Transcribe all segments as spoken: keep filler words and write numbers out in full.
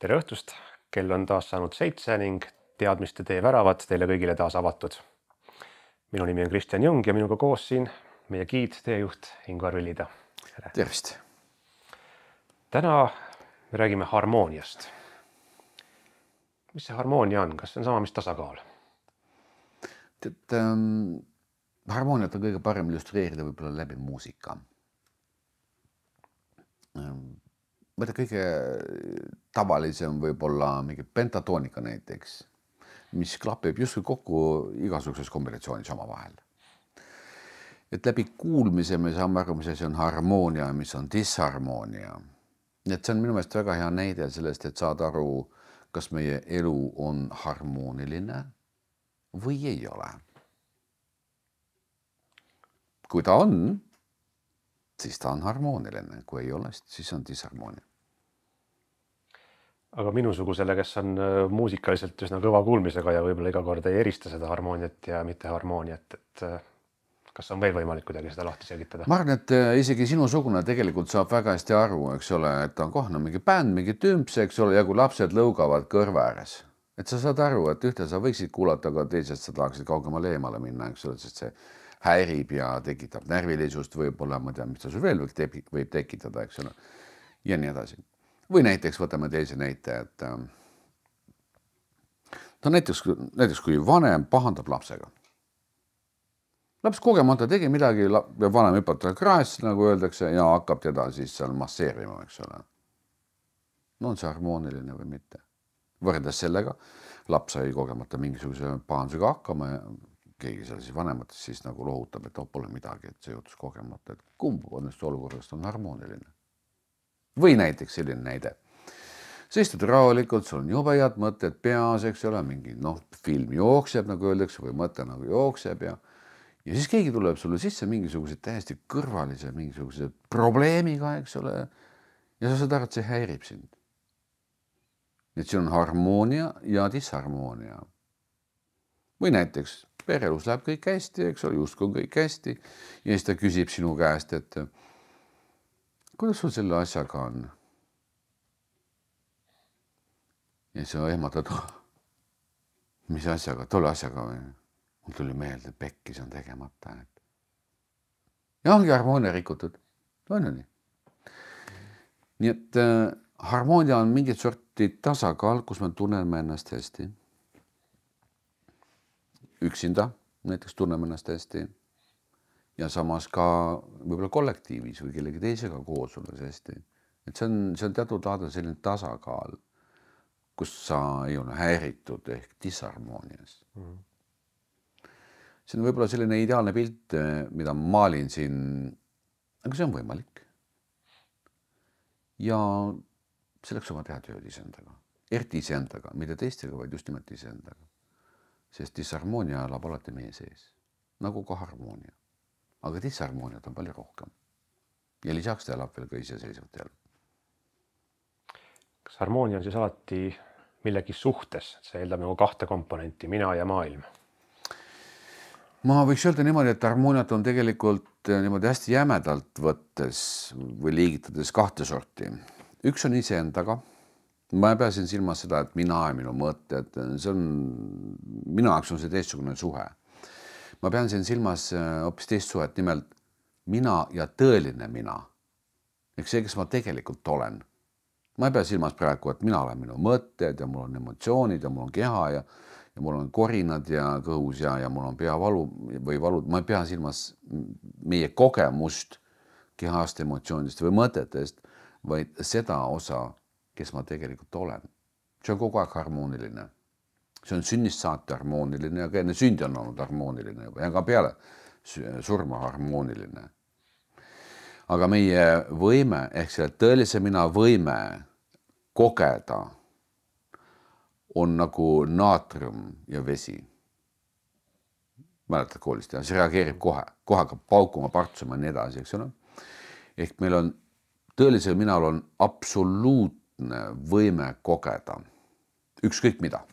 Tere õhtust! Kell on taas saanud seitse ning teadmiste tee väravad teile kõigile taas avatud. Minu nimi on Kristjan Jung ja minuga koos siin meie giid, teejuht Ingvar Villida. Tere! Tervist! Täna me räägime harmooniast. Mis see harmoonia on? Kas see on sama, mis tasakaal? Tead, ähm, harmooniat on kõige parem illustreerida võib-olla läbi muusika. Võtta kõige tavalisem võib-olla mingi pentatoonika näiteks, mis klapib justkui kokku igasuguses kombinatsioonis oma vahel. Et läbi kuulmise me saame aru, mis asi on harmoonia ja mis on disharmoonia. Et see on minu meelest väga hea näide sellest, et saad aru, kas meie elu on harmooniline või ei ole. Kui ta on, siis ta on harmooniline. Kui ei ole, siis on disharmoonia. Aga minusugusele, kes on muusikaliselt üsna kõva kuulmisega ja võib-olla iga kord ei erista seda harmooniat ja mitte harmooniat, et kas on veel võimalik kuidagi seda lahti selgitada? Ma arvan, et isegi sinusugune tegelikult saab väga hästi aru, eks ole, et on kohna mingi bänd, mingi tümps, eks ole, ja kui lapsed lõugavad kõrva ääres. Et sa saad aru, et ühte sa võiksid kuulata, aga teisest sa tahaksid kaugemale eemale minna, eks ole, sest see häirib ja tekitab närvilisust, võib-olla, ma tean, mis ta sul veel võib tekitada, eks ole, ja nii edasi. Või näiteks võtame teise näite, et ta näiteks, näiteks kui vanem pahandab lapsega. Laps kogemata tegi midagi, vanem hüpata kraest, nagu öeldakse, ja hakkab teda siis seal masseerima, eks ole. No on see harmooniline või mitte. Võrdes sellega, laps sai kogemata mingisuguse pahandusega hakkama ja keegi seal siis vanematest siis nagu lohutab, et oh, pole midagi, et see juhtus kogemata, et kumb õnnest olukorrast on harmooniline. Või näiteks selline näide. Sa istud rahulikult, sul on jube head mõtted peas, eks ole, mingi noh, film jookseb, nagu öeldakse, või mõte nagu jookseb ja ja siis keegi tuleb sulle sisse mingisuguse täiesti kõrvalise mingisuguse probleemiga, eks ole, ja sa saad aru, et see häirib sind. Et see on harmoonia ja disharmoonia. Või näiteks perelus läheb kõik hästi, eks ole, justkui on kõik hästi ja siis ta küsib sinu käest, et kuidas sul selle asjaga on? Ja sa ehmatad, mis asjaga, tolle asjaga või? Mul tuli meelde, pekkis on tegemata. Ja ongi harmoonia rikutud. On ju nii. Nii et äh, harmoonia on mingit sorti tasakaal, kus me tunneme ennast hästi. Üksinda näiteks tunneme ennast hästi. Ja samas ka võib-olla kollektiivis või kellegi teisega koos olles hästi. Et see on, see on teatud laada selline tasakaal, kus sa ei ole häiritud ehk disharmoonias. Mm-hmm. See on võib-olla selline ideaalne pilt, mida ma maalin siin, aga see on võimalik. Ja selleks on teha tööd iseendaga. Erti iseendaga, mitte teistega, vaid just nimelt iseendaga. Sest disharmoonia elab alati meie sees, nagu ka harmoonia. Aga disharmooniat on palju rohkem. Ja lisaks ta elab veel ka iseseisvalt jälle. Kas harmoonia on siis alati millegi suhtes? See eeldab nagu kahte komponenti, mina ja maailm. Ma võiks öelda niimoodi, et harmooniat on tegelikult niimoodi hästi jämedalt võttes või liigitades kahte sorti. Üks on iseendaga. Ma ei pea siin silmas seda, et mina ja minu mõtted, see on, minu jaoks on see teistsugune suhe. Ma pean siin silmas hoopis teist suhet, nimelt mina ja tõeline mina. Ehk see, kes ma tegelikult olen. Ma ei pea silmas praegu, et mina olen minu mõtted ja mul on emotsioonid ja mul on keha ja ja mul on korinad ja kõhus ja, ja mul on peavalu või valud. Ma ei pea silmas meie kogemust kehast, emotsioonidest või mõtetest, vaid seda osa, kes ma tegelikult olen. See on kogu aeg harmooniline. See on sünnist saati harmooniline, aga enne sündi on olnud harmooniline juba ja ka peale surma harmooniline. Aga meie võime, ehk selle tõelise mina võime kogeda on nagu naatrium ja vesi. Mäletad koolist ja see reageerib kohe. Kohe hakkab paukuma, partsuma ja nii edasi, eks ole. Ehk meil on, tõelisel minal on absoluutne võime kogeda. Ükskõik mida.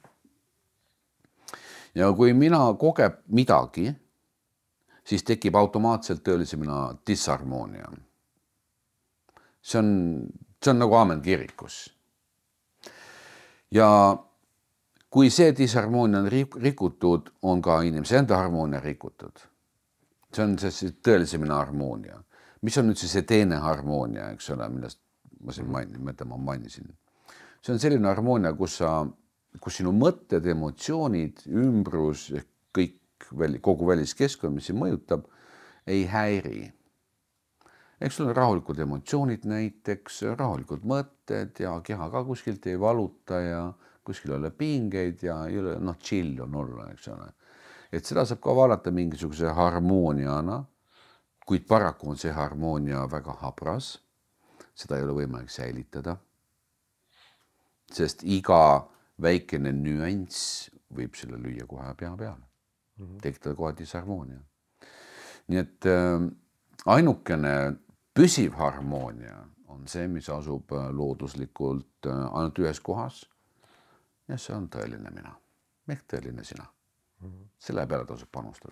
Ja kui mina kogeb midagi, siis tekib automaatselt tõelise mina disharmoonia. See on, see on nagu aamen kirikus. ja kui see disharmoonia on rikutud, on ka inimese enda harmoonia rikutud. See on see tõelisemine harmoonia. Mis on nüüd see teine harmoonia, eks ole, millest ma siin mainin, mida ma mainisin. See on selline harmoonia, kus, sa, kus sinu mõtted, emotsioonid, ümbrus, kõik, kogu väliskeskkond, mis siin mõjutab, ei häiri. Eks ole rahulikud emotsioonid näiteks, rahulikud mõtted ja keha ka kuskilt ei valuta ja kuskil ei ole pingeid ja ei ole, noh, chill on olla, eks ole. Et seda saab ka vaadata mingisuguse harmooniana, kuid paraku on see harmoonia väga habras. Seda ei ole võimalik säilitada, sest iga väikene nüanss võib selle lüüa kohe pea peale. Tekitada kohe disharmoonia. Nii et äh, ainukene püsiv harmoonia on see, mis asub looduslikult äh, ainult ühes kohas. Ja see on tõeline mina. Ehk tõeline sina. Selle peale tasub panustada.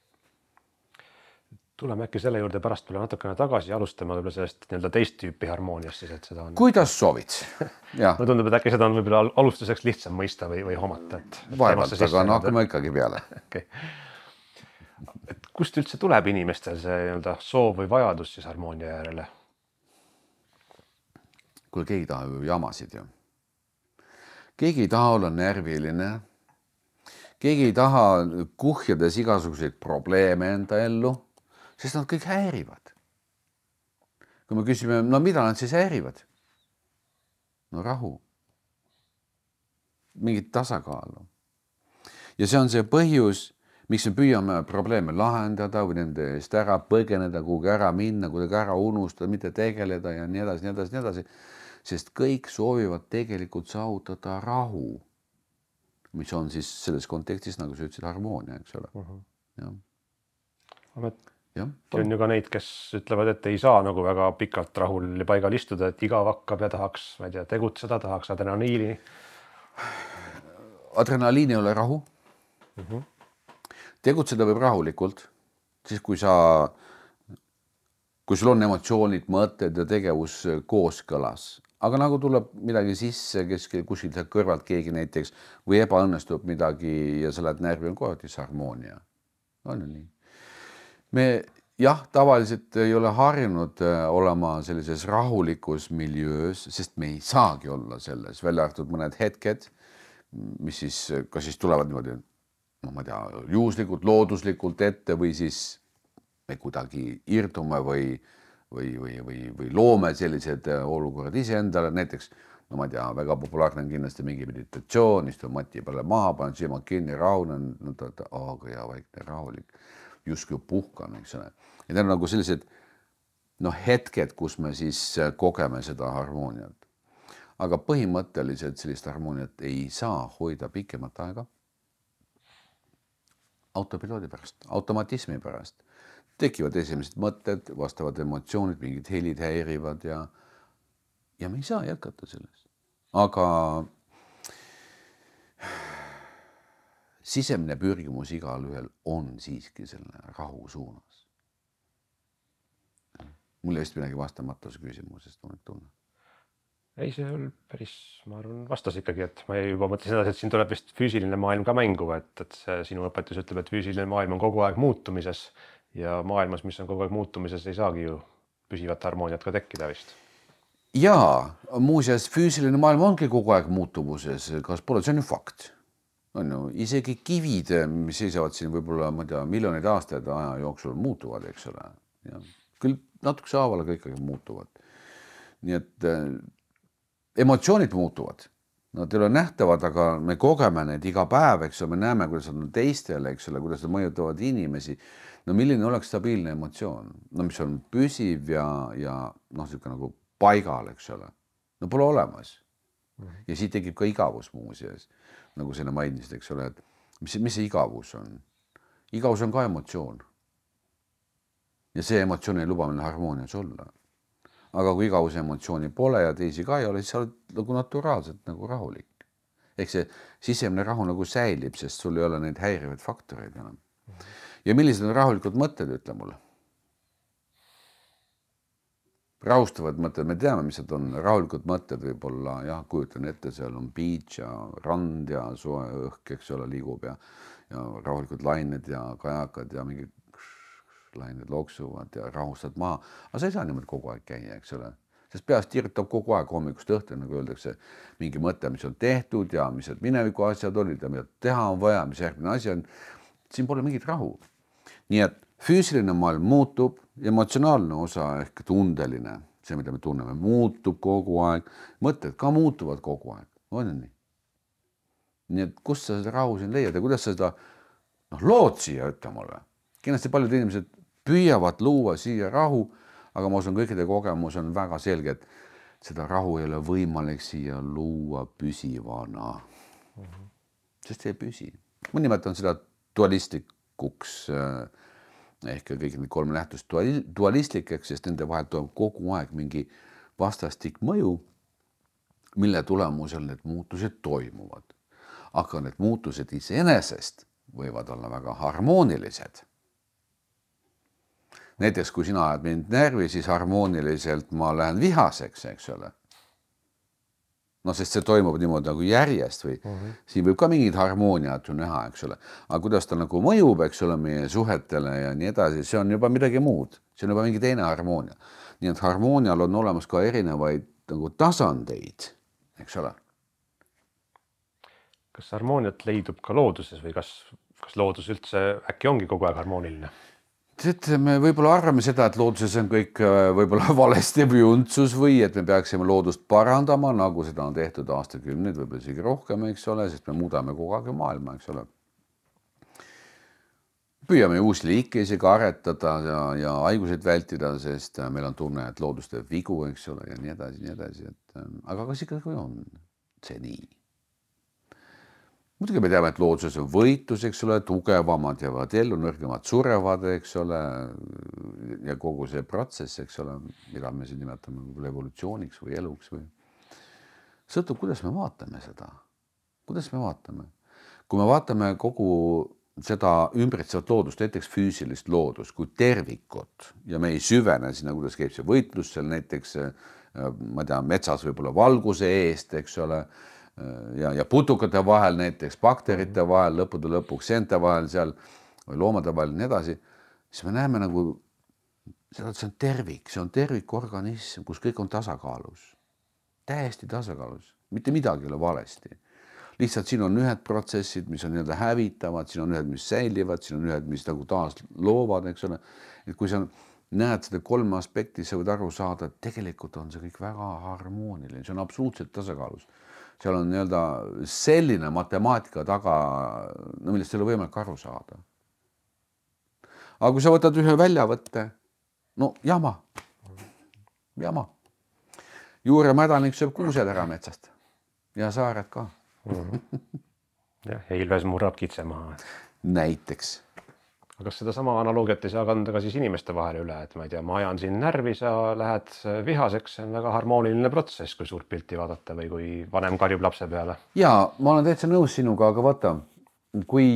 Tuleme äkki selle juurde pärast tule natukene tagasi ja alustame võib-olla sellest nii-öelda teist tüüpi harmooniast. Siis, et seda on... Kuidas soovid? Ja. Ma tundub, et äkki seda on võib-olla alustuseks lihtsam mõista või, või homata. Et vaevalt, aga no hakkame ikkagi peale. Okay. Et kust üldse tuleb inimestel see nii-öelda soov või vajadus siis harmoonia järele? Kui keegi taha ju jamasid ju. Keegi ei taha olla närviline. Keegi ei taha kuhjades igasuguseid probleeme enda ellu, sest nad kõik häirivad. Kui me küsime, no mida nad siis häirivad? No rahu. Mingit tasakaalu. Ja see on see põhjus, miks me püüame probleeme lahendada või nende eest ära põgeneda, kuhugi ära minna, kuidagi ära unustada, mitte tegeleda ja nii edasi, nii edasi, nii edasi. Sest kõik soovivad tegelikult saavutada rahu, mis on siis selles kontekstis, nagu sa ütlesid, harmoonia, eks ole. Uh -huh. Ja. Ja, on ju ka neid, kes ütlevad, et ei saa nagu väga pikalt rahul ja paigal istuda, et igav hakkab ja tahaks, ma ei tea, tegutseda, tahaks adrenaliini. Adrenaliin ei ole rahu. Uh -huh. Tegutseda võib rahulikult, siis kui sa, kui sul on emotsioonid, mõtted ja tegevus kooskõlas. Aga nagu tuleb midagi sisse, kes kuskilt kõrvalt keegi näiteks või ebaõnnestub midagi ja sa lähed närvi, on kohe disharmoonia. On ju nii. Me jah, tavaliselt ei ole harjunud olema sellises rahulikus miljöös, sest me ei saagi olla selles, välja arvatud mõned hetked, mis siis, kas siis tulevad niimoodi, no ma tea, juhuslikult, looduslikult ette või siis me kuidagi irdume või Või, või, või, või loome sellised olukorrad ise endale, näiteks, no ma tea, väga populaarne on kindlasti mingi meditatsioon, istun mati peale maha, panen silmad kinni, rahunen, no ta, ta, aga ja vaikne rahulik, justkui puhkan, eks ole. Ja ta on nagu sellised, no hetked, kus me siis kogeme seda harmooniat. Aga põhimõtteliselt sellist harmooniat ei saa hoida pikemat aega. Autopiloodi pärast, automatismi pärast. Tekivad esimesed mõtted, vastavad emotsioonid, mingid helid häirivad ja, ja me ei saa jätkata sellest. Aga sisemine pürgimus igal ühel on siiski selle rahu suunas. Mul ei vist midagi vastamata see küsimusest, ma nüüd tunnen. Ei, see on päris, ma arvan, vastas ikkagi, et ma juba mõtlesin edasi, et siin tuleb vist füüsiline maailm ka mängu, et, et see sinu õpetus ütleb, et füüsiline maailm on kogu aeg muutumises. Ja maailmas, mis on kogu aeg muutumises, ei saagi ju püsivat harmooniat ka tekkida vist. Jaa, muuseas füüsiline maailm ongi kogu aeg muutumuses, kas pole, see on ju fakt. On ju, isegi kivid, mis seisavad siin võib-olla, ma tea, miljoneid aastaid aja jooksul muutuvad, eks ole. Ja küll natukese haaval, aga ikkagi muutuvad. Nii et äh, emotsioonid muutuvad. Nad ei ole nähtavad, aga me kogeme neid iga päev, eks ole, me näeme, kuidas on teistele, eks ole, kuidas nad mõjutavad inimesi. No milline oleks stabiilne emotsioon? No mis on püsiv ja, ja noh, siuke nagu paigal, eks ole. No pole olemas. Ja siit tekib ka igavus muuseas, nagu sinna mainisid, eks ole, et mis, mis see igavus on? Igavus on ka emotsioon. Ja see emotsioon ei luba meil harmoonias olla. Aga kui igavuse emotsiooni pole ja teisi ka ei ole, siis sa oled nagu naturaalselt nagu rahulik. Ehk see sisemine rahu nagu säilib, sest sul ei ole neid häirivaid faktoreid enam. Ja millised on rahulikud mõtted, ütle mulle? rahustavad mõtted, me teame, mis need on, rahulikud mõtted võib-olla, jah, kujutan ette, seal on beach ja rand ja soe õhk, eks ole, liigub ja, ja rahulikud lained ja kajakad ja mingi lained loksuvad ja rahustad maha. Aga sa ei saa niimoodi kogu aeg käia, eks ole, sest peast tirutab kogu aeg hommikust õhtul, nagu öeldakse, mingi mõte, mis on tehtud ja mis need mineviku asjad olid ja mida teha on vaja, mis järgmine asi on. Siin pole mingit rahu. Nii et füüsiline maailm muutub, emotsionaalne osa ehk tundeline, see, mida me tunneme, muutub kogu aeg, mõtted ka muutuvad kogu aeg, on nii. Nii et kust sa seda rahu siin leiad ja kuidas sa seda noh, lood siia, ütle mulle. Kindlasti paljud inimesed püüavad luua siia rahu, aga ma usun, kõikide kogemus on väga selge, et seda rahu ei ole võimalik siia luua püsivana. Mm-hmm. Sest see ei püsi. Ma nimetan seda dualistlikuks ehk kõik need kolm nähtust dualistlikeks, sest nende vahel toimub kogu aeg mingi vastastik mõju, mille tulemusel need muutused toimuvad. Aga need muutused iseenesest võivad olla väga harmoonilised. Näiteks, kui sina ajad mind närvi, siis harmooniliselt ma lähen vihaseks, eks ole. No, sest see toimub niimoodi nagu järjest või uh-huh. Siin võib ka mingid harmooniat ju näha, eks ole. Aga kuidas ta nagu mõjub, eks ole, meie suhetele ja nii edasi, see on juba midagi muud. See on juba mingi teine harmoonia. Nii et harmoonial on olemas ka erinevaid nagu tasandeid, eks ole. Kas harmooniat leidub ka looduses või kas, kas loodus üldse äkki ongi kogu aeg harmooniline? Et me võib-olla arvame seda, et looduses on kõik võib-olla valesti või untsus või et me peaksime loodust parandama, nagu seda on tehtud aastakümneid, võib-olla isegi rohkem, eks ole, sest me muudame kogu aeg maailma, eks ole. Püüame uusi liike isegi aretada ja, ja haiguseid vältida, sest meil on tunne, et loodus teeb vigu, eks ole, ja nii edasi, nii edasi. Et, aga kas ikka kui on see nii? Muidugi me teame, et looduses on võitlus, eks ole, tugevamad jäävad ellu, nõrgemad surevad, eks ole, ja kogu see protsess, eks ole, mida me siin nimetame evolutsiooniks või eluks või. Sõltub, kuidas me vaatame seda. Kuidas me vaatame? Kui me vaatame kogu seda ümbritsevat loodust, näiteks füüsilist loodust, kui tervikut ja me ei süvene sinna, kuidas käib see võitlus seal näiteks, ma tea, metsas võib-olla valguse eest, eks ole, ja, ja putukate vahel, näiteks bakterite vahel, lõppude lõpuks seente vahel seal või loomade vahel nii edasi, siis me näeme nagu seda, et see on tervik, see on tervikorganism, kus kõik on tasakaalus, täiesti tasakaalus, mitte midagi ei ole valesti. Lihtsalt siin on ühed protsessid, mis on nii-öelda hävitavad, siin on ühed, mis säilivad, siin on ühed, mis nagu taas loovad, eks ole. Et kui sa näed seda kolme aspekti, sa võid aru saada, et tegelikult on see kõik väga harmooniline, see on absoluutselt tasakaalus. Seal on nii-öelda selline matemaatika taga, no millest ei ole võimalik aru saada. Aga kui sa võtad ühe väljavõtte, no jama, jama. Juure mädanik sööb kuused ära metsast ja saared ka. Ja Ilves murrab kitse maha. Näiteks. Aga kas seda sama analoogiat ei saa kanda ka siis inimeste vahel üle, et ma ei tea, ma ajan siin närvi, sa lähed vihaseks, see on väga harmooniline protsess, kui suurt pilti vaadata või kui vanem karjub lapse peale. Jaa, ma olen täitsa nõus sinuga, aga vaata, kui,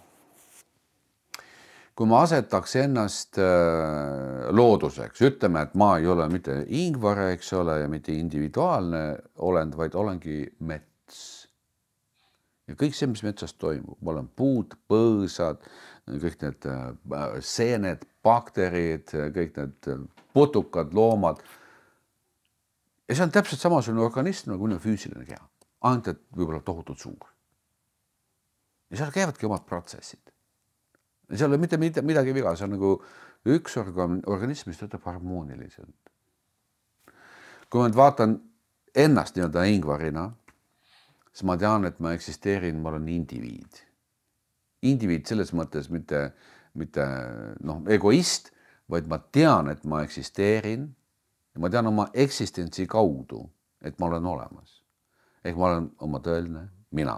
kui ma asetaks ennast looduseks, ütleme, et ma ei ole mitte Ingvar, eks ole, ja mitte individuaalne olend, vaid olengi mets. Ja kõik see, mis metsas toimub, ma olen puud, põõsad, kõik need seened, bakterid, kõik need putukad, loomad. Ja see on täpselt samasugune organism, nagu on füüsiline keha. Ainult, et võib-olla tohutult suur. Ja seal käivadki omad protsessid. Ja seal ei ole mitte midagi viga, see on nagu üks organism, mis töötab harmooniliselt. Kui ma vaatan ennast nii-öelda Ingvarina, siis ma tean, et ma eksisteerin, ma olen indiviid. Indiviid selles mõttes mitte, mitte noh, egoist, vaid ma tean, et ma eksisteerin ja ma tean oma eksistentsi kaudu, et ma olen olemas. Ehk ma olen oma tõeline mina.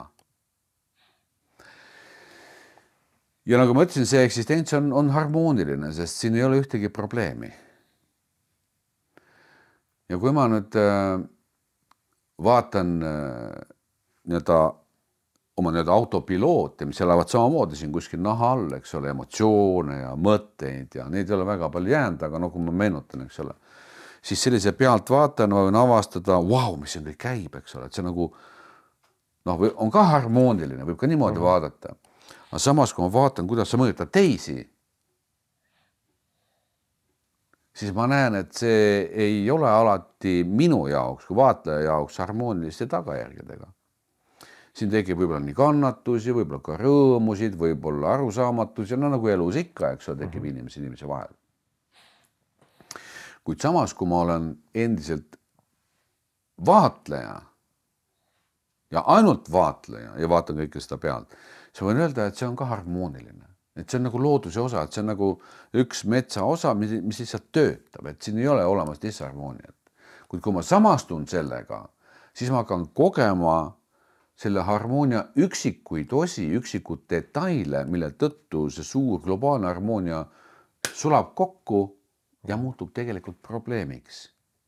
Ja nagu ma ütlesin, see eksistents on, on harmooniline, sest siin ei ole ühtegi probleemi. Ja kui ma nüüd äh, vaatan äh, nii-öelda oma nii-öelda autopiloote, mis elavad samamoodi siin kuskil naha all, eks ole, emotsioone ja mõtteid ja neid ei ole väga palju jäänud, aga nagu ma meenutan, eks ole, siis sellise pealtvaatajana võin avastada, vau, mis siin kõik käib, eks ole, et see nagu noh, on ka harmooniline, võib ka niimoodi uh-huh. vaadata. Aga samas, kui ma vaatan, kuidas sa mõjutad teisi, siis ma näen, et see ei ole alati minu jaoks kui vaatleja jaoks harmooniliste tagajärgedega. Siin tekib võib-olla nii kannatusi, võib-olla ka rõõmusid, võib-olla arusaamatusi, no nagu elus ikka, eks ole, tekib uh-huh. inimese inimese vahel. Kuid samas, kui ma olen endiselt vaatleja ja ainult vaatleja ja vaatan kõike seda pealt, siis võin öelda, et see on ka harmooniline. Et see on nagu looduse osa, et see on nagu üks metsa osa, mis, mis lihtsalt töötab, et siin ei ole olemas disharmooniat. Kuid kui ma samastun sellega, siis ma hakkan kogema selle harmoonia üksikuid osi, üksikud detaile, mille tõttu see suur globaalne harmoonia sulab kokku ja muutub tegelikult probleemiks.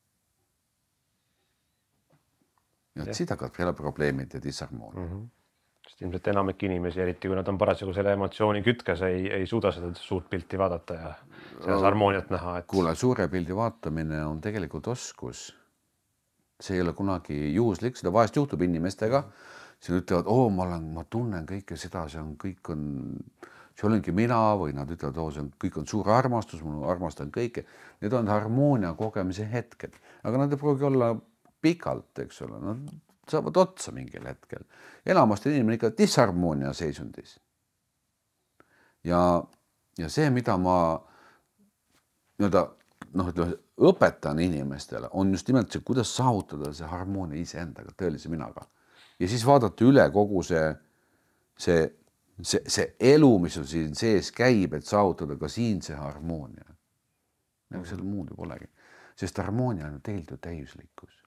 Ja et siit hakkab jälle probleemid ja disharmoonia. Mm -hmm. Sest ilmselt enamik inimesi, eriti kui nad on parasjagu selle emotsiooni kütkes, ei, ei suuda seda suurt pilti vaadata ja selles harmooniat näha. Et... Kuule, suure pildi vaatamine on tegelikult oskus. See ei ole kunagi juhuslik, seda vahest juhtub inimestega. Siin ütlevad, oo, ma, olen, ma tunnen kõike seda, see on, kõik on, see olengi mina või nad ütlevad, oo, see on, kõik on suur armastus, ma armastan kõike. Need on harmoonia kogemise hetked, aga nad ei pruugi olla pikalt, eks ole, nad saavad otsa mingil hetkel. Enamasti inimene ikka disharmoonia seisundis. Ja, ja see, mida ma nii-öelda, noh, ütleme, õpetan inimestele, on just nimelt see, kuidas saavutada see harmoonia iseendaga, tõelise minaga. Ja siis vaadata üle kogu see, see, see, see elu, mis on siin sees käib, et saavutada ka siin see harmoonia. Nagu selle muud ju polegi. Sest harmoonia on tegelikult ju täiuslikkus.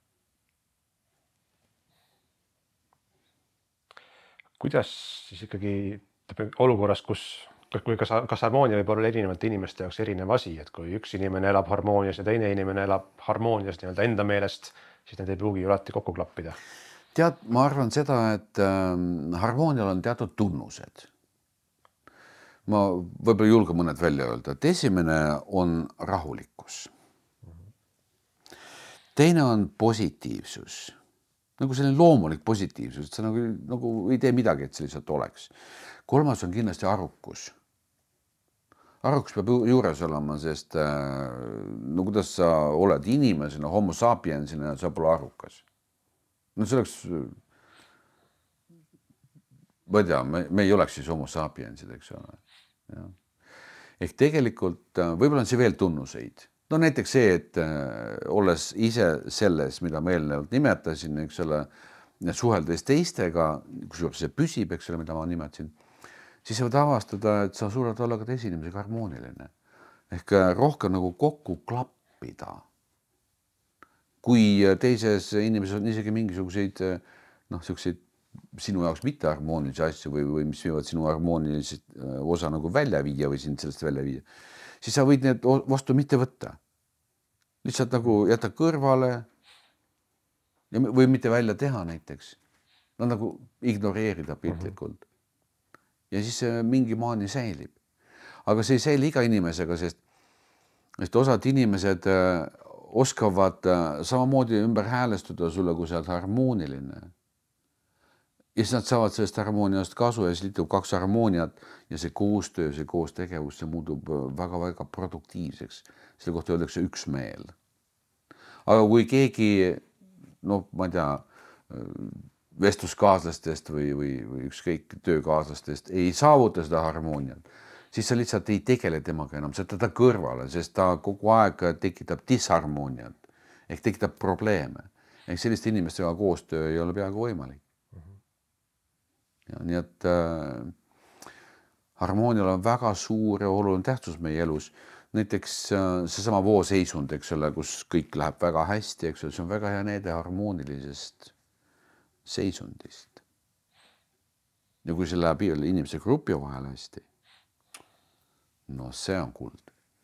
Kuidas siis ikkagi olukorras, kus kui kas, kas harmoonia võib olla erinevate inimeste jaoks erinev asi, et kui üks inimene elab harmoonias ja teine inimene elab harmoonias nii-öelda enda meelest, siis need ei pruugi alati kokku klappida. Tead, ma arvan seda, et ähm, harmoonial on teatud tunnused. Ma võib-olla julge mõned välja öelda, et esimene on rahulikkus. Teine on positiivsus. Nagu selline loomulik positiivsus, et sa nagu, nagu ei tee midagi, et see lihtsalt oleks. Kolmas on kindlasti arukus. Arukus peab juures olema, sest no kuidas sa oled inimesena, homo sapiensina, sa pole arukas. No see oleks, ma ei tea, me, me ei oleks siis homo sapiensid, eks ole. Ja. Ehk tegelikult võib-olla on see veel tunnuseid. No näiteks see, et olles ise selles, mida ma eelnevalt nimetasin, eks ole, suheldes teistega, kusjuures see püsib, eks ole, mida ma nimetasin, siis sa võid avastada, et sa suudad olla ka teise inimesega harmooniline. Ehk rohkem nagu kokku klappida. Kui teises inimeses on isegi mingisuguseid, noh, selliseid sinu jaoks mitte harmoonilisi asju või, või mis võivad sinu harmoonilisi osa nagu välja viia või sind sellest välja viia, siis sa võid need vastu mitte võtta. Lihtsalt nagu jätta kõrvale või mitte välja teha näiteks. No nagu ignoreerida piltlikult. Ja siis mingi maani säilib. Aga see ei säili iga inimesega, sest, sest osad inimesed oskavad samamoodi ümber häälestuda sulle, kui sa oled harmooniline. Ja siis nad saavad sellest harmooniast kasu ja siis liitub kaks harmooniat ja see koostöö, see koostegevus, see muutub väga-väga produktiivseks. Selle kohta öeldakse üksmeel. Aga kui keegi, no ma ei tea, vestluskaaslastest või, või, või ükskõik töökaaslastest ei saavuta seda harmooniat, siis sa lihtsalt ei tegele temaga enam, sa teda kõrvale, sest ta kogu aeg tekitab disharmooniat ehk tekitab probleeme. Ehk selliste inimestega koostöö ei ole peaaegu võimalik. Ja, nii et äh, harmoonial on väga suur ja oluline tähtsus meie elus. Näiteks äh, seesama vooseisund, eks ole, kus kõik läheb väga hästi, eks ole, see on väga hea näide harmoonilisest seisundist. Ja kui see läheb inimese grupi vahel hästi, no see on kuld.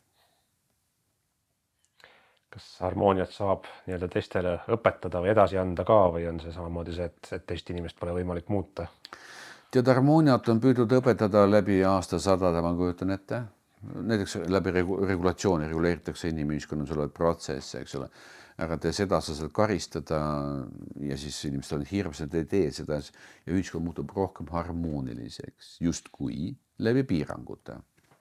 Kas harmooniat saab nii-öelda teistele õpetada või edasi anda ka või on see samamoodi see, et, et teist inimest pole võimalik muuta? Tead, harmooniat on püüdnud õpetada läbi aastasadade, ma kujutan ette. näiteks läbi regu regulatsiooni reguleeritakse inimühiskonnas olevaid protsesse, eks ole. Ära tee seda, sa saad karistada ja siis inimesed on hirmsad, ei tee seda ja ühiskond muutub rohkem harmooniliseks, just kui läbi piirangute.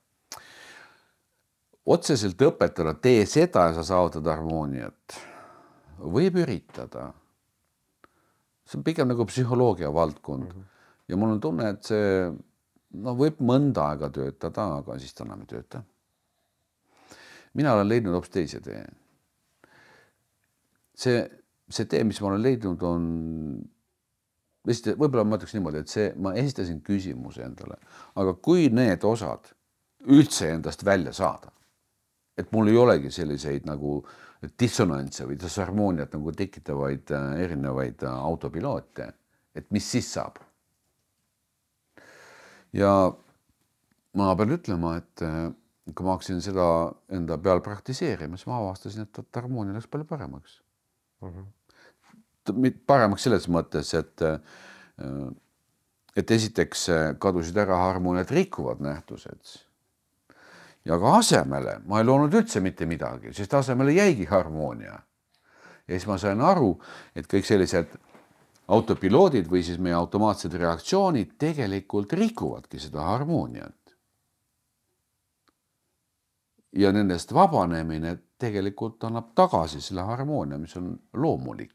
Otseselt õpetada, tee seda ja sa saavutad harmooniat. Võib üritada. See on pigem nagu psühholoogia valdkond. Mm-hmm. Ja mul on tunne, et see no, võib mõnda aega töötada, aga siis ta enam ei tööta. Mina olen leidnud hoopis teise tee. See, see tee, mis ma olen leidnud, on võib-olla ma ütleks niimoodi, et see, ma esitasin küsimuse endale, aga kui need osad üldse endast välja saada, et mul ei olegi selliseid nagu dissonantse või disharmooniat nagu tekitavaid erinevaid autopiloote, et mis siis saab? Ja ma pean ütlema, et kui ma hakkasin seda enda peal praktiseerima, siis ma avastasin, et harmoonia läks palju paremaks. Mm-hmm. Paremaks selles mõttes, et, et esiteks kadusid ära harmooniat rikkuvad nähtused. Ja ka asemele, ma ei loonud üldse mitte midagi, sest asemele jäigi harmoonia. Ja siis ma sain aru, et kõik sellised autopiloodid või siis meie automaatsed reaktsioonid tegelikult rikuvadki seda harmooniat. Ja nendest vabanemine tegelikult annab tagasi selle harmoonia, mis on loomulik.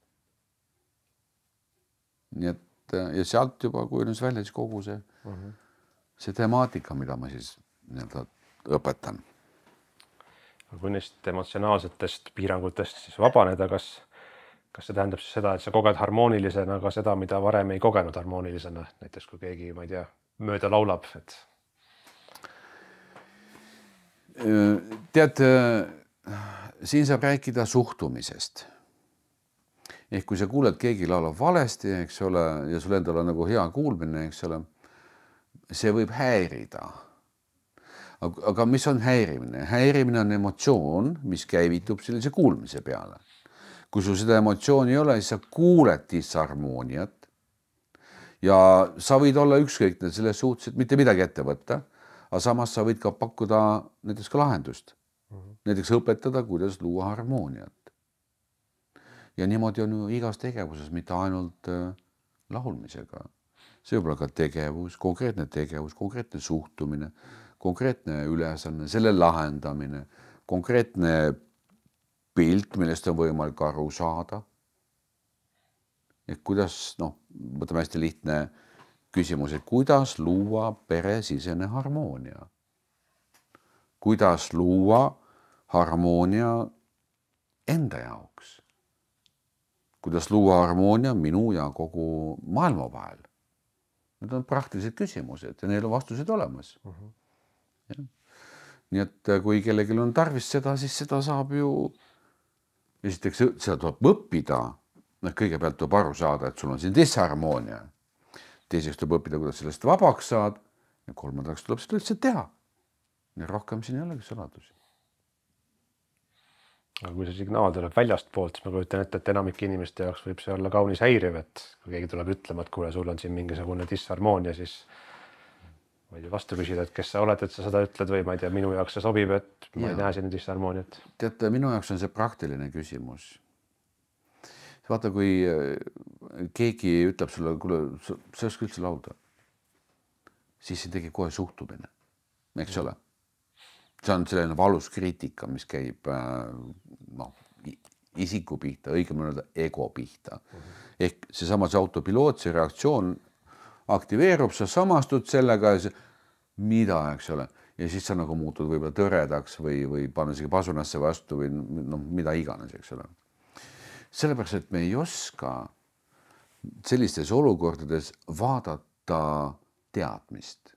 Nii et ja sealt juba kujunes välja siis kogu see, uh-huh. see temaatika, mida ma siis nii-öelda õpetan. Kui neist emotsionaalsetest piirangutest siis vabaneda, kas, kas see tähendab siis seda, et sa koged harmoonilisena ka seda, mida varem ei kogenud harmoonilisena? Näiteks kui keegi, ma ei tea, mööda laulab, et... Tead, siin saab rääkida suhtumisest. Ehk kui sa kuuled, keegi laulab valesti, eks ole, ja sul endal on nagu hea kuulmine, eks ole, see võib häirida. Aga mis on häirimine? Häirimine on emotsioon, mis käivitub sellise kuulmise peale. Kui sul seda emotsiooni ei ole, siis sa kuuled disharmooniat ja sa võid olla ükskõik selles suhtes, et mitte midagi ette võtta, aga samas sa võid ka pakkuda näiteks ka lahendust. Näiteks õpetada, kuidas luua harmooniat. Ja niimoodi on ju igas tegevuses, mitte ainult laulmisega. See võib olla ka tegevus, konkreetne tegevus, konkreetne suhtumine, konkreetne ülesanne, selle lahendamine, konkreetne pilt, millest on võimalik aru saada. Et kuidas, noh, võtame hästi lihtne küsimus, et kuidas luua peresisene harmoonia? Kuidas luua harmoonia enda jaoks? Kuidas luua harmoonia minu ja kogu maailma vahel? Need on praktilised küsimused ja neil on vastused olemas. Uh-huh. Ja. Nii et kui kellelgi on tarvis seda, siis seda saab ju, esiteks seda tuleb õppida, kõigepealt tuleb aru saada, et sul on siin disharmoonia. Teiseks tuleb õppida, kuidas sellest vabaks saad ja kolmandaks tuleb seda lihtsalt teha. Nii rohkem siin ei olegi saladusi. Aga kui see signaal tuleb väljast poolt, siis ma kujutan ette, et enamik inimeste jaoks võib see olla kaunis häiriv, et kui keegi tuleb ütlema, et kuule, sul on siin mingisugune disharmoonia, siis ma ei tea vastu küsida, et kes sa oled, et sa seda ütled või ma ei tea, minu jaoks see sobib, et ma ja. ei näe siin disharmooniat. Teate, minu jaoks on see praktiline küsimus. Vaata, kui keegi ütleb sulle, kuule, sa oska üldse laulda, siis see tegi kohe suhtumine, eks ole. See on selline valus kriitika, mis käib no, isiku pihta, õigem öelda ego pihta. Ehk see sama see autopiloot, see reaktsioon aktiveerub, sa samastud sellega ja see, mida, eks ole. Ja siis sa nagu muutud võib-olla tõredaks või, või panna isegi pasunasse vastu või no, mida iganes, eks ole. Sellepärast, et me ei oska sellistes olukordades vaadata teadmist.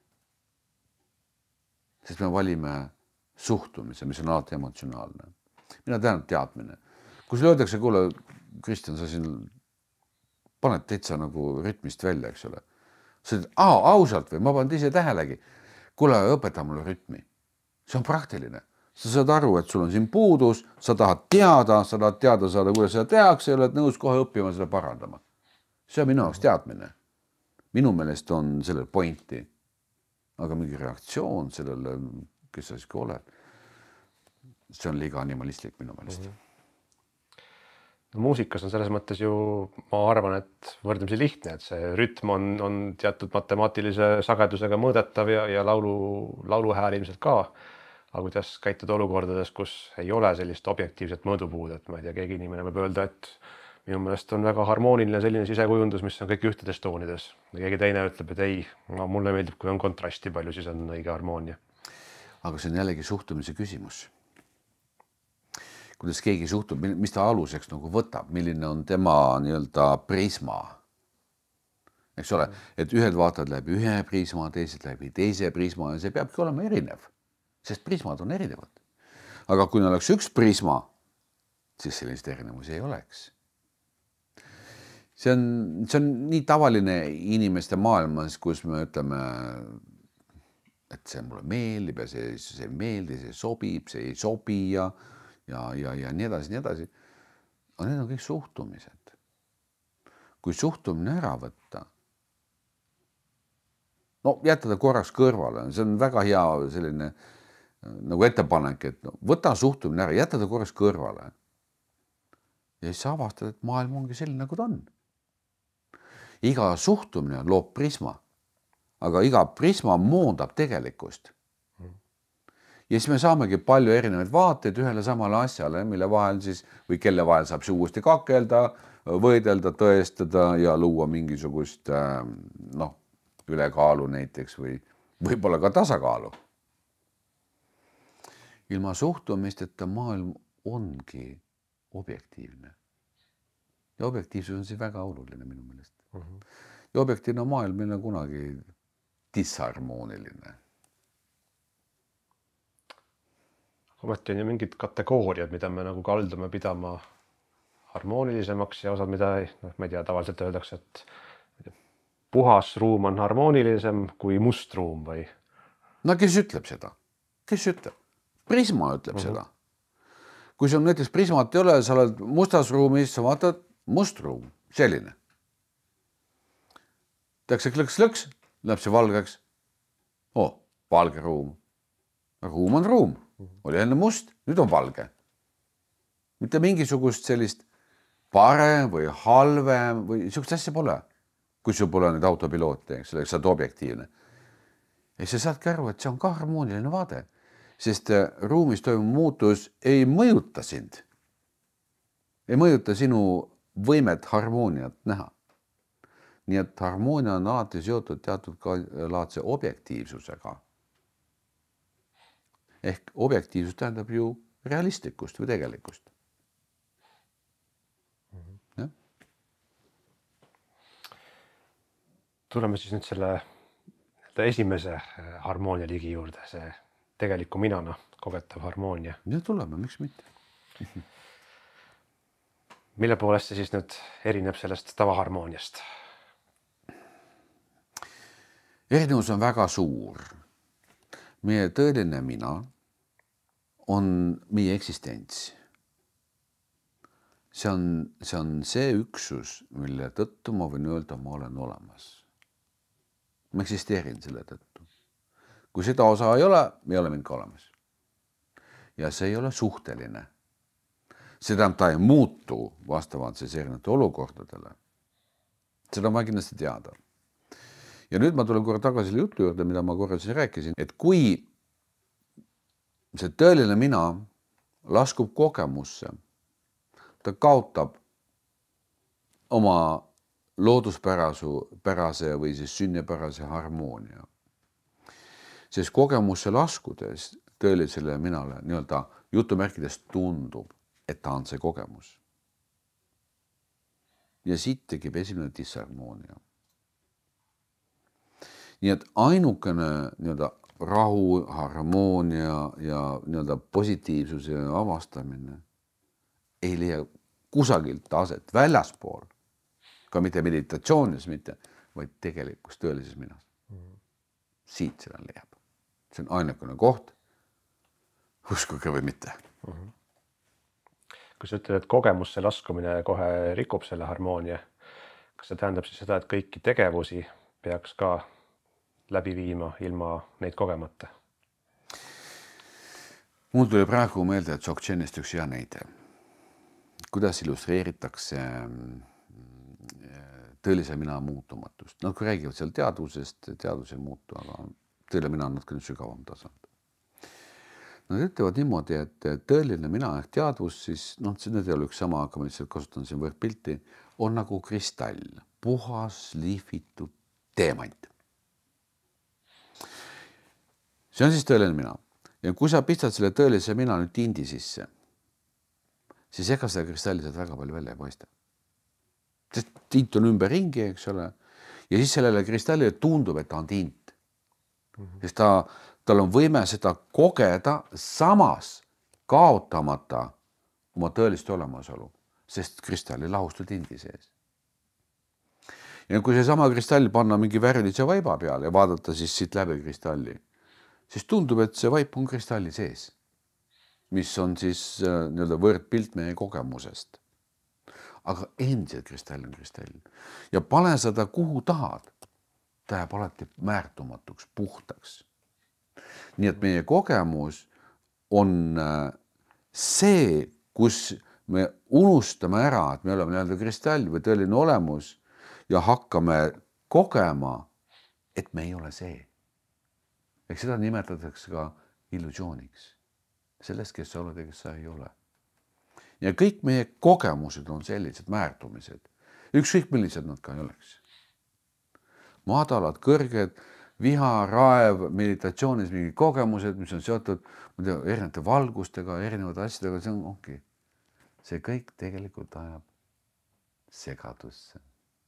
Sest me valime suhtumise, mis on alati emotsionaalne. Mina tean teadmine. Kui sulle öeldakse, kuule, Kristjan, sa siin paned täitsa nagu rütmist välja, eks ole. Sa ütled, aa, ausalt või, ma panen ise tähelegi. Kuule, õpeta mulle rütmi. See on praktiline. Sa saad aru, et sul on siin puudus, sa tahad teada, sa tahad teada saada, kuidas seda tehakse ja oled nõus kohe õppima seda parandama. See on minu jaoks teadmine. Minu meelest on sellel pointi. Aga mingi reaktsioon sellele kes sa siis ka oled. See on liiga animalistlik minu meelest. Mm-hmm. No, muusikas on selles mõttes ju, ma arvan, et võrdlemisi lihtne, et see rütm on, on teatud matemaatilise sagedusega mõõdetav ja, ja laulu, lauluhääl ilmselt ka. Aga kuidas käituda olukordades, kus ei ole sellist objektiivset mõõdupuud, et ma ei tea, keegi inimene võib öelda, et minu meelest on väga harmooniline selline sisekujundus, mis on kõik ühtedes toonides. Ja keegi teine ütleb, et ei, no, mulle meeldib, kui on kontrasti palju, siis on õige harmoonia. Aga see on jällegi suhtumise küsimus. Kuidas keegi suhtub, mis ta aluseks nagu võtab, milline on tema nii-öelda prisma. Eks ole, et ühed vaatavad läbi ühe prisma, teised läbi teise prisma ja see peabki olema erinev, sest prismad on erinevad. Aga kui oleks üks prisma, siis sellist erinevusi ei oleks. See on, see on nii tavaline inimeste maailmas, kus me ütleme, et see mulle meeldib ja see, see meeldib, see sobib, see ei sobi ja ja, ja, ja nii edasi, nii edasi. Aga need on kõik suhtumised. Kui suhtumine ära võtta, no jätta ta korraks kõrvale, see on väga hea selline nagu ettepanek, et no, võta suhtumine ära, jätta ta korraks kõrvale. Ja siis avastad, et maailm ongi selline, nagu ta on. Iga suhtumine loob prisma, aga iga prisma moondab tegelikkust. Ja siis me saamegi palju erinevaid vaateid ühele samale asjale, mille vahel siis, või kelle vahel saab see uuesti kakelda, võidelda, tõestada ja luua mingisugust noh, ülekaalu näiteks või võib-olla ka tasakaalu. Ilma suhtumisteta maailm ongi objektiivne. Ja objektiivsus on siis väga oluline minu meelest. Uh-huh. Ja objektiivne maailm ei ole kunagi disharmooniline. Ometi on ju mingid kategooriad, mida me nagu kaldume pidama harmoonilisemaks ja osad, mida no, ma ei tea, tavaliselt öeldakse, et puhas ruum on harmoonilisem kui must ruum või? No kes ütleb seda? Kes ütleb? Prisma ütleb uh-huh. seda. Kui sul näiteks prismat ei ole, sa oled mustas ruumis, sa vaatad must ruum, selline. Tehakse klõks-klõks, läheb see valgeks. Oh, valge ruum. Ruum on ruum. Oli enne must, nüüd on valge. Mitte mingisugust sellist parem või halvem või niisugust asja pole. Kui sul pole nüüd autopiloote, selleks saad objektiivne. Ja sa saadki aru, et see on ka harmooniline vaade, sest ruumis toimub muutus ei mõjuta sind. Ei mõjuta sinu võimet harmooniat näha. Nii et harmoonia on alati seotud teatud ka laadse objektiivsusega. Ehk objektiivsus tähendab ju realistlikust või tegelikust. Ja? Tuleme siis nüüd selle esimese harmoonia liigi juurde, see tegeliku minana kogetav harmoonia. Ja tuleme, miks mitte? Mille poolest see siis nüüd erineb sellest tavaharmooniast? Erinevus on väga suur. Meie tõeline mina on meie eksistents. See on, see on see üksus, mille tõttu ma võin öelda, ma olen olemas. Ma eksisteerin selle tõttu. Kui seda osa ei ole, ei ole mind ka olemas. Ja see ei ole suhteline. See tähendab, ta ei muutu vastavalt siis erinevate olukordadele. Seda ma kindlasti teada. Ja nüüd ma tulen korra tagasi selle jutu juurde, mida ma korra siin rääkisin, et kui see tõeline mina laskub kogemusse, ta kaotab oma looduspärasu, pärase või siis sünnipärase harmoonia. Sest kogemusse laskudes tõelisele minale nii-öelda jutumärkides tundub, et ta on see kogemus. Ja siit tekib esimene disharmoonia. Nii et ainukene nii-öelda rahu, harmoonia ja nii-öelda positiivsuse avastamine ei leia kusagilt aset väljaspool, ka mitte meditatsioonis mitte, vaid tegelikus tõelises minas. Siit seda leiab. See on ainukene koht, uskuge või mitte. Uh-huh. Kui sa ütled, et kogemusse laskumine kohe rikub selle harmoonia, kas see tähendab siis seda, et kõiki tegevusi peaks ka läbi viima ilma neid kogemata? mul tuli praegu meelde, et Dzogchenist üks hea näide. Kuidas illustreeritakse tõelise mina muutumatust. Nad kui räägivad seal teadvusest, teadvus ei muutu, aga tõele mina on natuke sügavam tasand. Nad ütlevad niimoodi, et tõeline mina ehk teadvus, siis noh, see nüüd ei ole üks sama, aga ma lihtsalt kasutan siin võrdpilti, on nagu kristall, puhas, liifitud teemant. See on siis tõeline mina. Ja kui sa pistad selle tõelise mina nüüd tindi sisse, siis ega seda kristalli sealt väga palju välja ei paista. Sest tint on ümber ringi, eks ole, ja siis sellele kristallile tundub, et ta on tint. Mm-hmm. Sest ta, tal on võime seda kogeda samas kaotamata oma tõelist olemasolu, sest kristalli lahustud tindi sees. Ja kui see sama kristall panna mingi värvilise vaiba peale ja vaadata siis siit läbi kristalli, siis tundub, et see vaip on kristalli sees, mis on siis nii-öelda võrdpilt meie kogemusest. Aga endiselt kristall on kristall. Ja pane seda kuhu tahad, ta jääb alati määrtumatuks, puhtaks. Nii et meie kogemus on see, kus me unustame ära, et me oleme nii-öelda kristall või tõeline olemus ja hakkame kogema, et me ei ole see. Ehk seda nimetatakse ka illusiooniks. Sellest, kes sa oled ja kes sa ei ole. Ja kõik meie kogemused on sellised määrdumised. Ükskõik millised nad ka ei oleks. Madalad, kõrged, viha, raev, meditatsioonis mingi kogemused, mis on seotud tea, erinevate valgustega, erinevate asjadega, see on ongi. See kõik tegelikult ajab segadusse.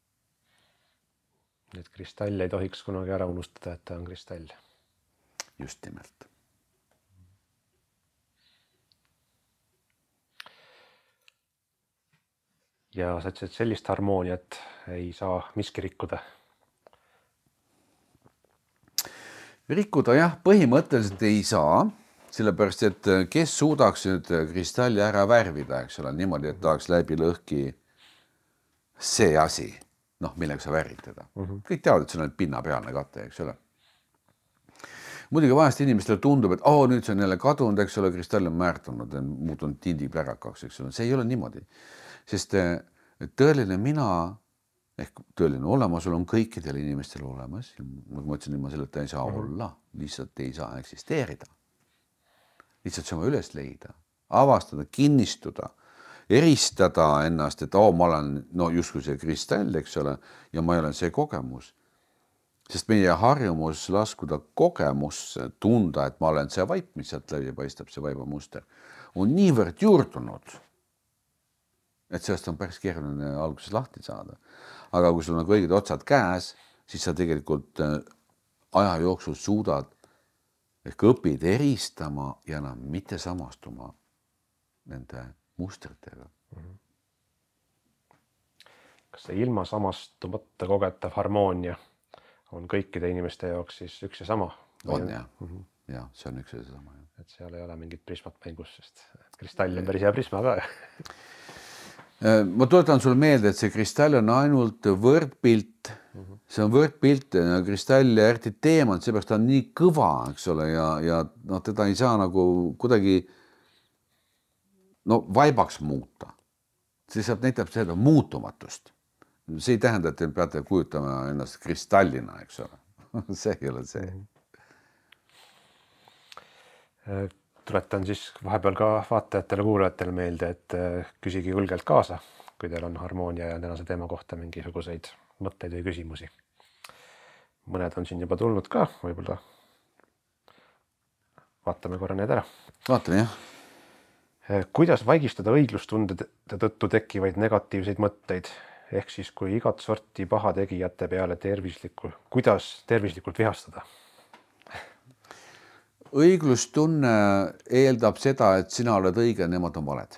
Et kristall ei tohiks kunagi ära unustada, et ta on kristall. Just nimelt. Ja sa ütlesid, et sellist harmooniat ei saa miski rikkuda. Rikkuda jah, põhimõtteliselt ei saa, sellepärast, et kes suudaks nüüd kristalli ära värvida, eks ole, niimoodi, et tahaks läbi lõhki see asi, noh, millega sa värvid teda. Uh-huh. Kõik teavad, et see on pinnapealne kate, eks ole. Muidugi vahest inimestele tundub, et oh, nüüd see on jälle kadunud, eks ole, kristall on määrtunud, muutunud tindiplärakaks, eks ole. See ei ole niimoodi. Sest tõeline mina ehk tõeline olemasolu on kõikidel inimestel olemas. Nagu ma ütlesin, ilma selleta ei saa mm-hmm. olla, lihtsalt ei saa eksisteerida. Lihtsalt saama üles leida, avastada, kinnistuda, eristada ennast, et oh, ma olen no, justkui see kristall, eks ole, ja ma ei olen see kogemus. Sest meie harjumus laskuda kogemusse, tunda, et ma olen see vaip, mis sealt läbi paistab, see vaiba muster, on niivõrd juurdunud, et sellest on päris keeruline alguses lahti saada. Aga kui sul on õiged otsad käes, siis sa tegelikult aja jooksul suudad ehk õpid eristama ja enam mitte samastuma nende mustritega. Kas see ilma samastumata kogetav harmoonia on kõikide inimeste jaoks siis üks ja sama? On jah, mm-hmm. ja see on üks ja sama. Et seal ei ole mingit prismat mängus, sest kristall on päris hea prisma ka. Ma tuletan sulle meelde, et see kristall on ainult võrdpilt, see on võrdpilt, kristall ja eriti teemant, seepärast ta on nii kõva, eks ole, ja, ja no, teda ei saa nagu kuidagi no, vaibaks muuta. See saab näitab seda muutumatust. See ei tähenda, et te peate kujutama ennast kristallina, eks ole. See ei ole see. Tuletan siis vahepeal ka vaatajatele, kuulajatele meelde, et küsigi julgelt kaasa, kui teil on harmoonia ja tänase teema kohta mingisuguseid mõtteid või küsimusi. Mõned on siin juba tulnud ka, võib-olla vaatame korra need ära. Vaatame, jah. Kuidas vaigistada õiglustunde tõttu tekkivaid negatiivseid mõtteid? Ehk siis, kui igat sorti pahategijate peale tervislikku, kuidas tervislikult vihastada? Õiglustunne eeldab seda, et sina oled õige, nemad on valed.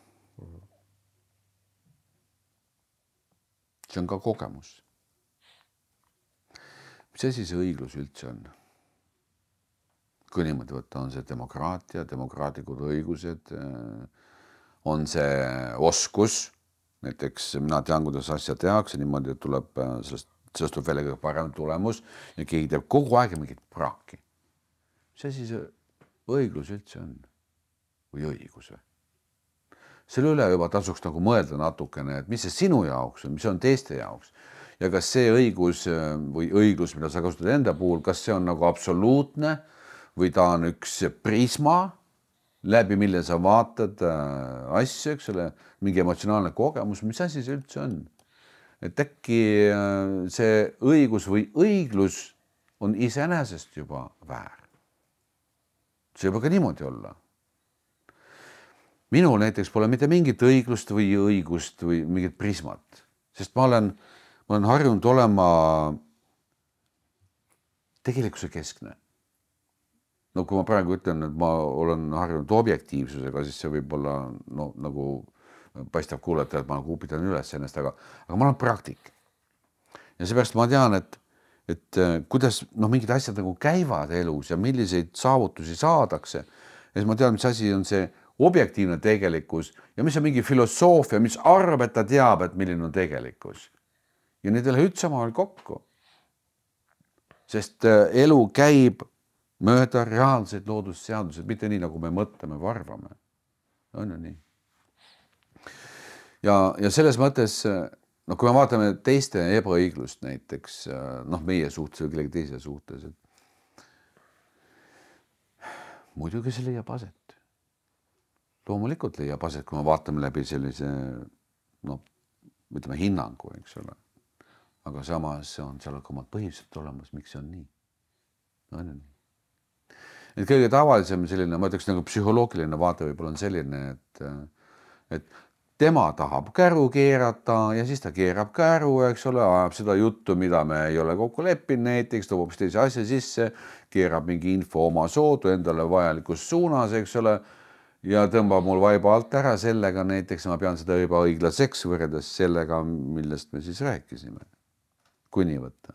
See on ka kogemus. Mis asi see õiglus üldse on? Kui niimoodi võtta, on see demokraatia, demokraatlikud õigused, on see oskus, näiteks mina tean, kuidas asja tehakse, niimoodi, et tuleb sellest, sellest tuleb välja kõige parem tulemus ja keegi teeb kogu aeg mingit praaki. See siis õiglus üldse on. või õigus või? Selle üle juba tasuks nagu mõelda natukene, et mis see sinu jaoks on, mis on teiste jaoks ja kas see õigus või õiglus, mida sa kasutad enda puhul, kas see on nagu absoluutne või ta on üks prisma, läbi mille sa vaatad asju, eks ole, mingi emotsionaalne kogemus, mis asi see üldse on? Et äkki see õigus või õiglus on iseenesest juba väär. See juba ka niimoodi olla. Minul näiteks pole mitte mingit õiglust või õigust või mingit prismat, sest ma olen, ma olen harjunud olema tegelikkuse keskne. No kui ma praegu ütlen, et ma olen harjunud objektiivsusega, siis see võib olla no, nagu paistab kuulata, et ma nagu upitan üles ennast, aga, aga ma olen praktik. Ja seepärast ma tean, et, et kuidas no, mingid asjad nagu käivad elus ja milliseid saavutusi saadakse. Ja ma tean, mis asi on see objektiivne tegelikkus ja mis on mingi filosoofia, mis arvab, et ta teab, et milline on tegelikkus. Ja need ei lähe üldse omavahel kokku. Sest elu käib mööda reaalseid loodusseadused, mitte nii, nagu me mõtleme või arvame. On ju nii. Ja, ja selles mõttes, no kui me vaatame teiste ebaõiglust näiteks, noh, meie suhtes või kellegi teise suhtes, et muidugi see leiab aset. Loomulikult leiab aset, kui me vaatame läbi sellise, noh, ütleme hinnangu, eks ole. Aga samas on seal ka omad põhjused olemas, miks see on nii. On ju nii. Et kõige tavalisem selline, ma ütleks nagu psühholoogiline vaate võib-olla on selline, et, et tema tahab käru keerata ja siis ta keerab käru, eks ole, ajab seda juttu, mida me ei ole kokku leppinud näiteks, toob teise asja sisse, keerab mingi info oma soodu endale vajalikus suunas, eks ole, ja tõmbab mul vaiba alt ära sellega näiteks, ma pean seda juba õiglaseks võrreldes sellega, millest me siis rääkisime, kui nii võtta.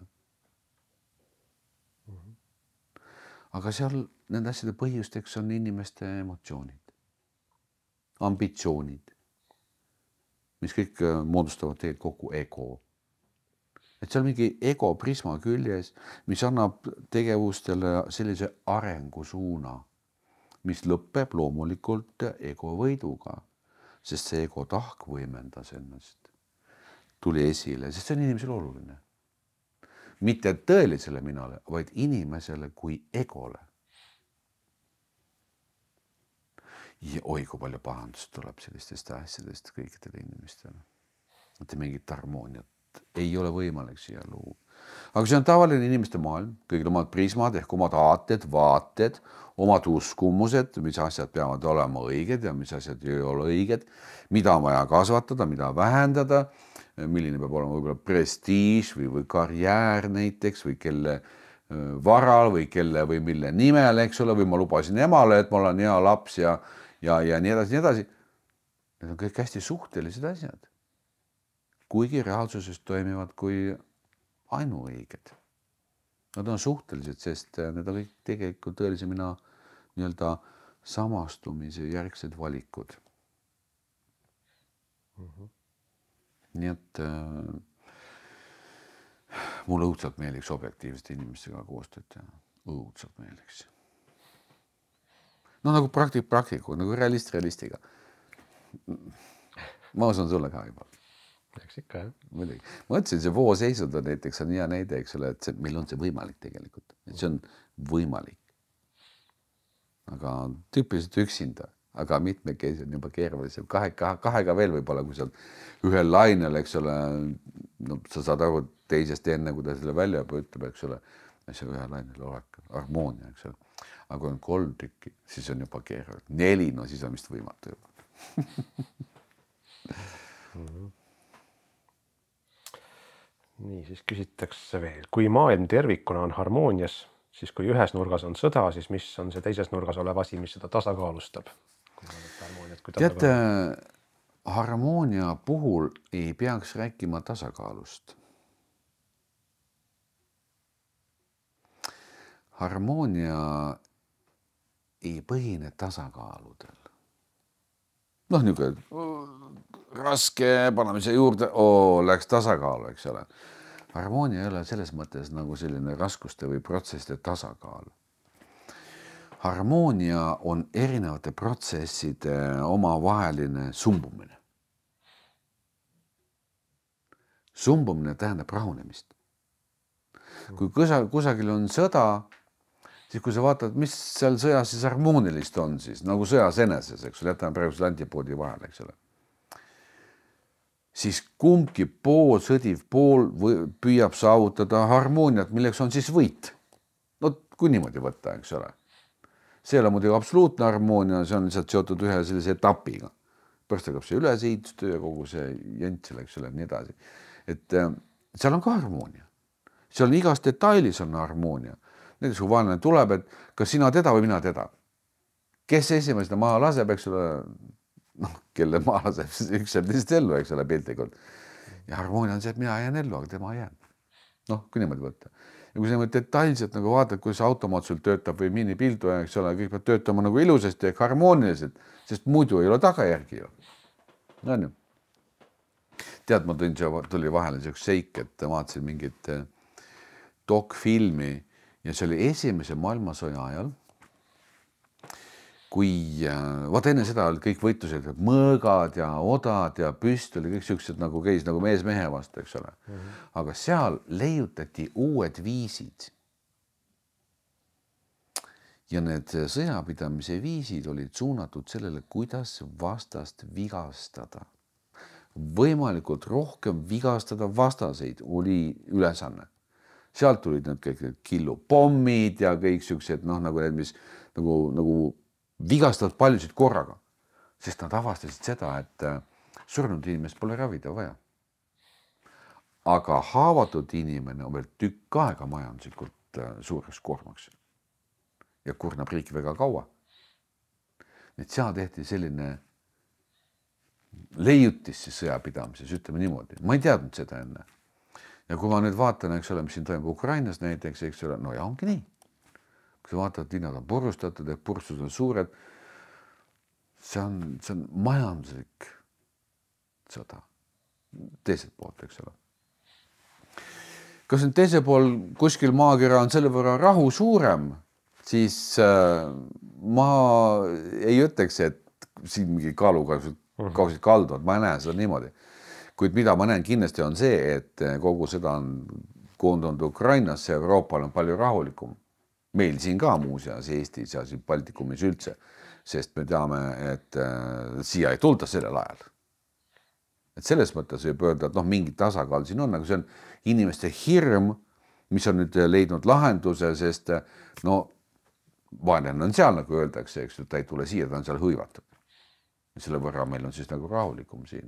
Aga seal nende asjade põhjusteks on inimeste emotsioonid, ambitsioonid, mis kõik moodustavad tegelikult kokku ego. Et seal mingi ego prisma küljes, mis annab tegevustele sellise arengusuuna, mis lõpeb loomulikult ego võiduga, sest see ego tahk võimendas ennast, tuli esile, sest see on inimesele oluline. Mitte tõelisele minale, vaid inimesele kui egole. Ja oi, kui palju pahandust tuleb sellistest asjadest kõikidele inimestele. Mitte mingit harmooniat ei ole võimalik siia luua. Aga see on tavaline inimeste maailm, kõigil omad prismad ehk omad aated, vaated, omad uskumused, mis asjad peavad olema õiged ja mis asjad ei ole õiged, mida on vaja kasvatada, mida vähendada, milline peab olema võib-olla prestiiž või, või karjäär näiteks või kelle varal või kelle või mille nimel, eks ole, või ma lubasin emale, et ma olen hea laps ja, ja, ja nii edasi, nii edasi. Need on kõik hästi suhtelised asjad, kuigi reaalsuses toimivad kui ainuõiged. Nad on suhtelised, sest need on kõik tegelikult tõelise mina nii-öelda samastumise järgsed valikud. Mm-hmm. Nii et äh, mulle õudselt meeliks objektiivsete inimestega koostööd teha. Õudselt meeliks. No nagu praktik praktiku, nagu realist realistiga. Ma usun sulle ka juba. Eks ikka, jah. Mõelgi. Ma ütlesin, see vooseisud on näiteks on hea näide, eks ole, et see, meil on see võimalik tegelikult. Et see on võimalik. Aga tüüpiliselt üksinda. Aga mitmekesi on juba keerulisem. Kahe, kahega veel võib-olla, kui sa ühel lainel, eks ole, no, sa saad aru teisest enne, kui ta selle välja ütleb, eks ole, see ühel lainel olek, harmoonia, eks ole. Aga kui on kolm tükki, siis on juba keeruline. Neli, no siis on vist võimatu juba. mm-hmm. Nii, siis küsitakse veel. Kui maailm tervikuna on harmoonias, siis kui ühes nurgas on sõda, siis mis on see teises nurgas olev asi, mis seda tasakaalustab? Teate, harmoonia puhul ei peaks rääkima tasakaalust. Harmoonia ei põhine tasakaaludel. Noh, niisugune raske, paneme siia juurde, oo, läks tasakaalu, eks ole. Harmoonia ei ole selles mõttes nagu selline raskuste või protsesside tasakaal. harmoonia on erinevate protsesside omavaheline sumbumine. Sumbumine tähendab rahunemist. Kui kusagil on sõda, siis kui sa vaatad, mis seal sõjas siis harmoonilist on, siis nagu sõjas eneses, eks ole, jätame praegu selle antipoodi vahel, eks ole. Siis kumbki pool, sõdiv pool püüab saavutada harmooniat, milleks on siis võit. No kui niimoodi võtta, eks ole. See ei ole muidugi absoluutne harmoonia, see on lihtsalt seotud ühe sellise etapiga. Pärast hakkab see ülesehitustöö ja kogu see jentsel, eks ole, nii edasi. Et seal on ka harmoonia. Seal on igas detailis on harmoonia. Näiteks kui vaenlane tuleb, et kas sina teda või mina teda. Kes esimesena maha laseb, eks ole, noh, kelle maha laseb, üks jääb lihtsalt ellu, eks ole, piltlikult. Ja harmoonia on see, et mina jään ellu, aga tema jään. Noh, kui niimoodi võtta. Ja kui sa detailselt nagu vaatad, kuidas automaat sul töötab või minipilduja, eks ole, kõik peab töötama nagu ilusasti ja harmooniliselt, sest muidu ei ole tagajärgi ju. No on ju. Tead, ma tuli vahele selline seik, et vaatasin mingit dok-filmi ja see oli esimese maailmasõja ajal, kui vaata enne seda olid kõik võitlused, mõõgad ja odad ja püst oli kõik siuksed nagu käis nagu mees mehe vastu, eks ole. Mm-hmm. Aga seal leiutati uued viisid. Ja need sõjapidamise viisid olid suunatud sellele, kuidas vastast vigastada. Võimalikult rohkem vigastada vastaseid oli ülesanne. Sealt tulid need kõik need killupommid ja kõik siuksed, noh, nagu need, mis nagu, nagu vigastavad paljusid korraga, sest nad avastasid seda, et surnud inimest pole ravida vaja. Aga haavatud inimene on veel tükk aega majanduslikult suureks koormaks ja kurnab riik väga kaua. Nii et seal tehti selline leiutis siis sõjapidamises, ütleme niimoodi. Ma ei teadnud seda enne. Ja kui ma nüüd vaatan, eks ole, mis siin toimub Ukrainas näiteks, eks ole, no ja ongi nii. Kui sa vaatad, linnad on purustatud ja purstud on suured, see on, see on majanduslik sõda. Teiselt poolt, eks ole. Kas nüüd teise pool kuskil maakera on selle võrra rahu suurem, siis äh, ma ei ütleks, et siin mingi kaalukaused kausid kalduvad, ma ei näe seda niimoodi. Kuid mida ma näen kindlasti on see, et kogu seda on koondunud Ukrainasse ja Euroopal on palju rahulikum. Meil siin ka muuseas Eestis ja siin Baltikumis üldse, sest me teame, et äh, siia ei tulda sellel ajal. Et selles mõttes võib öelda, et noh, mingi tasakaal siin on, aga see on inimeste hirm, mis on nüüd leidnud lahenduse, sest no vaenlane on seal, nagu öeldakse, eks, ta ei tule siia, ta on seal hõivatud. Selle võrra meil on siis nagu rahulikum siin.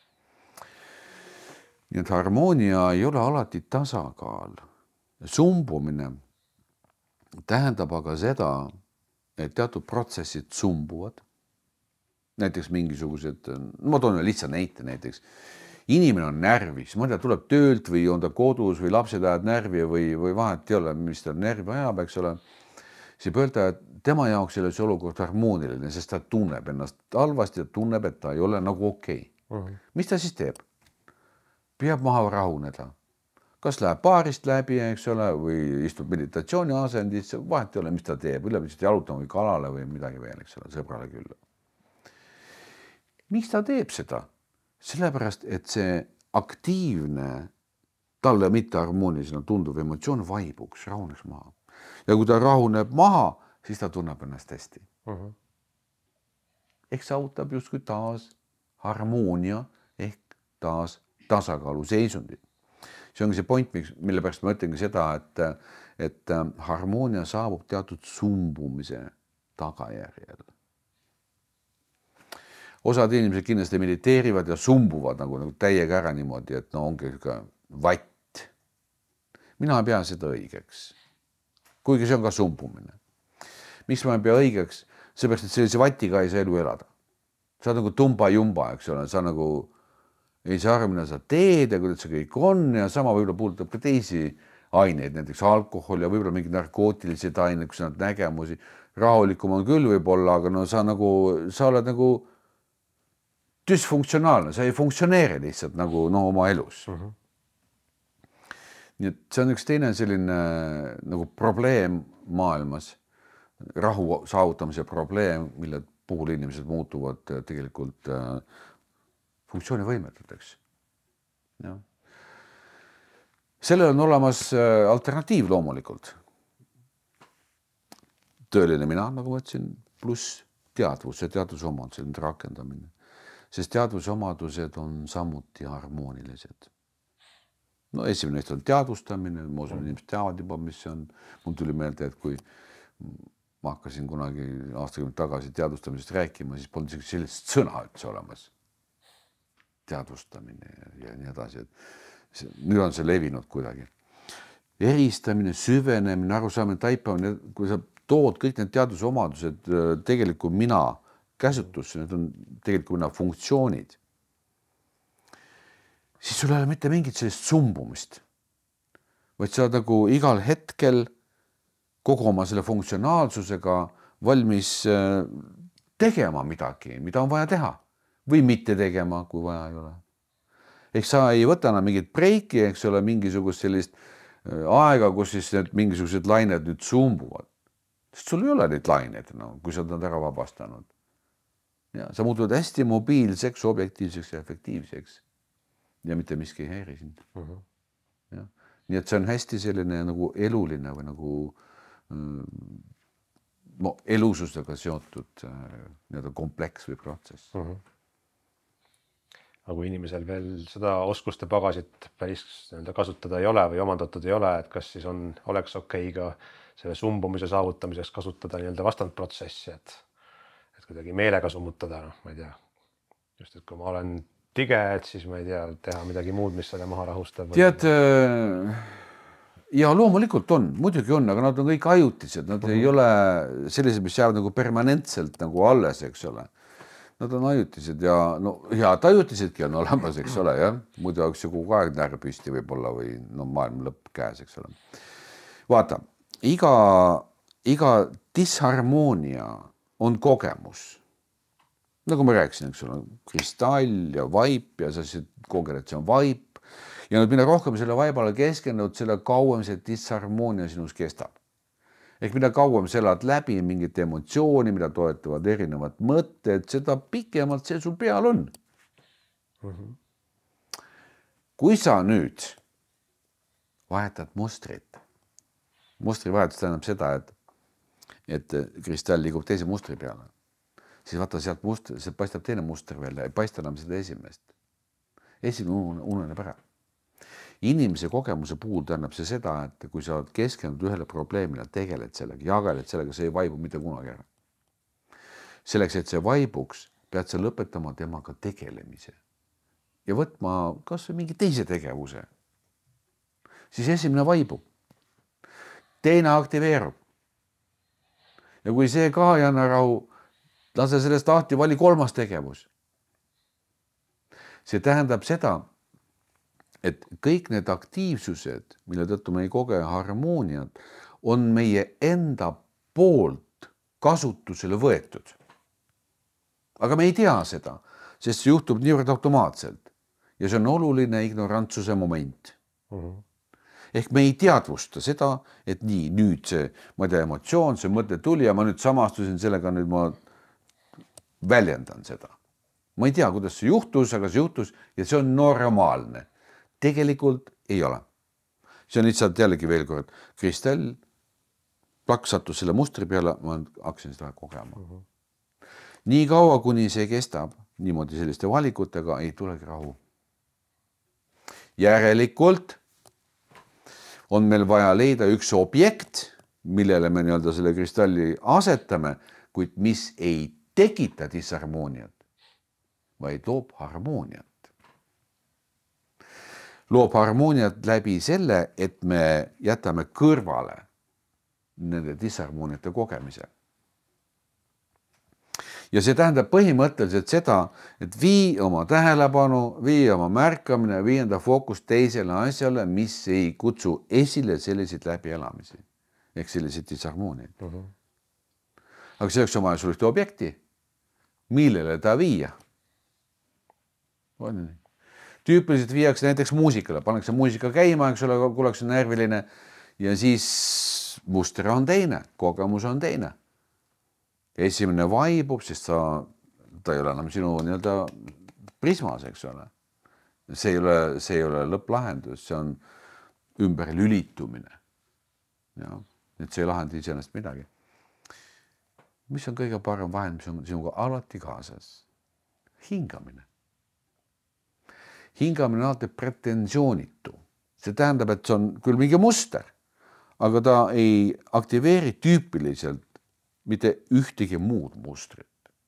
Nii et harmoonia ei ole alati tasakaal. Sumbumine tähendab aga seda, et teatud protsessid sumbuvad. Näiteks mingisugused, ma toon lihtsa näite näiteks. Inimene on närvis, ma tea, tuleb töölt või on ta kodus või lapsed ajad närvi või, või vahet ei ole, mis ta närvi ajab, eks ole. See pöörda, et tema jaoks ei ole see olukord harmooniline, sest ta tunneb ennast halvasti ja tunneb, et ta ei ole nagu okei. Okay. Mis ta siis teeb? Peab maha rahuneda. Kas läheb baarist läbi, eks ole, või istub meditatsiooni asendis, vahet ei ole, mis ta teeb, üle lihtsalt jalutama või kalale või midagi veel, eks ole, sõbrale küll. Miks ta teeb seda? Sellepärast, et see aktiivne, talle mitte harmoonilisena tunduv emotsioon vaibuks, rahuneks maha. Ja kui ta rahuneb maha, siis ta tunneb ennast hästi. Uh-huh. Ehk saavutab justkui taas harmoonia ehk taas tasakaalu seisundit. See ongi see point, mille pärast ma ütlengi seda, et, et harmoonia saabub teatud sumbumise tagajärjel. Osad inimesed kindlasti mediteerivad ja sumbuvad nagu, nagu täiega ära niimoodi, et no ongi ka vatt. Mina ei pea seda õigeks. Kuigi see on ka sumbumine. Miks ma ei pea õigeks? Seepärast, et sellise vatiga ei saa elu elada. Sa oled nagu tumba-jumba, eks ole, sa nagu ei saa aru, mida sa teed ja kuidas see kõik on ja sama võib-olla puudutab ka teisi aineid, näiteks alkohol ja võib-olla mingi narkootilised aineid, kus nad nägemusi. Rahulikum on küll võib-olla, aga no sa, nagu, sa oled nagu düsfunktsionaalne, sa ei funktsioneeri lihtsalt nagu no, oma elus. Uh-huh. Nii et see on üks teine selline nagu probleem maailmas, rahu saavutamise probleem, mille puhul inimesed muutuvad tegelikult funktsioonivõimetuteks. Ja. Sellel on olemas alternatiiv loomulikult. Tõeline mina, nagu ma ütlesin, pluss teadvus ja teadvusomadused, nende rakendamine. Sest teadvusomadused on samuti harmoonilised. No esimene neist on teadvustamine, ma usun, inimesed teavad juba, mis see on. Mul tuli meelde, et kui ma hakkasin kunagi aastakümneid tagasi teadvustamisest rääkima, siis polnud sellist sõna üldse olemas. Teadvustamine ja nii edasi. Nüüd on see levinud kuidagi. Eristamine, süvenemine, arusaamine, taipamine, kui sa tood kõik need teadusomadused tegelikult mina käsutusse, need on tegelikult mina funktsioonid, siis sul ei ole mitte mingit sellist sumbumist, vaid sa oled nagu igal hetkel kogu oma selle funktsionaalsusega valmis tegema midagi, mida on vaja teha või mitte tegema, kui vaja ei ole. Ehk sa ei võta enam mingit breiki, eks ole, mingisugust sellist aega, kus siis need mingisugused lained nüüd sumbuvad. Sest sul ei ole neid laineid, no, kui sa oled ära vabastanud. Ja, sa muutud hästi mobiilseks, objektiivseks ja efektiivseks. Ja mitte miski ei häiri sind. Uh-huh. Ja. Nii et see on hästi selline nagu eluline või nagu no, elususega seotud nii-öelda kompleks või protsess. Uh-huh. Aga kui inimesel veel seda oskuste pagasit päris kasutada ei ole või omandatud ei ole, et kas siis on, oleks okei ka selle sumbumise saavutamiseks kasutada nii-öelda vastandprotsessi, et, et kuidagi meelega summutada, no, ma ei tea. Just, et kui ma olen tige, et siis ma ei tea, teha midagi muud, mis selle maha rahustab. Tead, ja loomulikult on, muidugi on, aga nad on kõik ajutised, nad uh-huh. ei ole sellised, mis jäävad nagu permanentselt nagu alles, eks ole. Nad on ajutised ja no head ajutisedki on olemas, eks ole, jah. Muidu oleks ju kogu aeg närv püsti võib-olla või no maailm lõpp käes, eks ole. Vaata, iga, iga disharmoonia on kogemus. Nagu ma rääkisin, eks ole, kristall ja vaip ja sa koged, et see on vaip. Ja nüüd mida rohkem selle vaibale keskennud, selle kauem see disharmoonia sinus kestab. Ehk mida kauem sa elad läbi mingit emotsiooni, mida toetavad erinevad mõtted, seda pikemalt see sul peal on. Uh-huh. Kui sa nüüd vahetad mustrit, mustri vahetus tähendab seda, et, et kristall liigub teise mustri peale, siis vaata sealt mustri, see paistab teine muster välja, ei paista enam seda esimest. Esimene uneneb ära. Inimese kogemuse puhul tähendab see seda, et kui sa oled keskendunud ühele probleemile, tegeled sellega, jageled sellega, see ei vaibu mitte kunagi ära. Selleks, et see vaibuks, pead sa lõpetama temaga tegelemise ja võtma kas või mingi teise tegevuse. Siis esimene vaibub. Teine aktiveerub. Ja kui see ka ei anna rahu, lase sellest lahti, vali kolmas tegevus. See tähendab seda, et kõik need aktiivsused, mille tõttu me ei koge harmooniat, on meie enda poolt kasutusele võetud. Aga me ei tea seda, sest see juhtub niivõrd automaatselt ja see on oluline ignorantsuse moment. Uh-huh. Ehk me ei teadvusta seda, et nii, nüüd see, ma ei tea, emotsioon, see mõte tuli ja ma nüüd samastusin sellega, nüüd ma väljendan seda. Ma ei tea, kuidas see juhtus, aga see juhtus ja see on normaalne. Tegelikult ei ole. See on lihtsalt jällegi veel kord. Kristall plaks sattus selle mustri peale, ma hakkasin seda kogema. Uh-huh. Nii kaua, kuni see kestab, niimoodi selliste valikutega ei tulegi rahu. Järelikult on meil vaja leida üks objekt, millele me nii-öelda selle kristalli asetame, kuid mis ei tekita disharmooniat, vaid loob harmooniat. Loob harmooniat läbi selle, et me jätame kõrvale nende disharmooniate kogemise. Ja see tähendab põhimõtteliselt seda, et vii oma tähelepanu, vii oma märkamine, vii enda fookus teisele asjale, mis ei kutsu esile selliseid läbielamisi, ehk selliseid disharmooniaid. Uh-huh. Aga selleks on vaja suliste objekti, millele ta viia. On nii. Tüüpiliselt viiakse näiteks muusikale, pannakse muusika käima, eks ole, kuulakse närviline ja siis muster on teine, kogemus on teine. esimene vaibub, sest sa, ta ei ole enam sinu nii-öelda prismas, eks ole. See ei ole, see ei ole lõpplahendus, see on ümber lülitumine. Ja, et see ei lahenda iseenesest midagi. Mis on kõige parem vahend, mis on sinuga alati kaasas? Hingamine. Hingamine on alati pretensioonitu. See tähendab, et see on küll mingi muster, aga ta ei aktiveeri tüüpiliselt mitte ühtegi muud mustrit.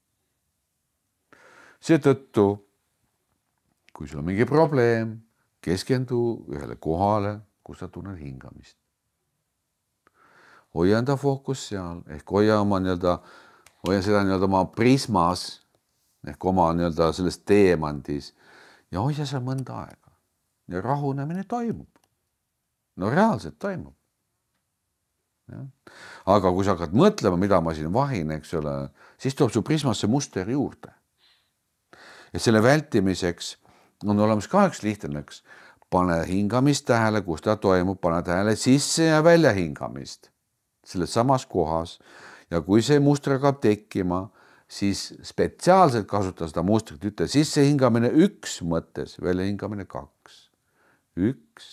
Seetõttu, kui sul on mingi probleem, keskendu ühele kohale, kus sa tunned hingamist. Hoia enda fookus seal, ehk hoia oma nii-öelda, hoia seda nii-öelda oma prismas, ehk oma nii-öelda selles teemandis ja hoia seal mõnda aega. Ja rahunemine toimub. No reaalselt toimub. Ja. Aga kui sa hakkad mõtlema, mida ma siin vahin, eks ole, siis tuleb su prismasse muster juurde. Ja selle vältimiseks on olemas kaheks lihtneks. Pane hingamist tähele, kus ta toimub, pane tähele sisse ja välja hingamist. Selles samas kohas. Ja kui see muster hakkab tekkima, siis spetsiaalselt kasuta seda mustrit, ütle sisse hingamine üks mõttes, välja hingamine kaks. Üks,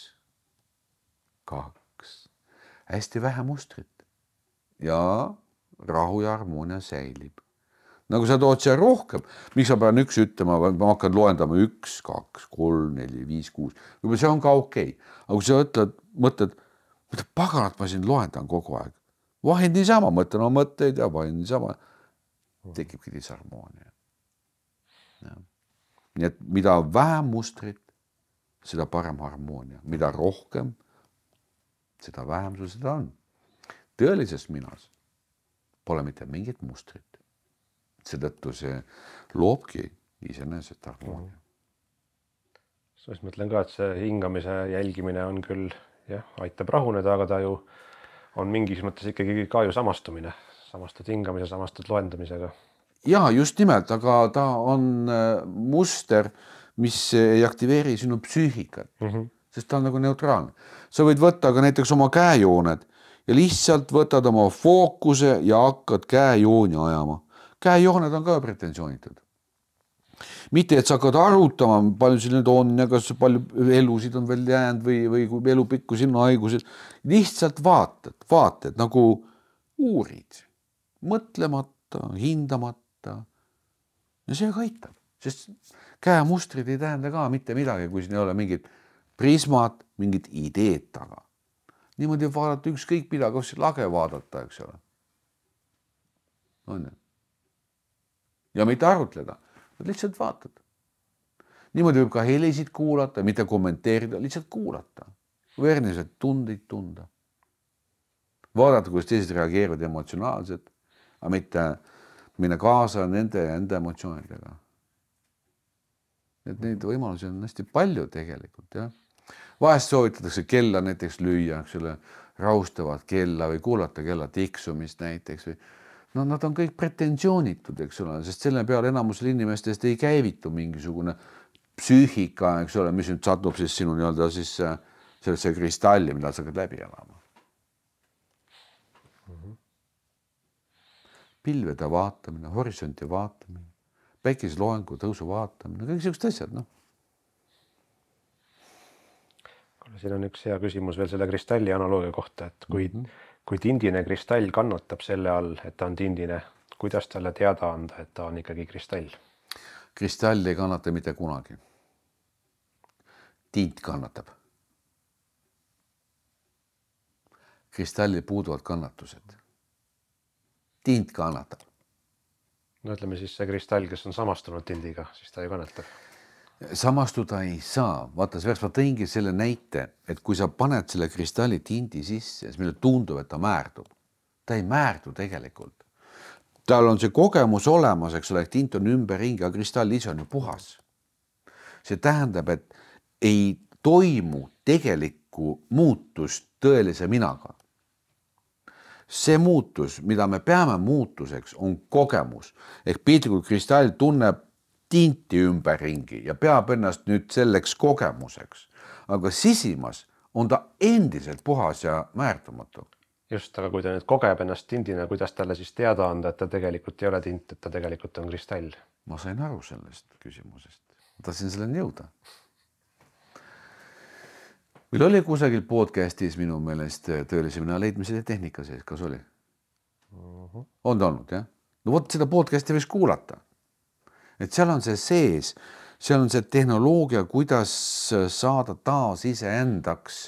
kaks. Hästi vähe mustrit. Ja rahu ja harmoonia säilib. Nagu sa tood siia rohkem, miks sa pean üks ütlema, ma hakkan loendama üks, kaks, kolm, neli, viis, kuus. Juba see on ka okei. Aga kui sa ütled, mõtled, mida paganat ma siin loendan kogu aeg. Vahin niisama, mõtlen oma mõtteid ja vahin niisama. Tekibki disharmoonia. Ja. Nii et mida vähem mustrit, seda parem harmoonia. Mida rohkem, seda vähem sul seda on. Tõelises minas pole mitte mingit mustrit. Seetõttu see loobki iseenesest harmoonia. Siis mõtlen ka, et see hingamise jälgimine on küll, jah, aitab rahuneda, aga ta ju on mingis mõttes ikkagi ka ju samastumine. Samastud hingamise, samastud loendamisega. Jaa, just nimelt, aga ta on muster, mis ei aktiveeri sinu psüühikat, mm-hmm. sest ta on nagu neutraalne. Sa võid võtta ka näiteks oma käejooned ja lihtsalt võtad oma fookuse ja hakkad käejooni ajama. Käejooned on ka pretensioonitud. Mitte, et sa hakkad arutama, palju siin nüüd on ja kas palju elusid on veel jäänud või, või kui elupikku sinna haigused. Lihtsalt vaatad, vaatad nagu uurid, mõtlemata, hindamata. Ja see aitab, sest käemustrid ei tähenda ka mitte midagi, kui siin ei ole mingid prismad, mingid ideed taga. Niimoodi vaadata ükskõik mida, kas lage vaadata, eks ole. On ju? Ja mitte arutleda, lihtsalt vaatad. Niimoodi võib ka helisid kuulata, mitte kommenteerida, lihtsalt kuulata. Verniselt tundeid tunda. Vaadata, kuidas teised reageerivad emotsionaalselt, aga mitte minna kaasa nende ja enda emotsioonidega. Et neid võimalusi on hästi palju tegelikult. Ja? Vahest soovitatakse kella näiteks lüüa, eks ole, raustavat kella või kuulata kella tiksumist näiteks või no nad on kõik pretensioonitud, eks ole, sest selle peale enamusel inimestest ei käivitu mingisugune psüühika, eks ole, mis nüüd satub siis sinu nii-öelda siis sellesse kristalli, mida sa hakkad läbi elama. Mm-hmm. Pilvede vaatamine, horisonti vaatamine, päikesloengu tõusu vaatamine, kõik sellised asjad, noh. Siin on üks hea küsimus veel selle kristalli analoogia kohta, et kui mm-hmm. Kui tindine kristall kannatab selle all, et ta on tindine, kuidas talle teada anda, et ta on ikkagi kristall? Kristall ei kannata mitte kunagi. Tint kannatab. Kristalli puuduvad kannatused. Tint kannatab. No ütleme siis see kristall, kes on samastunud tindiga, siis ta ei kannatab. Samastuda ei saa. Vaata, see peaks ma tõingi selle näite, et kui sa paned selle kristalli tindi sisse, siis meile tundub, et ta määrdub. Ta ei määrdu tegelikult. Tal on see kogemus olemas, eks ole, tint on ümberringi, aga kristall ise on ju puhas. See tähendab, et ei toimu tegelikku muutust tõelise minaga. See muutus, mida me peame muutuseks, on kogemus. Ehk piltlikult kristall tunneb tinti ümberringi ja peab ennast nüüd selleks kogemuseks. Aga sisimas on ta endiselt puhas ja määrdumatu. just, aga kui ta nüüd kogeb ennast tindina, kuidas talle siis teada anda, et ta tegelikult ei ole tint, et ta tegelikult on kristall? Ma sain aru sellest küsimusest. Ma tahtsin selleni jõuda. Meil oli kusagil podcastis minu meelest tõelise mina leidmise tehnika sees, kas oli? Uh-huh. On ta olnud, jah? No vot, seda podcasti võiks kuulata. Et seal on see sees, seal on see tehnoloogia, kuidas saada taas ise endaks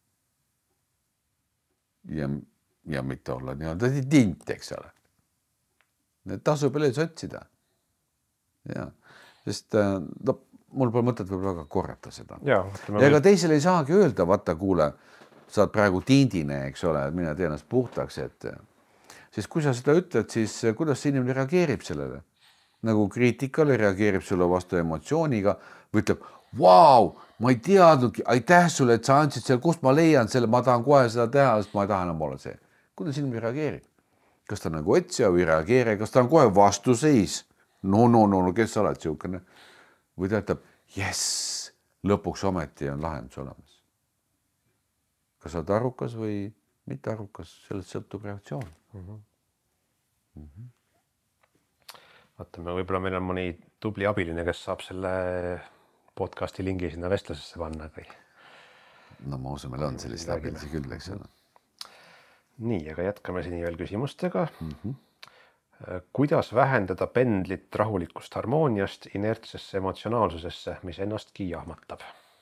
ja, ja mitte olla nii-öelda tint, eks ole. Need tasub üles otsida. Ja, sest no, mul pole mõtet võib väga korrata seda. Ja, ja ega teisele ei saagi öelda, vaata kuule, saad praegu tindine, eks ole, et mina teen ennast puhtaks, et siis kui sa seda ütled, siis kuidas see inimene reageerib sellele? Nagu kriitikale reageerib sulle vastu emotsiooniga või ütleb, vau, ma ei teadnudki, aitäh sulle, et sa andsid selle, kust ma leian selle, ma tahan kohe seda teha, sest ma ei taha enam olla see. Kuidas inimene reageerib? Kas ta nagu otsija või reageerib? Kas ta on kohe vastuseis? No, no, no, no, kes sa oled siukene? Või ta ütleb, jess, lõpuks ometi on lahendus olemas. Kas sa oled arukas või mitte arukas, sellest sõltub reaktsioon. Mm-hmm. Mm-hmm. Vaatame, võib-olla meil on mõni tubli abiline, kes saab selle podcasti lingi sinna vestlusesse panna. Või... No ma usun, meil on sellist abilisi küll, eks ole. Nii, aga jätkame seni veel küsimustega. Mm-hmm. Kuidas vähendada pendlit rahulikust harmooniast inertsesse emotsionaalsusesse, mis ennastki jahmatab?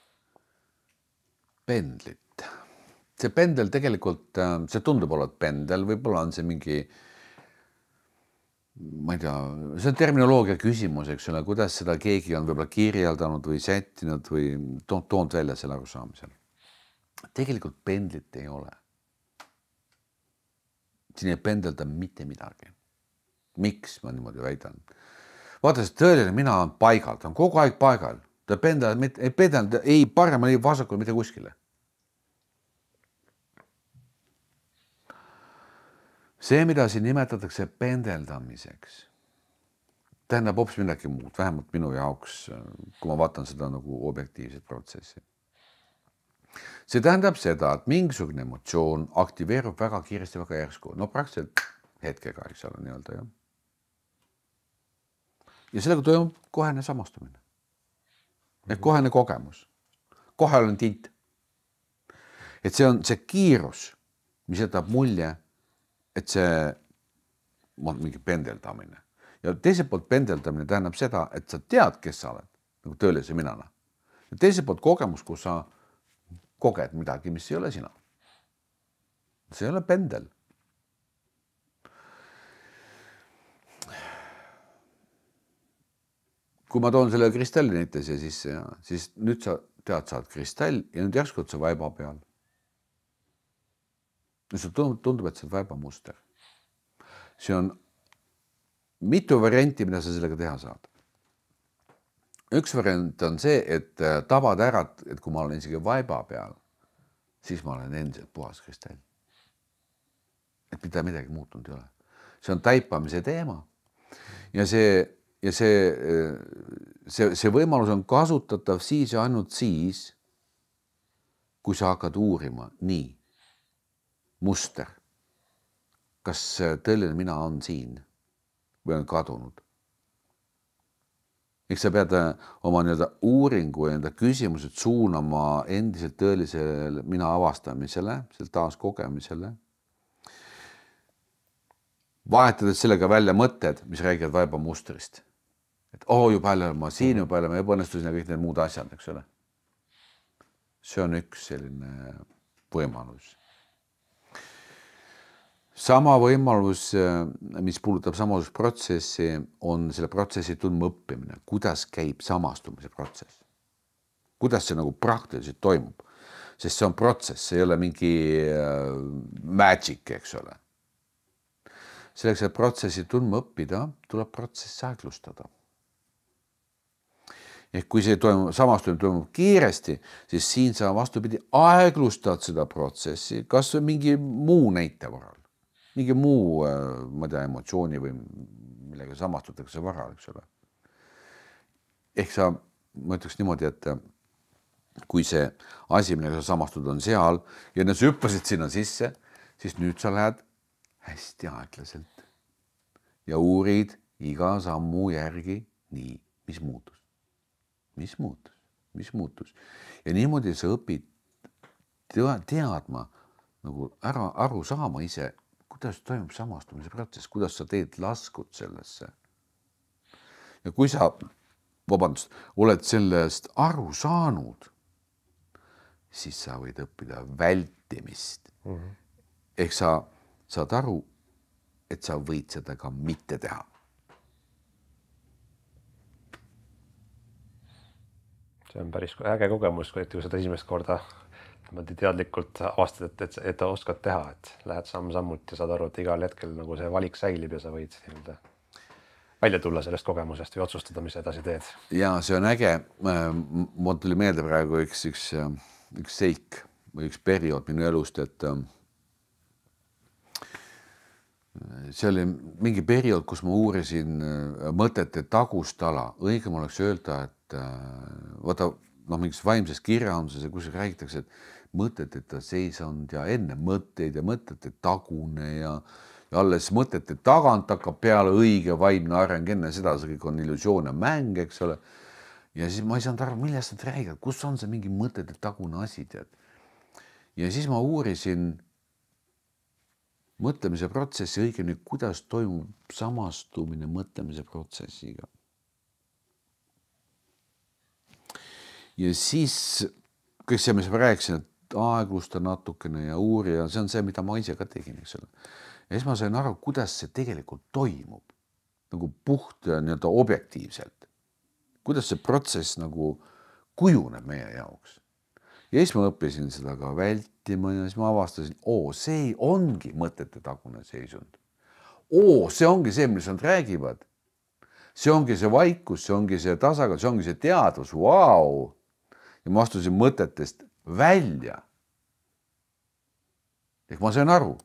Pendlit. See pendel tegelikult, see tundub olevat pendel, võib-olla on see mingi, ma ei tea, see on terminoloogia küsimus, eks ole, kuidas seda keegi on võib-olla kirjeldanud või sättinud või toonud välja selle arusaamisel. Tegelikult pendlit ei ole. Siin ei pendelda mitte midagi. Miks ma niimoodi väidan? Vaata, see tõeline mina on paigal, ta on kogu aeg paigal. Ta pendel, ei pendel, ei parema, ei vasakul, mitte kuskile. See, mida siin nimetatakse pendeldamiseks, tähendab hoopis midagi muud, vähemalt minu jaoks, kui ma vaatan seda nagu objektiivset protsessi. See tähendab seda, et mingisugune emotsioon aktiveerub väga kiiresti, väga järsku. No praktiliselt hetkega, eks ole, nii-öelda, jah. Ja sellega toimub kohene samastumine. Ehk kohene kogemus. Kohe on tint. Et see on see kiirus, mis jätab mulje, et see on mingi pendeldamine. Ja teiselt poolt pendeldamine tähendab seda, et sa tead, kes sa oled, nagu tõelise minana. Ja teiselt poolt kogemus, kus sa koged midagi, mis ei ole sina. See ei ole pendel. Kui ma toon selle kristalli näite siia sisse, ja, siis nüüd sa tead, saad kristall ja nüüd järsku sa vaiba peal. Ja see tundub, et see vaiba muster. See on mitu varianti, mida sa sellega teha saad. Üks variant on see, et tabad ära, et kui ma olen isegi vaiba peal, siis ma olen endiselt puhas kristall. Et mida midagi muutunud ei ole. See on taipamise teema. Ja see Ja see, see, see võimalus on kasutatav siis ja ainult siis, kui sa hakkad uurima nii, muster, kas tõeline mina on siin või on kadunud. Eks sa pead oma nii-öelda uuringu ja enda küsimused suunama endiselt tõelisele mina avastamisele, selle taas kogemisele. Vahetades sellega välja mõtted, mis räägivad vaiba mustrist. Et oo, juba jälle ma siin, juba jälle ma ebaõnnestusin ja kõik need muud asjad, eks ole. See on üks selline võimalus. Sama võimalus, mis puudutab samastusprotsessi, on selle protsessi tundma õppimine. Kuidas käib samastumise protsess? Kuidas see nagu praktiliselt toimub? Sest see on protsess, see ei ole mingi magic, eks ole. Selleks, et protsessi tundma õppida, tuleb protsess aeglustada. Ehk kui see toimub, samastumine toimub kiiresti, siis siin sa vastupidi aeglustad seda protsessi, kas või mingi muu näite varal. Mingi muu, ma tea, emotsiooni või millega samastutakse varal, eks ole. Ehk sa, ma ütleks niimoodi, et kui see asi, millega sa samastud on seal ja sa hüppasid sinna sisse, siis nüüd sa lähed hästi aeglaselt ja uurid iga sammu järgi nii, mis muutus, mis muutus, mis muutus. Ja niimoodi sa õpid teadma, nagu ära, aru saama ise, kuidas toimub samastumise protsess, kuidas sa teed laskud sellesse. Ja kui sa, vabandust, oled sellest aru saanud, siis sa võid õppida vältimist. Mm-hmm. Ehk sa saad aru, et sa võid seda ka mitte teha. See on päris äge kogemus, kui seda esimest korda teadlikult avastad, et, et, et oskad teha, et lähed samm-sammult ja saad aru, et igal hetkel nagu see valik säilib ja sa võid välja tulla sellest kogemusest või otsustada, mis edasi teed. Ja see on äge. Mul tuli meelde praegu üks, üks, üks seik või üks periood minu elust, et see oli mingi periood, kus ma uurisin mõtete tagustala. Õigem oleks öelda, et vaata, noh, mingis vaimses kirjaanduses, kus räägitakse, et mõteteta seisund ja enne mõtteid ja mõtete tagune ja, ja alles mõtete tagant hakkab peale õige vaimne areng, enne seda see kõik on illusioon ja mäng, eks ole. Ja siis ma ei saanud aru, millest nad räägivad, kus on see mingi mõtete tagune asi, tead. Ja siis ma uurisin mõtlemise protsessi, õigemini, kuidas toimub samastumine mõtlemise protsessiga. Ja siis kõik see, mis ma rääkisin, et aeglusta natukene ja uuri ja see on see, mida ma ise ka tegin, eks ole. Ja siis ma sain aru, kuidas see tegelikult toimub, nagu puht ja nii-öelda objektiivselt. Kuidas see protsess nagu kujuneb meie jaoks. Ja siis ma õppisin seda ka vältima ja siis ma avastasin, oo, see ongi mõtete tagune seisund. Oo, see ongi see, mis nad räägivad. See ongi see vaikus, see ongi see tasakaal, see ongi see teadvus, vau! Ja ma astusin mõtetest välja. Ehk ma sain aru.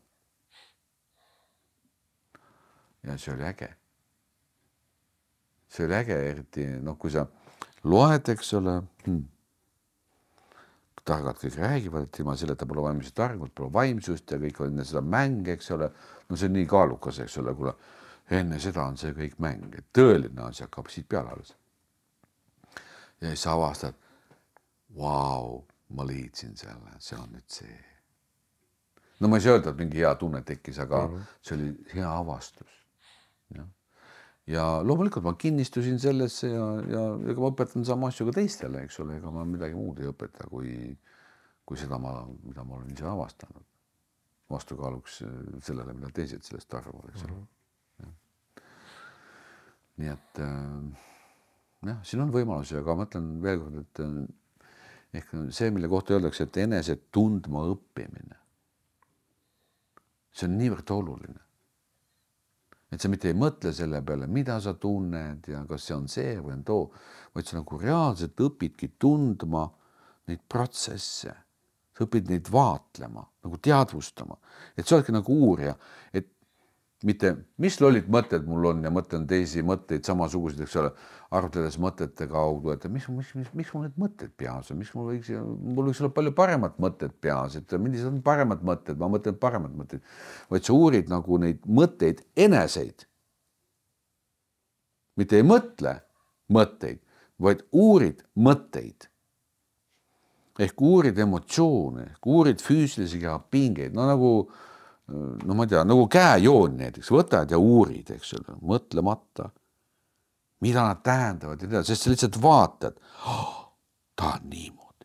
Ja see oli äge. See oli äge, eriti, noh, kui sa loed, eks ole, hmm. targad kõik räägivad, et ilma selleta pole vaimsust arengut, pole vaimsust ja kõik on enne seda mäng, eks ole. No see on nii kaalukas, eks ole, kuule, enne seda on see kõik mäng. Tõeline asi hakkab siit peale alles. Ja siis avastad, vau, ma liitsin selle, see on nüüd see. No ma ei saa öelda, et mingi hea tunne tekkis, aga mm-hmm. see oli hea avastus. Ja, ja loomulikult ma kinnistusin sellesse ja, ja ega ma õpetan sama asju ka teistele, eks ole, ega ma midagi muud ei õpeta, kui, kui seda, ma, mida ma olen ise avastanud. Vastukaaluks sellele, mida teised sellest arvavad, eks ole. Mm-hmm. Nii et jah, siin on võimalusi, aga ma mõtlen veel kord, et ehk see, mille kohta öeldakse, et enese tundma õppimine. See on niivõrd oluline. Et sa mitte ei mõtle selle peale, mida sa tunned ja kas see on see või on too, vaid sa nagu reaalselt õpidki tundma neid protsesse. Sa õpid neid vaatlema, nagu teadvustama. Et sa oledki nagu uurija, et mitte, mis lollid mõtted mul on ja mõtlen teisi mõtteid samasugused, eks ole, arutledes mõtete kaudu, et mis, mis, mis, mis mul need mõtted peas on, mis mul võiks, mul võiks olla palju paremad mõtted peas, et millised on paremad mõtted, ma mõtlen paremad mõtted, vaid sa uurid nagu neid mõtteid eneseid. Mitte ei mõtle mõtteid, vaid uurid mõtteid. Ehk uurid emotsioone, ehk uurid füüsilisi ja pingeid, no nagu no ma tean, nagu käejoon näiteks, võtad ja uurid, eks ole, mõtlemata, mida nad tähendavad, ja sest sa lihtsalt vaatad, oh, ta on niimoodi.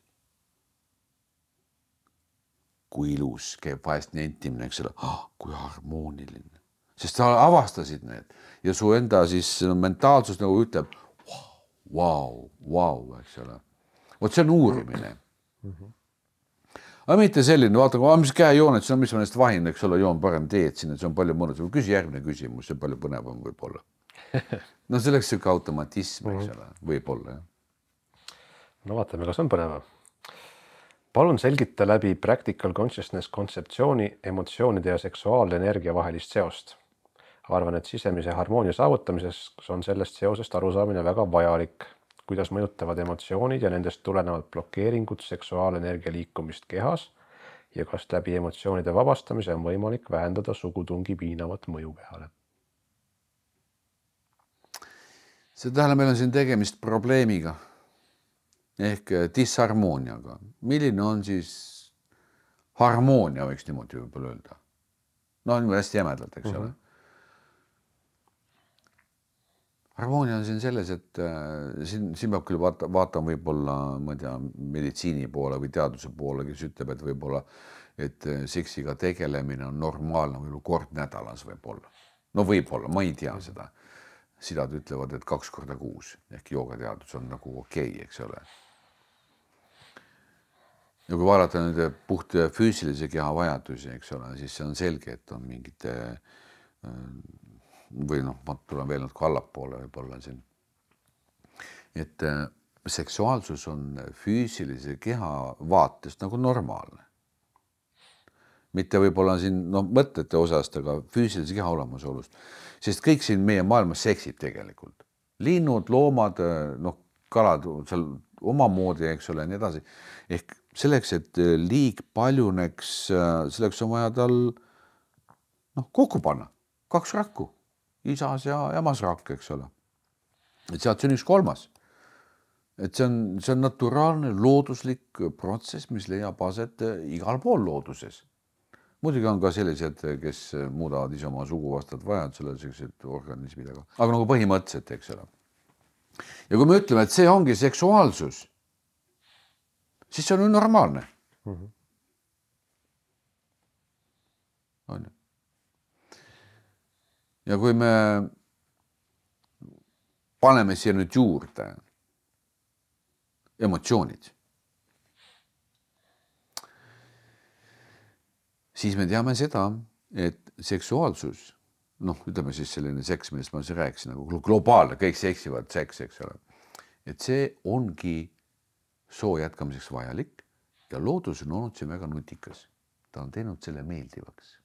Kui ilus käib vahest nentimine, eks ole, oh, kui harmooniline, sest sa avastasid need ja su enda siis mentaalsus nagu ütleb, vau, vau, eks ole. Vot see on uurimine. Mm-hmm. Aga mitte selline, vaata, mis käejooned, see on, mis ma neist vahin, eks ole, joon parem teed sinna, see on palju mõnus. Küsi järgmine küsimus, see on palju põnevam võib-olla. No selleks siuke automatism, eks ole, võib-olla. No vaatame, kas on põnevam. Palun selgita läbi practical consciousness kontseptsiooni emotsioonide ja seksuaalenergia vahelist seost. Arvan, et sisemise harmoonia saavutamises on sellest seosest arusaamine väga vajalik. Kuidas mõjutavad emotsioonid ja nendest tulenevad blokeeringud seksuaalenergia liikumist kehas ja kas läbi emotsioonide vabastamise on võimalik vähendada sugutungi piinavat mõju kehale? See tähendab, meil on siin tegemist probleemiga ehk disharmooniaga. Milline on siis harmoonia, võiks niimoodi võib-olla öelda? No on hästi jämedalt, eks ole. Harmoonia on siin selles, et siin, siin peab küll vaata, vaatama võib-olla, ma ei tea, meditsiini poole või teaduse poole, kes ütleb, et võib-olla, et seksiga tegelemine on normaalne või kord nädalas võib-olla. No võib-olla, ma ei tea seda. Sidad ütlevad, et kaks korda kuus ehk joogateadus on nagu okei, eks ole. Ja kui vaadata nüüd puht füüsilise keha vajadusi, eks ole, siis see on selge, et on mingite või noh, ma tulen veel natuke allapoole võib-olla siin. Et seksuaalsus on füüsilise keha vaatest nagu normaalne. Mitte võib-olla siin no, mõtete osast, aga füüsilise keha olemasolust. Sest kõik siin meie maailmas seksib tegelikult. Linnud, loomad, noh, kalad seal omamoodi, eks ole, nii edasi. Ehk selleks, et liig paljuneks, selleks on vaja tal noh, kokku panna. Kaks rakku. Isas ja emas rakk, eks ole. Et sealt see on üks kolmas. Et see on, see on naturaalne, looduslik protsess, mis leiab aset igal pool looduses. Muidugi on ka sellised, kes muudavad ise oma suguvastad vajad selle sellised organismidega. Aga nagu põhimõtteliselt, eks ole. Ja kui me ütleme, et see ongi seksuaalsus, siis see on ju normaalne. Mm-hmm. On ju. Ja kui me paneme siia nüüd juurde emotsioonid, siis me teame seda, et seksuaalsus, noh, ütleme siis selline seks, millest ma siin rääkisin, nagu globaalne, kõik seksivad seks, eks ole, et see ongi soo jätkamiseks vajalik ja loodus on olnud siin väga nutikas. Ta on teinud selle meeldivaks.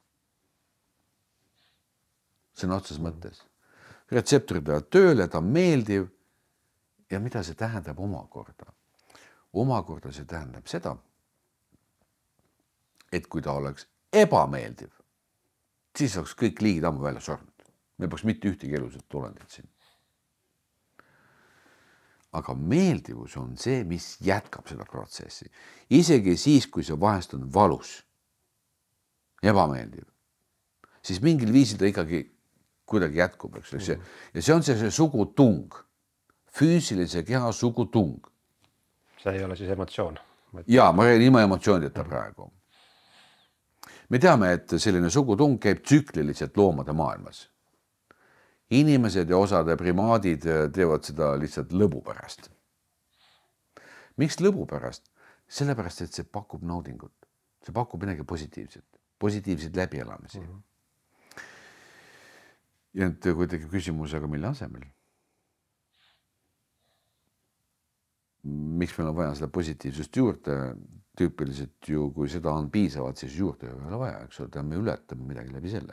See on otses mõttes. Retseptorid on tööle, ta on meeldiv ja mida see tähendab omakorda? Omakorda see tähendab seda, et kui ta oleks ebameeldiv, siis oleks kõik liigid ammu välja surnud. Me peaks mitte ühtegi elusat olendit siin. Aga meeldivus on see, mis jätkab seda protsessi. Isegi siis, kui see vahest on valus, ebameeldiv, siis mingil viisil ta ikkagi kuidagi jätkub, eks. Mm. Ja see on see, see sugutung, füüsilise keha sugutung. See ei ole siis emotsioon. Jaa, ma räägin ilma emotsioonideta praegu. Me teame, et selline sugutung käib tsükliliselt loomade maailmas. Inimesed ja osade primaadid teevad seda lihtsalt lõbu pärast. Miks lõbu pärast? Sellepärast, et see pakub naudingut. See pakub midagi positiivset, positiivseid läbielamisi. Mm-hmm. Ja nüüd kui tekib küsimus, aga mille asemel? Miks meil on vaja seda positiivsust juurde? Tüüpiliselt ju, kui seda on piisavalt, siis juurde ei ole vaja, eks ole, me ületame midagi läbi selle.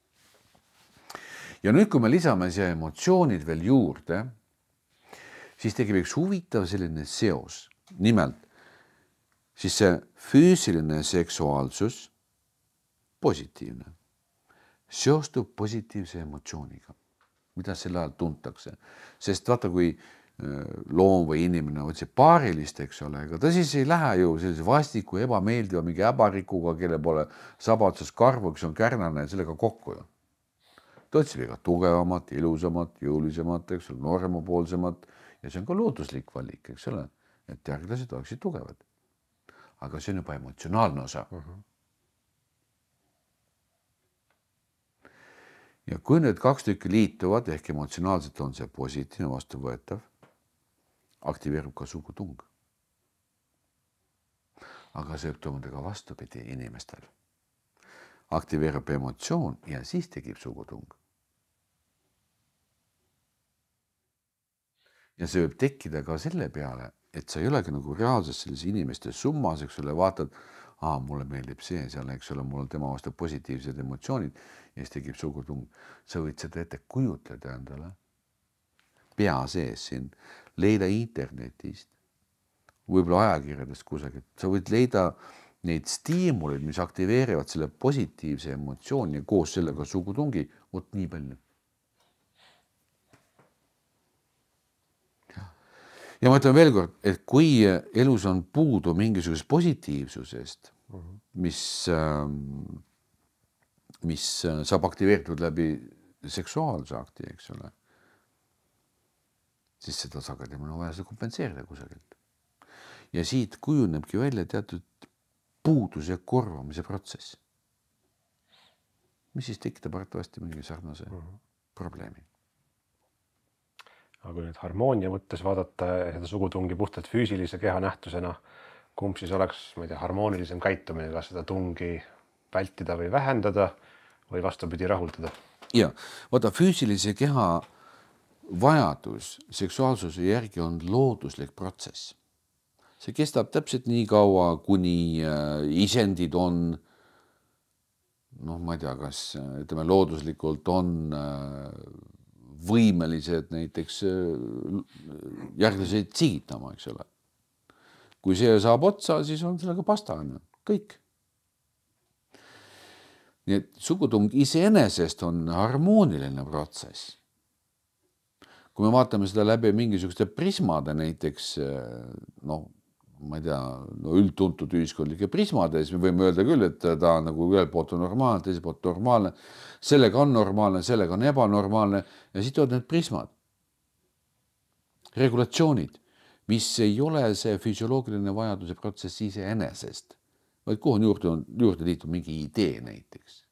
Ja nüüd, kui me lisame siia emotsioonid veel juurde, siis tekib üks huvitav selline seos. Nimelt, siis see füüsiline seksuaalsus, positiivne, seostub positiivse emotsiooniga, mida selle ajal tuntakse. Sest vaata, kui loom või inimene võtsi paarilist, eks ole, aga ta siis ei lähe ju sellise vastiku, ebameeldiva, mingi äbarikuga, kelle pole sabatsas karvu, kes on kärnane ja sellega kokku ju. Ta otsib ega tugevamat, ilusamat, jõulisemat, eks ole, nooremapoolsemat ja see on ka looduslik valik, eks ole, et järglased oleksid tugevad. Aga see on juba emotsionaalne osa. Uh-huh. Ja kui need kaks tükki liituvad, ehk emotsionaalselt on see positiivne vastuvõetav, aktiveerub ka sugutung. Aga see võib toimuda ka vastupidi inimestel. Aktiveerub emotsioon ja siis tekib sugutung. Ja see võib tekkida ka selle peale, et sa ei olegi nagu reaalselt sellise inimeste summas, eks ole, vaatad, aa, mulle meeldib see, seal, eks ole, mul on tema vastu positiivsed emotsioonid ja siis tekib sugutung. Sa võid seda ette kujutleda endale pea sees siin, leida internetist, võib-olla ajakirjadest kusagil. Sa võid leida neid stiimulid, mis aktiveerivad selle positiivse emotsiooni ja koos sellega sugutungi, vot nii palju. Ja ma ütlen veel kord, et kui elus on puudu mingisugusest positiivsusest, mis, mis saab aktiveeritud läbi seksuaalse akti, eks ole, siis seda sagedamini on vaja seda kompenseerida kusagilt. Ja siit kujunebki välja teatud puuduse ja korvamise protsess, mis siis tekitab arvatavasti mingi sarnase mm -hmm. probleemi. Aga kui nüüd harmoonia mõttes vaadata seda sugutungi puhtalt füüsilise keha nähtusena, kumb siis oleks, ma ei tea, harmoonilisem käitumine, kas seda tungi vältida või vähendada või vastupidi rahuldada? Ja, vaata, füüsilise keha vajadus seksuaalsuse järgi on looduslik protsess. See kestab täpselt nii kaua, kuni isendid on, noh, ma ei tea, kas ütleme, looduslikult on võimelised näiteks järglaseid sigitama, eks ole. Kui see saab otsa, siis on sellega pasta, kõik. Nii et sugutung iseenesest on harmooniline protsess. Kui me vaatame seda läbi mingisuguste prismade näiteks, noh, ma ei tea, no üldtuntud ühiskondlike prismade, siis me võime öelda küll, et ta on nagu ühel poolt on normaalne, teisel poolt normaalne, sellega on normaalne, sellega on ebanormaalne ja siit on need prismad. Regulatsioonid, mis ei ole see füsioloogiline vajaduse protsess iseenesest, vaid kuhu on juurde, on juurde liitub mingi idee näiteks.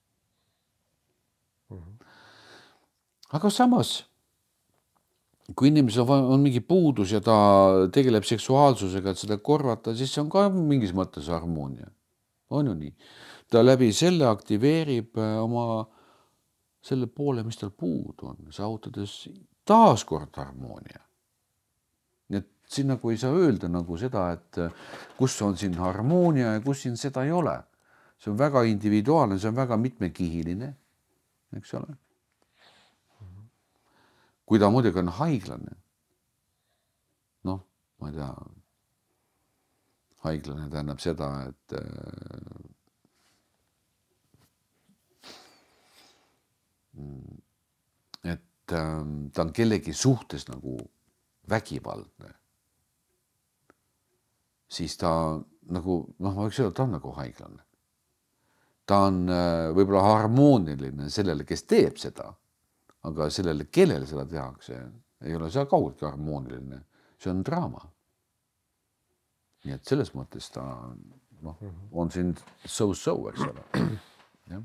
Aga samas, kui inimesel on, on mingi puudus ja ta tegeleb seksuaalsusega, et seda korvata, siis see on ka mingis mõttes harmoonia. On ju nii? Ta läbi selle aktiveerib oma selle poole, mis tal puudu on, saavutades taaskord harmoonia. Nii et siin nagu ei saa öelda nagu seda, et kus on siin harmoonia ja kus siin seda ei ole. See on väga individuaalne, see on väga mitmekihiline, eks ole. Kui ta muidugi on haiglane, noh, ma ei tea, haiglane tähendab seda, et et ta on kellegi suhtes nagu vägivaldne, siis ta nagu, noh, ma võiks öelda, ta on nagu haiglane. Ta on võib-olla harmooniline sellele, kes teeb seda, aga sellele, kellele seda tehakse, ei ole see kaugeltki harmooniline. See on draama. Nii et selles mõttes ta no, on siin so-so, eks ole. Ja.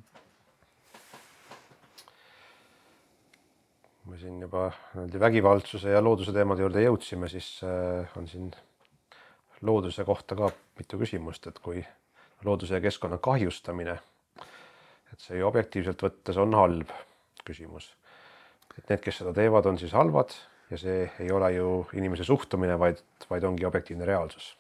Me siin juba vägivaldsuse ja looduse teemade juurde jõudsime, siis on siin looduse kohta ka mitu küsimust, et kui looduse ja keskkonna kahjustamine, et see ju objektiivselt võttes on halb küsimus. Et need, kes seda teevad, on siis halvad ja see ei ole ju inimese suhtumine, vaid, vaid ongi objektiivne reaalsus.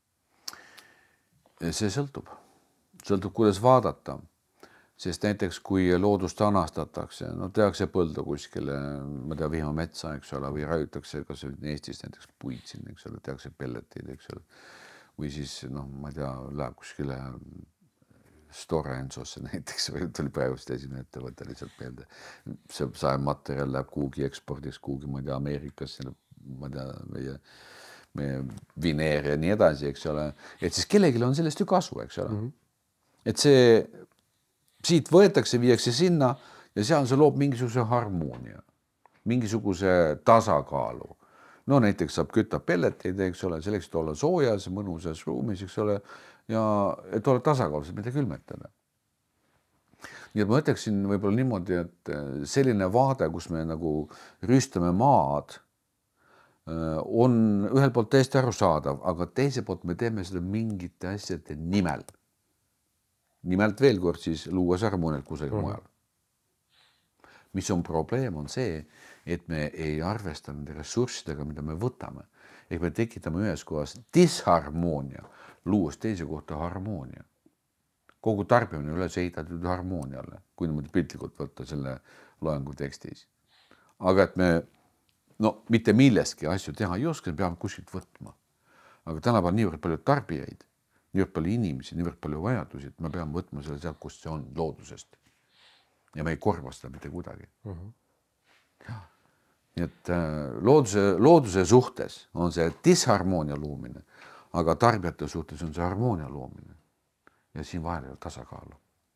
See sõltub. Sõltub, kuidas vaadata. Sest näiteks, kui loodust anastatakse, no tehakse põlda kuskile, ma tea, vihmametsa, eks ole, või raiutakse, kas Eestis näiteks puid siin, eks ole, tehakse pelleteid, eks ole. Või siis, noh, ma ei tea, läheb kuskile Stora Ensosse näiteks, või tuli praegust esimene ettevõte lihtsalt meelde. See sae materjal läheb kuhugi ekspordiks, kuhugi, ma ei tea, Ameerikasse, ma ei tea, meie, meie vineer ja nii edasi, eks ole. Et siis kellelegi on sellest ju kasu, eks ole. Mm-hmm. Et see, siit võetakse, viiakse sinna ja seal see loob mingisuguse harmoonia, mingisuguse tasakaalu. No näiteks saab kütta pelleteid, eks ole, selleks, et olla soojas, mõnusas ruumis, eks ole, ja et olla tasakaaluselt, mitte külmetada. Nii et ma ütleksin võib-olla niimoodi, et selline vaade, kus me nagu rüüstame maad, on ühel poolt täiesti arusaadav, aga teise poolt me teeme seda mingite asjade nimel. Nimelt veel kord siis luues harmooniat kusagil mm. mujal. Mis on probleem, on see, et me ei arvesta nende ressurssidega, mida me võtame. Ehk me tekitame ühes kohas disharmoonia, luues teise kohta harmoonia. Kogu tarbimine üles ehitatud harmooniale, kui niimoodi piltlikult võtta selle loengu tekstis. Aga et me no, mitte millestki asju teha ei oska, me peame kuskilt võtma. Aga tänapäeval niivõrd palju tarbijaid, niivõrd palju inimesi, niivõrd palju vajadusi, et me peame võtma selle sealt, kust see on, loodusest. Ja me ei korva seda mitte kuidagi. Uh -huh. Nii et looduse, looduse suhtes on see disharmoonia loomine, aga tarbijate suhtes on see harmoonia loomine. Ja siin vahel ei ole tasakaalu.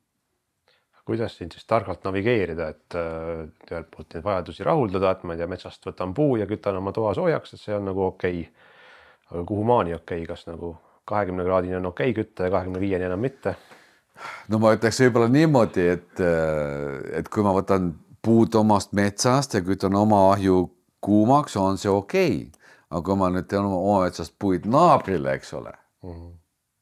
Kuidas siin siis targalt navigeerida, et ühelt poolt neid vajadusi rahuldada, et ma ei tea, metsast võtan puu ja kütan oma toa soojaks, et see on nagu okei. Aga kuhu maani okei, kas nagu kahekümne kraadini on okei kütta ja kahekümne viieni enam mitte? No ma ütleks võib-olla niimoodi, et, et kui ma võtan puud omast metsast ja kütan oma ahju kuumaks, on see okei. Aga kui ma nüüd teen oma metsast puid naabrile, eks ole. Uh -huh.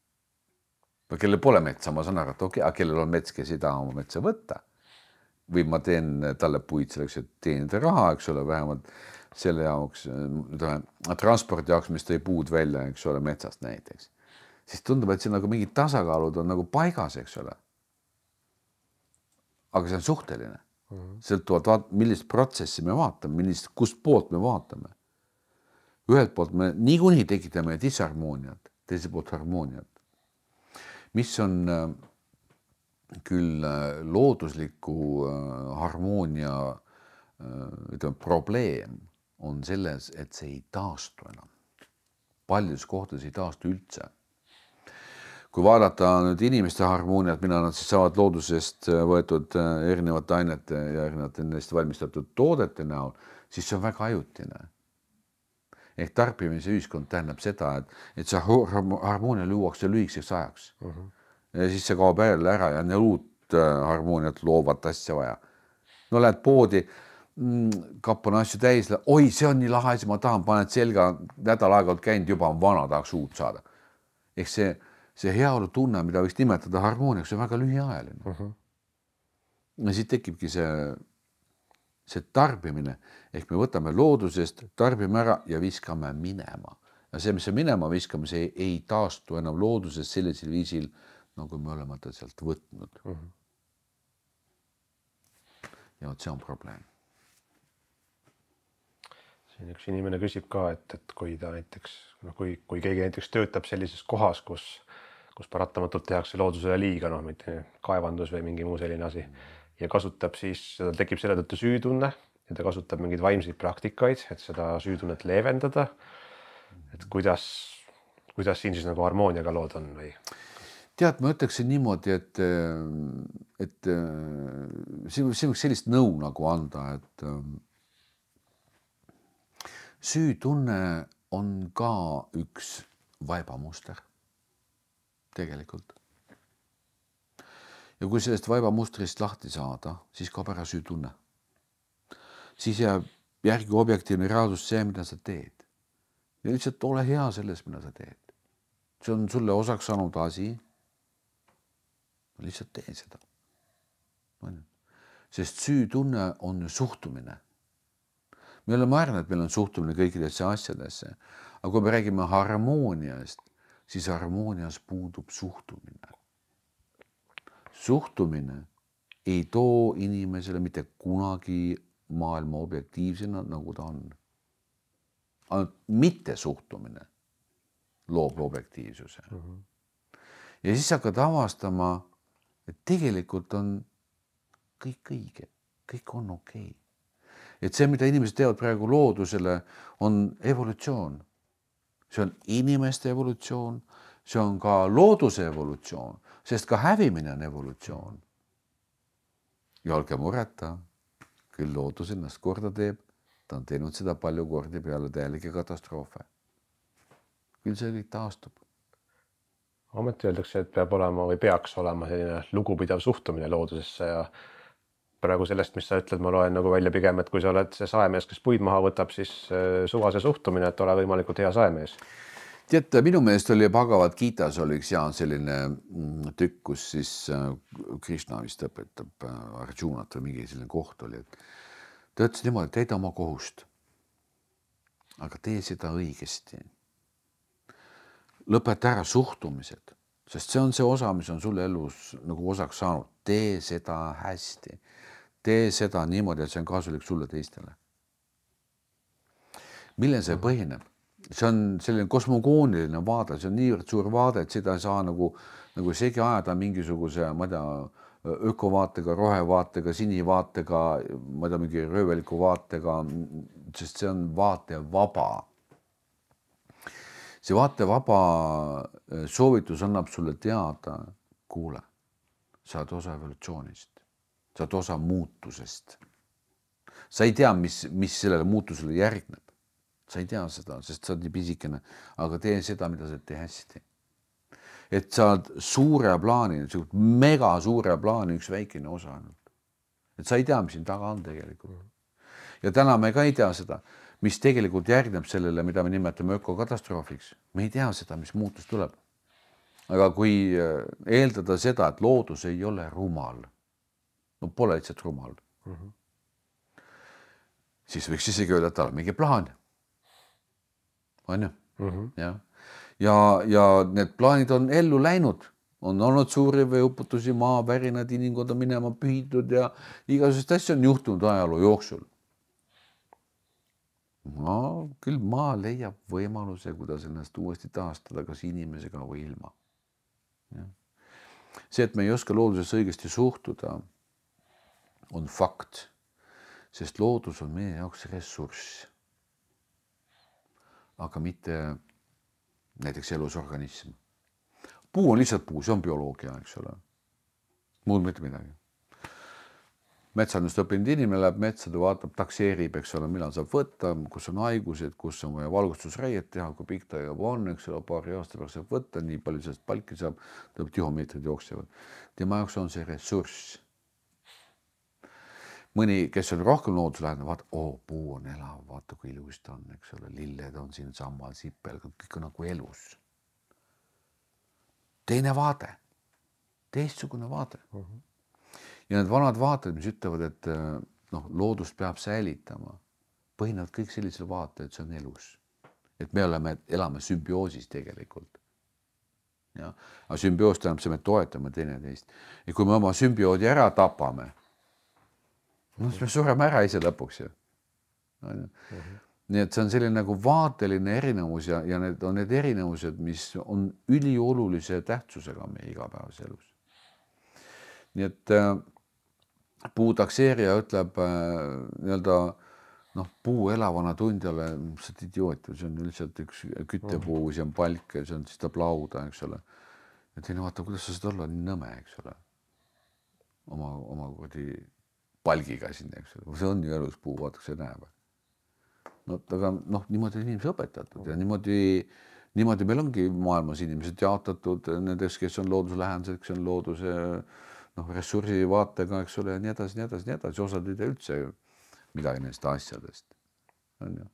Kellel pole metsa, ma saan aru, et okei, aga kellel on mets, kes ei taha oma metsa võtta. Või ma teen talle puid selleks, et teenida raha, eks ole, vähemalt selle jaoks, transpordi jaoks, mis tõi puud välja, eks ole, metsast näiteks. Siis tundub, et see nagu mingid tasakaalud on nagu paigas, eks ole. Aga see on suhteline. Uh -huh. Sõltuvalt, millist protsessi me vaatame, millist, kust poolt me vaatame. Ühelt poolt me niikuinii tekitame disharmooniat, teiselt poolt harmooniat. Mis on küll loodusliku harmoonia ütleme, probleem on selles, et see ei taastu enam. Paljudes kohtades ei taastu üldse. Kui vaadata nüüd inimeste harmooniat, mina nad siis saavad loodusest võetud erinevate ainete ja erinevate nendest valmistatud toodete näol, siis see on väga ajutine. Ehk tarbimise ühiskond tähendab seda, et, et see harmoonia luuakse lühikeseks ajaks. Uh -huh. Ja siis see kaob jälle ära ja on uut harmooniat loovat asja vaja. No lähed poodi, kapp on asju täis, oi, see on nii lahe asi, ma tahan, paned selga, nädal aega old käinud, juba on vana, tahaks uut saada. Ehk see, see heaolu tunne, mida võiks nimetada harmooniaks, on väga lühiajaline. Uh -huh. Ja siis tekibki see see tarbimine, ehk me võtame loodusest, tarbime ära ja viskame minema. Ja see, mis me minema viskame, see ei, ei taastu enam loodusest sellisel viisil, nagu me oleme ta sealt võtnud. Uh -huh. Ja see on probleem. Siin üks inimene küsib ka, et, et kui ta näiteks, no kui, kui keegi näiteks töötab sellises kohas, kus, kus paratamatult tehakse loodusele liiga, noh, mitte kaevandus või mingi muu selline asi, ja kasutab siis, tal tekib selle tõttu süütunne ja ta kasutab mingeid vaimseid praktikaid, et seda süütunnet leevendada. Et kuidas, kuidas siin siis nagu harmooniaga lood on või? Tead, ma ütleksin niimoodi, et, et siin, siin võiks sellist nõu nagu anda, et süütunne on ka üks vaibamuster tegelikult. Ja kui sellest vaibamustrist lahti saada, siis kaob ära süütunne. Siis jääb järgi objektiivne reaalsus see, mida sa teed. Ja lihtsalt ole hea selles, mida sa teed. See on sulle osaks saanud asi. Lihtsalt tee seda. Sest süütunne on ju suhtumine. Me oleme määranud, et meil on suhtumine kõikidesse asjadesse. Aga kui me räägime harmooniast, siis harmoonias puudub suhtumine. Suhtumine ei too inimesele mitte kunagi maailma objektiivsena, nagu ta on. Ainult mitte suhtumine loob objektiivsuse. Uh -huh. Ja siis hakkad avastama, et tegelikult on kõik õige, kõik on okei. Et see, mida inimesed teevad praegu loodusele, on evolutsioon. See on inimeste evolutsioon, see on ka looduse evolutsioon, sest ka hävimine on evolutsioon. Ja olge mureta, küll loodus ennast korda teeb, ta on teinud seda palju kordi peale täielike katastroofe. Küll see kõik taastub. Ometi öeldakse, et peab olema või peaks olema selline lugupidav suhtumine loodusesse ja praegu sellest, mis sa ütled, ma loen nagu välja pigem, et kui sa oled see saemees, kes puid maha võtab, siis suvase suhtumine, et ole võimalikult hea saemees. Tead, minu meelest oli Bhagavad Gitas oli üks hea selline tükk, kus siis Krishna vist õpetab Arjunat või mingi selline koht oli, et ta ütles niimoodi, et täida oma kohust, aga tee seda õigesti. Lõpeta ära suhtumised, sest see on see osa, mis on sulle elus nagu osaks saanud. Tee seda hästi. Tee seda niimoodi, et see on kasulik sulle teistele. Milline see põhineb? see on selline kosmogooniline vaade, see on niivõrd suur vaade, et seda ei saa nagu, nagu segi ajada mingisuguse, ma ei tea, ökovaatega, rohevaatega, sinivaatega, ma ei tea, mingi rööveliku vaatega, sest see on vaatevaba. See vaatevaba soovitus annab sulle teada, kuule, sa oled osa evolutsioonist, sa oled osa muutusest. Sa ei tea, mis, mis sellele muutusele järgneb. Sa ei tea seda, sest sa oled nii pisikene, aga tee seda, mida sa tee hästi. Et sa oled suure plaani, mega suure plaani üks väikene osa ainult. Et sa ei tea, mis siin taga on tegelikult. Ja täna me ka ei tea seda, mis tegelikult järgneb sellele, mida me nimetame ökokatastroofiks. Me ei tea seda, mis muutus tuleb. Aga kui eeldada seda, et loodus ei ole rumal, no pole lihtsalt rumal, mm-hmm. siis võiks isegi öelda, et tal on mingi plaan. On ju? Mm-hmm. Ja. Ja, ja need plaanid on ellu läinud. On olnud suuri veeuputusi, maa, värinad, inimkond on minema pühitud ja igasugust asja on juhtunud ajaloo jooksul. No, küll maa leiab võimaluse, kuidas ennast uuesti taastada kas inimesega või ilma. Ja. See, et me ei oska looduses õigesti suhtuda, on fakt, sest loodus on meie jaoks ressurss. Aga mitte näiteks elusorganism. Puu on lihtsalt puu, see on bioloogia, eks ole. Muud mitte midagi. Metsandust õppinud inimene läheb metsade, vaatab, takseerib, eks ole, millal saab võtta, kus on haigused, kus on vaja valgustusreiet teha, kui pikk ta juba on, eks ole, paari aasta peale saab võtta, nii palju sellest palki saab, tõeb tihomeetrid jooksevad. Tema jaoks on see ressurss. Mõni, kes on rohkem looduslähedane, vaata, oo, puu on elav, vaata, kui ilus ta on, eks ole, lilled on siin sammal sipel, kõik on nagu elus. Teine vaade, teistsugune vaade. Uh-huh. Ja need vanad vaated, mis ütlevad, et no, loodust peab säilitama, põhinevad kõik sellisel vaate, et see on elus. Et me oleme, elame sümbioosis tegelikult. Ja? Aga sümbioos tähendab see, me toetame teine teist. Ja kui me oma sümbioodi ära tapame, no siis me sureme ära ise lõpuks ju. Uh-huh. Nii et see on selline nagu vaateline erinevus ja, ja need on need erinevused, mis on üliolulise tähtsusega meie igapäevase elus. Nii et äh, puutakseerija ütleb äh, nii-öelda noh, puu elavana tundjale, see on idioot, see on lihtsalt üks küttepuu, see on palk, see on siis ta plauda, eks ole. Ja teine vaata, kuidas sa saad olla nii nõme, eks ole. Oma, oma kurdi palgiga siin, eks ole. See on ju elus puu, vaata, see näeb. No, aga noh, niimoodi on inimesi õpetatud ja niimoodi, niimoodi meil ongi maailmas inimesed jaotatud nendeks, kes on looduslähendased, kes on looduse noh, ressursi vaatega, eks ole, ja nii edasi, nii edasi, nii edasi, osad ei tea üldse midagi neist asjadest. On ju.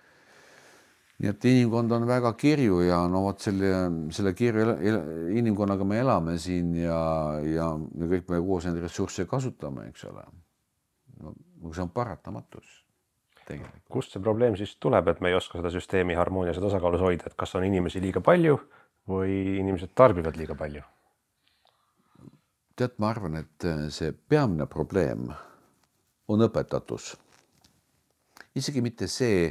Nii et inimkond on väga kirju ja no vot selle, selle kirju inimkonnaga me elame siin ja, ja, ja kõik me koos neid ressursse kasutame, eks ole. No, see on paratamatus. Tegelikult. Kust see probleem siis tuleb, et me ei oska seda süsteemi harmoonias ja tasakaalus hoida, et kas on inimesi liiga palju või inimesed tarbivad liiga palju? Tead, ma arvan, et see peamine probleem on õpetatus. Isegi mitte see,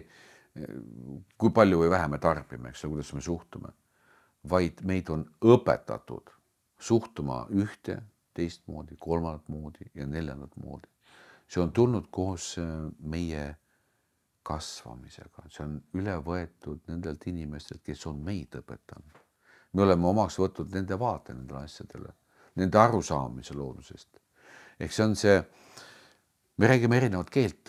kui palju või vähe me tarbime, eks, kuidas me suhtume, vaid meid on õpetatud suhtuma ühte, teist moodi, kolmandat moodi ja neljandat moodi. See on tulnud koos meie kasvamisega. See on üle võetud nendelt inimestelt, kes on meid õpetanud. Me oleme omaks võtnud nende vaate nendele asjadele, nende arusaamise loodusest. Ehk see on see, me räägime erinevat keelt.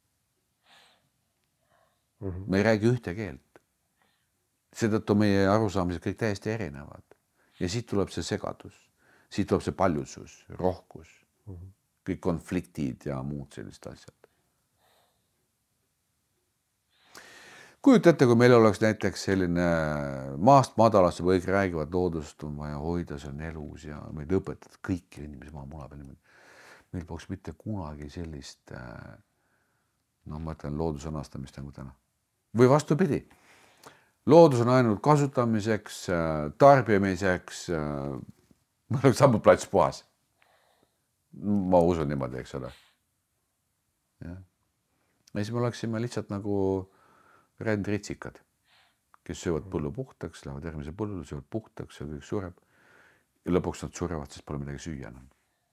Mm-hmm. Me ei räägi ühte keelt. Seetõttu meie arusaamised kõik täiesti erinevad. Ja siit tuleb see segadus. Siit tuleb see paljusus, rohkus, mm-hmm. kõik konfliktid ja muud sellist asjad. Kujutate, kui meil oleks näiteks selline maast madalasse või kõik räägivad loodust, on vaja hoida, see on elus ja meid õpetad kõiki inimesi maa muna peal. Meil poleks mitte kunagi sellist, no ma ütlen looduse anastamist nagu täna. Või vastupidi, loodus on ainult kasutamiseks, tarbimiseks, ma oleks saanud plats puhas. Ma usun niimoodi, eks ole. Ja. Ja siis me oleksime lihtsalt nagu rendritsikad, kes söövad põllu puhtaks, lähevad järgmise põllule, söövad puhtaks ja kõik sureb. Ja lõpuks nad surevad, sest pole midagi süüa enam.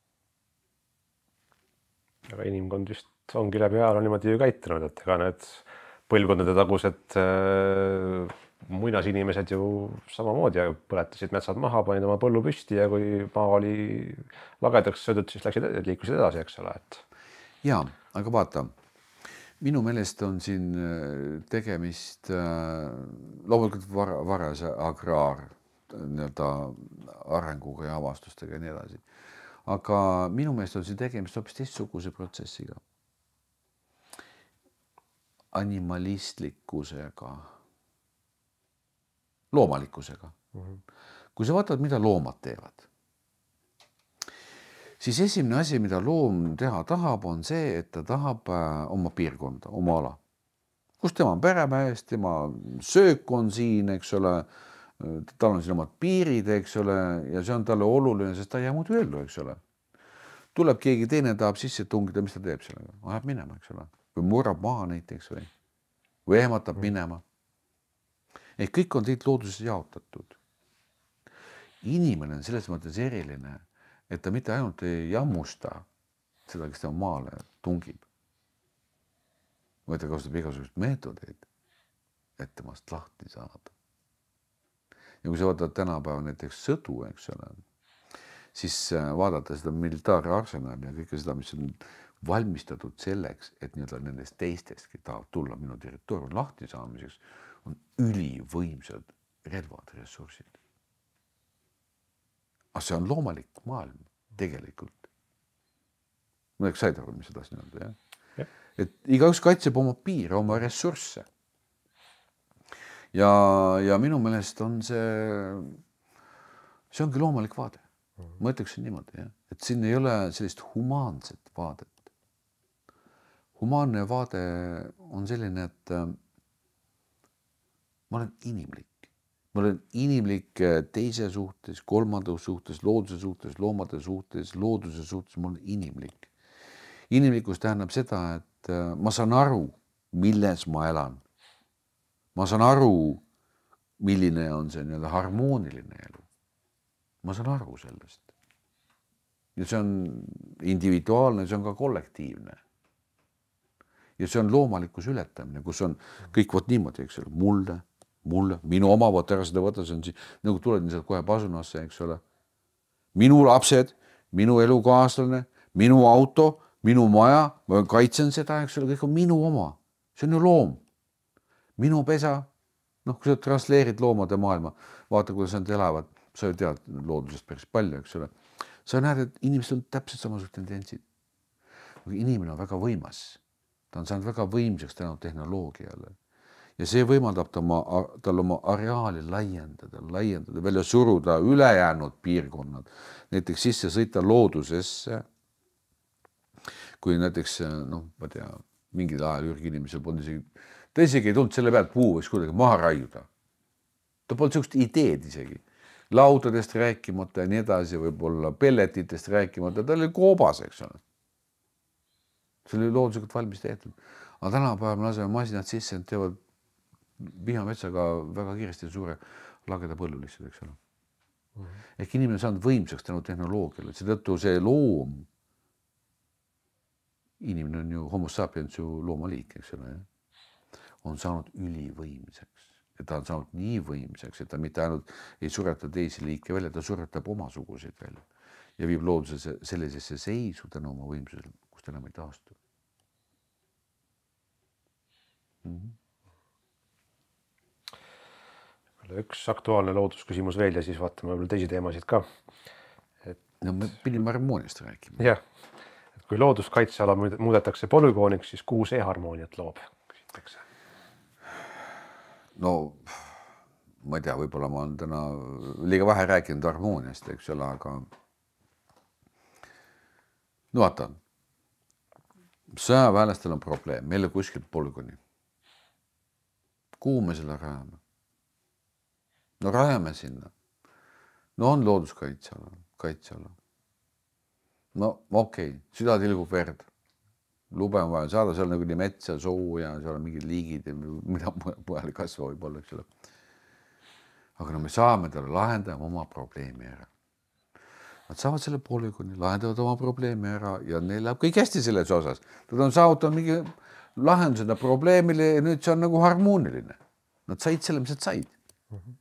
Aga inimkond vist ongi läbi ajaloo niimoodi ju käitunud, et ega need põlvkondade tagused äh, muinasinimesed ju samamoodi põletasid metsad maha, panid oma põllu püsti ja kui maa oli lagedaks söödud, siis läksid, liikusid edasi, eks ole. Et... Ja, aga vaata, minu meelest on siin tegemist äh, loomulikult var, varase agraar nii-öelda arenguga ja avastustega ja nii edasi. Aga minu meelest on siin tegemist hoopis teistsuguse protsessiga. Animalistlikkusega, loomalikkusega. Mm-hmm. Kui sa vaatad, mida loomad teevad, siis esimene asi, mida loom teha tahab, on see, et ta tahab oma piirkonda, oma ala. Kus tema on peremees, tema söök on siin, eks ole, tal on siin omad piirid, eks ole, ja see on talle oluline, sest ta ei jää muidu ellu, eks ole. Tuleb keegi teine, tahab sisse tungida, mis ta teeb sellega? Ajab minema, eks ole. Või murrab maha näiteks või, või ehmatab mm. minema. Ehk kõik on teid looduses jaotatud. Inimene on selles mõttes eriline, et ta mitte ainult ei jammusta seda, kes tema maale tungib, vaid ta kasutab igasugust meetodeid, et temast lahti saada. Ja kui sa vaatad tänapäeva näiteks sõdu, eks ole, siis vaadata seda militaararsenali ja kõike seda, mis on valmistatud selleks, et nii-öelda nendest teistestki tahab tulla minu territoorium lahti saamiseks, on ülivõimsad relvad, ressursid. Aga see on loomalik maailm tegelikult. Mõneks said aru, mis seda nii-öelda, jah? Ja. Et igaüks kaitseb oma piire, oma ressursse. Ja, ja minu meelest on see, see ongi loomalik vaade. Ma ütleksin niimoodi, jah? Et siin ei ole sellist humaanset vaadet. Humaanne vaade on selline, et ma olen inimlik. Ma olen inimlik teise suhtes, kolmanda suhtes, looduse suhtes, loomade suhtes, looduse suhtes, ma olen inimlik. Inimlikkus tähendab seda, et ma saan aru, milles ma elan. Ma saan aru, milline on see nii-öelda harmooniline elu. Ma saan aru sellest. Ja see on individuaalne, see on ka kollektiivne. Ja see on loomalikus ületamine, kus on kõik võt niimoodi, eks ole, mulle, mulle, minu oma võt ära seda võtta, see on siis, nagu tuled nii kohe pasunasse, eks ole. Minu lapsed, minu elukaaslane, minu auto, minu maja, ma kaitsen seda, eks ole, kõik on minu oma. See on ju loom. Minu pesa, noh, kui sa transleerid loomade maailma, vaata, kuidas nad elavad, sa ju tead loodusest päris palju, eks ole. Sa näed, et inimesed on täpselt samasugused tendentsid. Inimene on väga võimas. Ta on saanud väga võimsaks tänu tehnoloogiale. Ja see võimaldab ta oma, tal oma areaali laiendada, laiendada, välja suruda ülejäänud piirkonnad. Näiteks sisse sõita loodusesse, kui näiteks, noh, ma tea, mingid ajal ürgi inimesel polnud isegi ta isegi ei tulnud selle pealt puu võiks kuidagi maha raiuda. Ta polnud sellist ideed isegi. Laudadest rääkimata ja nii edasi, võib-olla pelletitest rääkimata, ta oli koobas, eks ole. See oli looduslikult valmis tehtud. Aga tänapäeval me laseme masinad sisse, et teevad vihametsaga väga kiiresti suure lageda põllu lihtsalt, eks ole. Mm-hmm. Ehk inimene on saanud võimsaks tänu tehnoloogiale. Seetõttu see loom, inimene on ju homo sapiens ju loomaliik, eks ole, on saanud ülivõimsaks. Ja ta on saanud nii võimsaks, et ta mitte ainult ei sureta teisi liike välja, ta suretab omasuguseid välja ja viib looduse sellisesse seisu tänu oma võimsusele, kus ta enam ei taastu. Mm-hmm. Üks aktuaalne loodusküsimus veel ja siis vaatame võib-olla teisi teemasid ka. Et... No me pidime harmooniast rääkima. Jah, et kui looduskaitseala muudetakse polügooniks, siis kuhu see harmooniat loob? Küsitakse. No, ma ei tea, võib-olla ma olen täna liiga vähe rääkinud harmooniast, eks ole, aga no vaata, sõjaväelastel on probleem, meil on kuskil polügooni. Kuhu me selle rajame? No rajame sinna. No on looduskaitseala, kaitseala. No okei, okay. Süda tilgub verd. Lube on vaja saada, seal on nagu nii metsa, soo ja seal on mingid liigid, mida mujal kasva võib olla, eks ole. aga no me saame talle lahendama oma probleemi ära. Nad saavad selle polügooni, lahendavad oma probleemi ära ja neil läheb kõik hästi selles osas. Nad on saavutanud mingi lahendusena probleemile ja nüüd see on nagu harmooniline. Nad said selle, mis nad said. Mm -hmm.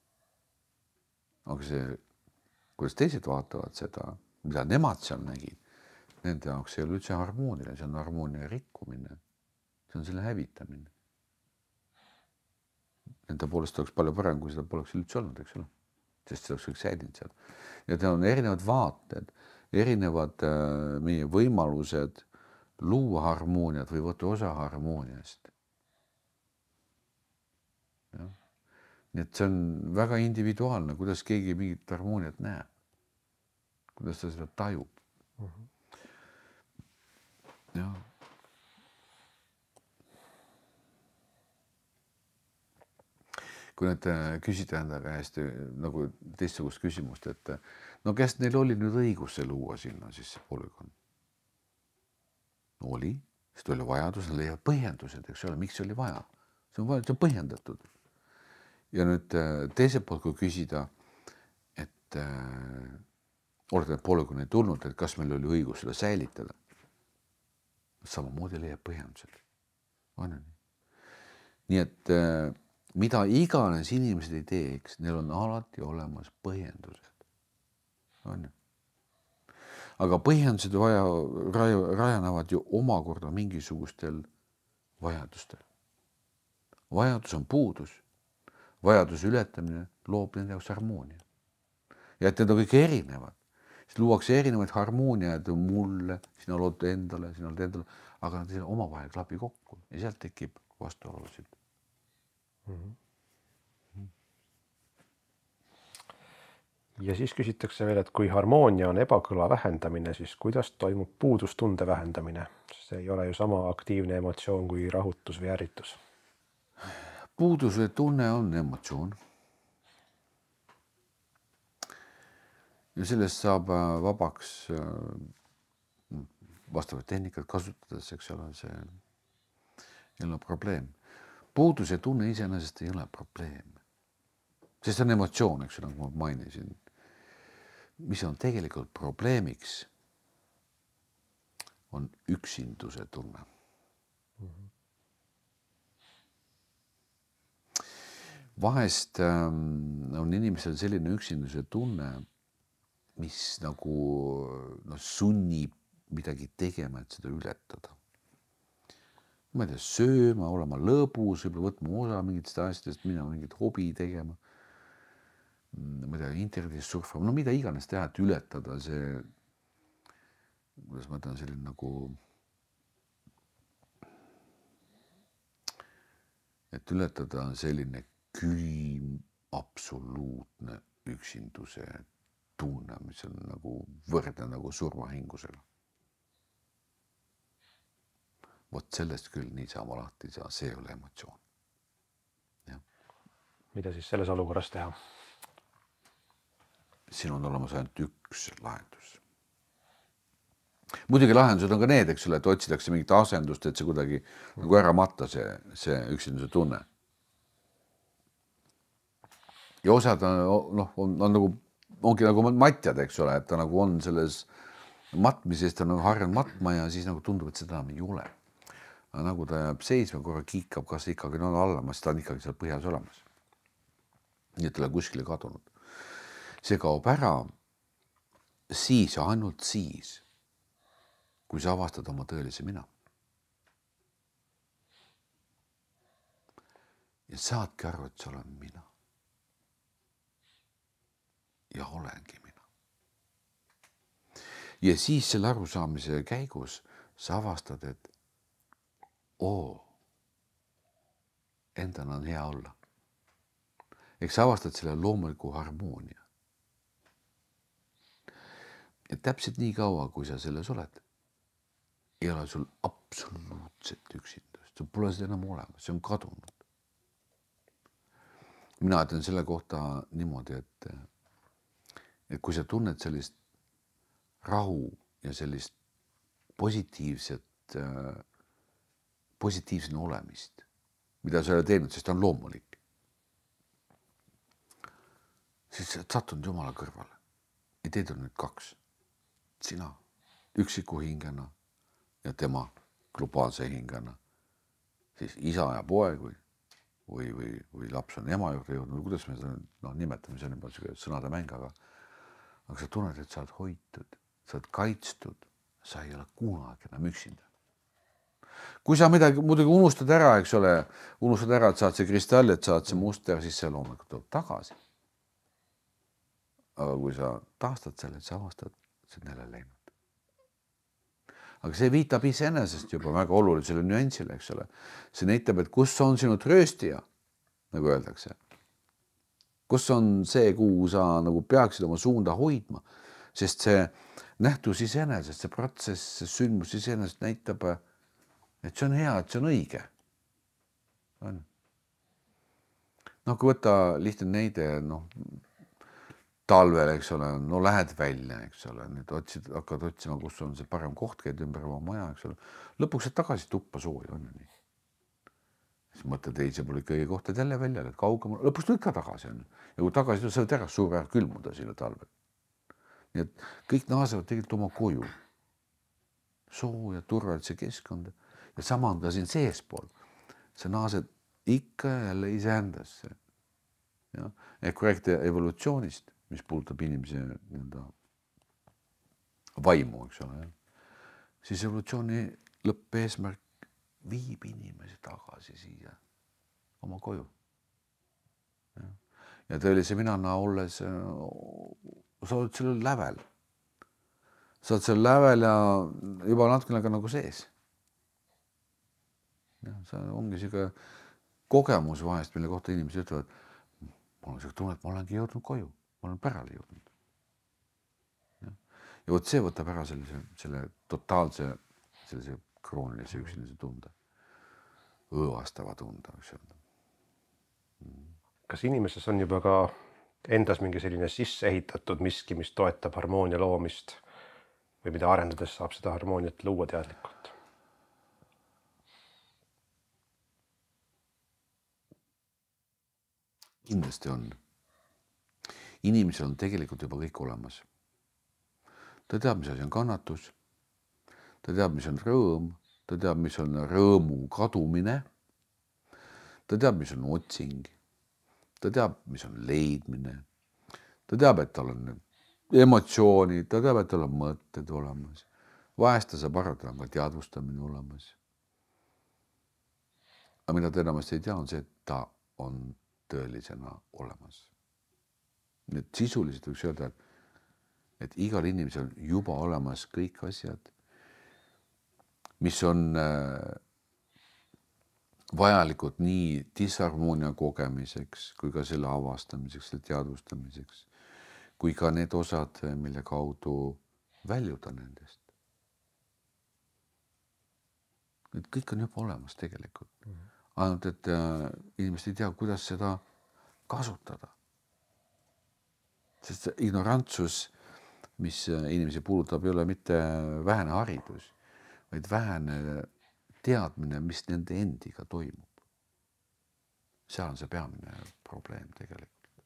Aga see, kuidas teised vaatavad seda, mida nemad seal nägid, nende jaoks see ei ole üldse harmooniline, see on harmoonia rikkumine. See on selle hävitamine. Nende poolest oleks palju parem, kui seda poleks üldse olnud, eks ole. Sest see oleks kõik säilinud seal. Ja ta on erinevad vaated, erinevad äh, meie võimalused luua harmooniat või võtta osa harmooniast. Ja. Nii et see on väga individuaalne, kuidas keegi mingit harmooniat näeb. Kuidas ta seda tajub. Uh -huh. Ja. Kui nad küsida enda käest nagu teistsugust küsimust, et no kes neil oli nüüd õigus see luua sinna siis see polügoon? No oli, sest oli vajadus, nad leiavad põhjendused, eks ole, miks oli vaja. See on, vaja, see on põhjendatud. Ja nüüd teiselt poolt, kui küsida, et äh, olete need polügoon ei tulnud, et kas meil oli õigus seda säilitada? Samamoodi leiab põhjendused. On nii. Nii et äh, mida iganes inimesed ei teeks, neil on alati olemas põhjendused. On ju. Aga põhjendused vaja, rajanavad ju omakorda mingisugustel vajadustel. Vajadus on puudus. Vajaduse ületamine loob nende jaoks harmoonia. Ja et need on kõik erinevad. Siis luuakse erinevaid harmooniaid mulle, sina lood endale, sina lood endale, aga nad oma vahel klapi kokku ja sealt tekib vastuolusid. Mm-hmm. Ja siis küsitakse veel, et kui harmoonia on ebakõla vähendamine, siis kuidas toimub puudustunde vähendamine? See ei ole ju sama aktiivne emotsioon kui rahutus või ärritus. Puuduse tunne on emotsioon. Ja sellest saab vabaks vastavad tehnikad kasutades, eks ole, see ei ole probleem. Puuduse tunne iseenesest ei ole probleem. Sest on emotsioon, eks ole, nagu ma mainisin. Mis on tegelikult probleemiks, on üksinduse tunne. Mm-hmm. Vahest ähm, on inimesel selline üksinduse tunne, mis nagu no, sunnib midagi tegema, et seda ületada. Ma ei tea, sööma, olema lõbus, võib-olla võtma osa mingitest asjadest, minna mingit hobi tegema. Ma ei tea, internetis surfama, no mida iganes teha, et ületada see, kuidas ma ütlen, selline nagu, et ületada selline külm, absoluutne üksinduse tunne, mis on nagu võrdne nagu surmahingusega. Vot sellest küll niisama lahti saa, see ei ole emotsioon. Ja. Mida siis selles olukorras teha? Siin on olemas ainult üks lahendus. Muidugi lahendused on ka need, eks ole, et otsitakse mingit asendust, et see kuidagi nagu ära matta see, see üksinduse tunne. Ja osad on, no, on, on nagu, ongi nagu matjad, eks ole, et ta nagu on selles matmisest on nagu harjanud matma ja siis nagu tundub, et seda ei ole. Nagu ta jääb seisma, korra kiikab, kas ikkagi on allamas, ta on ikkagi seal põhjas olemas. Nii et ta on kuskile kadunud. See kaob ära siis ja ainult siis, kui sa avastad oma tõelise mina. Ja saadki aru, et sa olen mina. Ja olengi mina. Ja siis selle arusaamise käigus sa avastad, et oo, endana on hea olla. Ehk sa avastad selle loomuliku harmoonia. Ja täpselt nii kaua, kui sa selles oled, ei ole sul absoluutselt üksindust. Sul pole seda enam olemas, see on kadunud. Mina ütlen selle kohta niimoodi, et, et kui sa tunned sellist rahu ja sellist positiivset, positiivsena olemist, mida sa ei ole teinud, sest ta on loomulik. siis sa sattunud Jumala kõrvale. Ja teid on nüüd kaks. Sina üksiku hingena ja tema globaalse hingena. Siis isa ja poeg või, või, või, või laps on ema juurde jõudnud, kuidas me seda no, nimetame, see on juba sõnade mäng, aga, aga sa tunned, et sa oled hoitud, sa oled kaitstud, sa ei ole kunagi enam üksinda. Kui sa midagi muidugi unustad ära, eks ole, unustad ära, et saad see kristall, et saad see muster, siis see loomulikult tuleb tagasi. Aga kui sa taastad selle, et sa avastad, see on jälle läinud. Aga see viitab iseenesest juba väga olulisele nüansile, eks ole. See näitab, et kus on sinu trööstija, nagu öeldakse. Kus on see, kuhu sa nagu peaksid oma suunda hoidma, sest see nähtus iseenesest, see protsess, see sündmus iseenesest näitab, et see on hea, et see on õige. On. No kui võtta lihtne näide, no, talvel, eks ole, no lähed välja, eks ole, nüüd otsid, hakkad otsima, kus on see parem koht, käid ümber oma maja, eks ole. Lõpuks saad tagasi tuppa sooja, on ju nii. Siis mõtled, ei, see pole kõige kohta jälle välja, et kaugemal, lõpuks tulid ka tagasi, on. Ja kui tagasi tulid, sa võid ära suur ära külmuda sinna talvel. Nii et kõik naasevad tegelikult oma koju. Sooja, turvalise keskkonda. Ja sama on ka siin seespool. See naased ikka jälle iseendasse. Ja? Ehk räägite evolutsioonist, mis puudutab inimese nii-öelda vaimu, eks ole. Ja? Siis evolutsiooni lõppeesmärk viib inimesi tagasi siia oma koju. Ja, ja tõelise minana olles, sa oled sellel lävel. Sa oled sellel lävel ja juba natukene nagu sees. Ja, see ongi siuke kogemus vahest, mille kohta inimesed ütlevad, mul on siuke tunne, et ma olengi jõudnud koju, ma olen pärale jõudnud. Ja, ja võt see võtab ära sellise, selle totaalse, sellise kroonilise üksinese tunde, õõvastava tunde. Kas inimeses on juba ka endas mingi selline sisse ehitatud miski, mis toetab harmoonia loomist või mida arendades saab seda harmooniat luua teadlikult? Kindlasti on. Inimesel on tegelikult juba kõik olemas. Ta teab, mis asi on kannatus. Ta teab, mis on rõõm. Ta teab, mis on rõõmu kadumine. Ta teab, mis on otsing. Ta teab, mis on leidmine. Ta teab, et tal on emotsioonid. Ta teab, et tal on mõtted olemas. Vahest ta saab arvata, on ka teadvustamine olemas. Aga mida ta enamasti ei tea, on see, et ta on tõelisena olemas. Need sisuliselt võiks öelda, et, et igal inimesel on juba olemas kõik asjad, mis on äh, vajalikud nii disharmoonia kogemiseks, kui ka selle avastamiseks ja teadvustamiseks, kui ka need osad, mille kaudu väljuda nendest. Need kõik on juba olemas tegelikult. Mm-hmm. Ainult, et äh, inimesed ei tea, kuidas seda kasutada. Sest ignorantsus, mis inimesi puudutab, ei ole mitte vähene haridus, vaid vähene teadmine, mis nende endiga toimub. Seal on see peamine probleem tegelikult.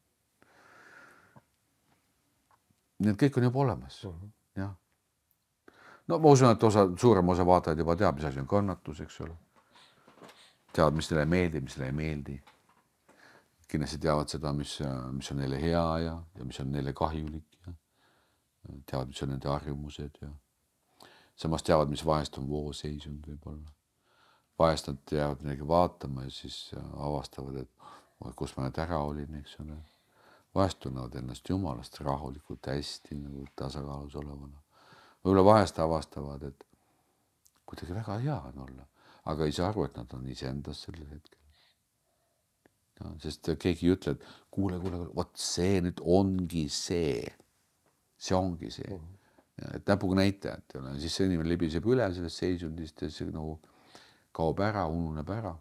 Need kõik on juba olemas. Uh-huh. Ja. No ma usun, et osa, suurem osa vaatajaid juba teab, mis asi on kannatus, eks ole. Teavad, mis neile meeldib, mis neile ei meeldi. Kindlasti teavad seda, mis, mis on neile hea ja, ja mis on neile kahjulik. Ja. Teavad, mis on nende harjumused. Ja. Samas teavad, mis vahest on vooseisund võib-olla. Vahest nad teavad midagi vaatama ja siis avastavad, et kus ma nüüd ära olin, eks ole. Vahest tunnevad ennast jumalast rahulikult hästi nagu tasakaalus olevana. Võib-olla vahest avastavad, et kuidagi väga hea on olla. Aga ei saa aru, et nad on iseendas sellel hetkel. Ja, sest keegi ütleb, et kuule, kuule, võt see nüüd ongi see. See ongi see. Ja, et näpuga näitajad. Siis see inimene libiseb üle sellest seisundist ja see nagu kaob ära, ununeb ära.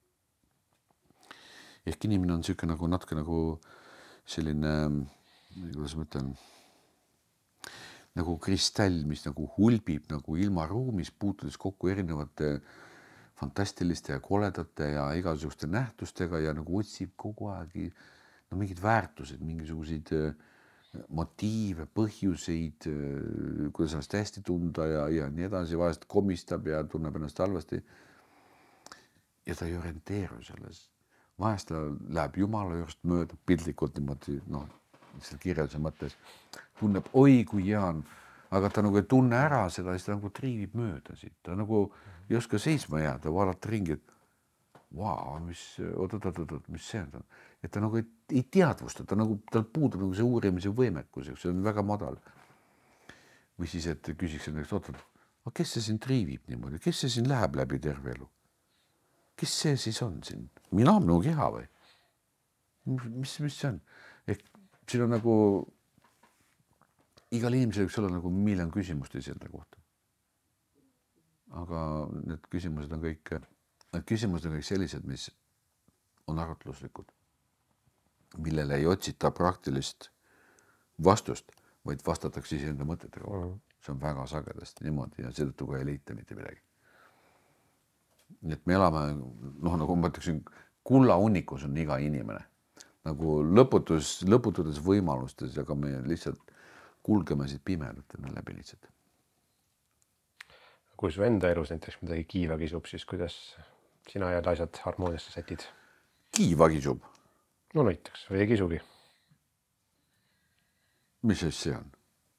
Ehk inimene on siuke nagu natuke nagu selline, kuidas ma ütlen, nagu kristall, mis nagu hulbib nagu ilma ruumis, puutudes kokku erinevate fantastiliste ja koledate ja igasuguste nähtustega ja nagu otsib kogu aeg no mingid väärtused, mingisuguseid motiive, põhjuseid, kuidas ennast hästi tunda ja, ja nii edasi, vahest komistab ja tunneb ennast halvasti. Ja ta ei orienteeru selles. Vahest ta läheb Jumala juurest mööda piltlikult niimoodi, noh, selle kirjelduse mõttes tunneb, oi kui hea on, aga ta nagu ei tunne ära seda, siis ta nagu triivib mööda siit. Ta nagu ei oska seisma jääda, vaadata ringi, et vau, mis, oot, oot, oot, oot, mis see on? Et ta nagu ei, ei teadvusta, ta nagu, tal puudub nagu see uurimise võimekus, see on väga madal. Või siis, et küsiks endaks, oot, oot, kes see siin triivib niimoodi, kes see siin läheb läbi terve elu? Kes see siis on siin? Mina on nagu keha või? Mis, mis see on? Ehk siin on nagu, igal inimesel võiks olla nagu miljon küsimust enda kohta. Aga need küsimused on kõik, need küsimused on kõik sellised, mis on arutluslikud, millele ei otsita praktilist vastust, vaid vastatakse ise enda mõtetega. Uh-huh. See on väga sagedasti niimoodi ja seetõttu ka ei leita mitte midagi. Nii et me elame, noh, nagu ma ütleksin, kulla hunnikus on iga inimene. Nagu lõputus, lõpututes võimalustes, aga me lihtsalt kulgeme siit pimedatena läbi lihtsalt. Kui su enda elus näiteks midagi kiiva kisub, siis kuidas sina ja asjad harmooniasse sätid? Kiiva kisub? No näiteks, või ei kisugi. Mis see on?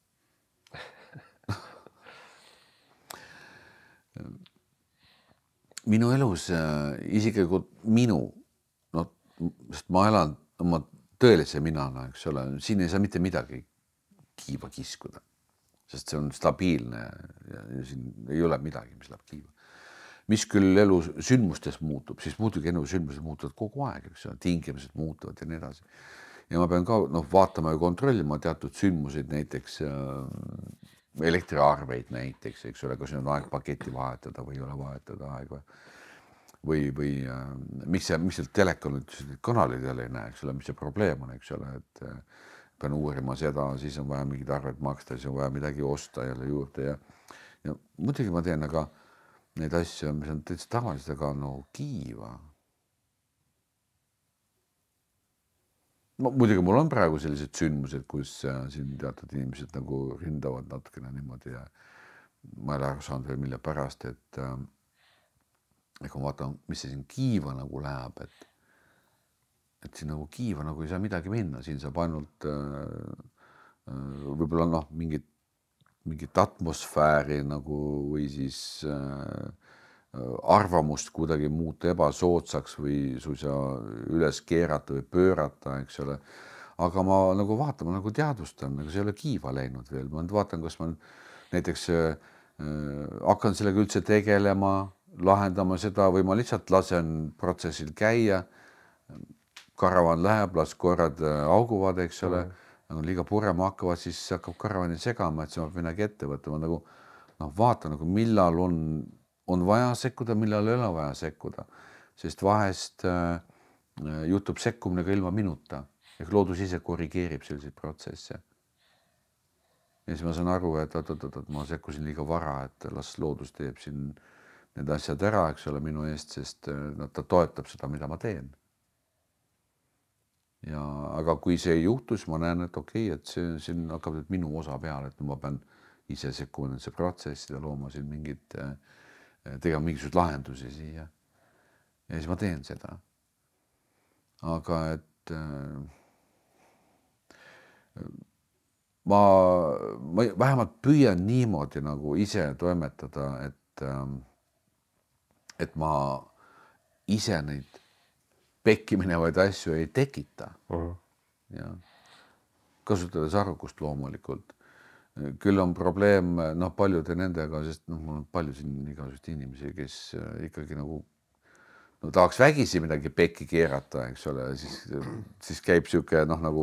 Minu elus, isiklikult minu, no, sest ma elan oma tõelise minana, eks ole, siin ei saa mitte midagi kiiva kiskuda, sest see on stabiilne ja siin ei ole midagi, mis läheb kiiva. Mis küll elu sündmustes muutub, siis muidugi elu sündmused muutuvad kogu aeg, eks ole, tingimused muutuvad ja nii edasi. Ja ma pean ka noh, vaatama ja kontrollima teatud sündmuseid, näiteks elektriarveid näiteks, eks ole, kas on aeg paketti vahetada või ei ole vahetada aeg või, või, või miks see, miks see telekonid kanalid jälle ei näe, eks ole, mis see probleem on, eks ole, et pean uurima seda, siis on vaja mingid arved maksta, siis on vaja midagi osta jälle juurde ja, ja muidugi ma teen, aga neid asju, mis on täitsa tavalised, aga no kiiva. No, muidugi mul on praegu sellised sündmused, kus siin teatud inimesed nagu rindavad natukene niimoodi ja ma ei ole aru saanud veel mille pärast, et ega ma vaatan, mis see siin kiiva nagu läheb, et et siin nagu kiiva nagu ei saa midagi minna, siin saab ainult võib-olla noh, mingit mingit atmosfääri nagu või siis arvamust kuidagi muuta ebasootsaks või suisa üles keerata või pöörata, eks ole. Aga ma nagu vaatan, ma nagu teadvustan, aga see ei ole kiiva läinud veel. Ma vaatan, kas ma näiteks hakkan sellega üldse tegelema, lahendama seda või ma lihtsalt lasen protsessil käia. Karavan läheb, las korrad auguvad, eks ole. Nagu liiga purema hakkavad, siis hakkab karavani segama, et see ma midagi ette võtta. Ma nagu noh, vaatan, nagu millal on, on vaja sekkuda, millal ei ole vaja sekkuda. Sest vahest äh, jutub sekkumine ka ilma minuta. Ehk loodus ise korrigeerib selliseid protsesse. Ja siis ma saan aru, et, et, et, et ma sekkusin liiga vara, et las loodus teeb siin need asjad ära, eks ole, minu eest, sest no, ta toetab seda, mida ma teen. Ja, aga kui see ei juhtu, siis ma näen, et okei, okay, et see siin hakkab nüüd minu osa peale, et ma pean ise sekkuma nendesse protsessi ja looma siin mingit, tegema mingisugused lahendusi siia. Ja siis ma teen seda. Aga et ma, ma vähemalt püüan niimoodi nagu ise toimetada, et, et ma ise neid pekki minevaid asju ei tekita. Uh-huh. Ja kasutades arvukust loomulikult. Küll on probleem noh, paljude nendega, sest noh, mul on palju siin igasugust inimesi, kes ikkagi nagu no, tahaks vägisi midagi pekki keerata, eks ole, siis, siis käib siuke noh, nagu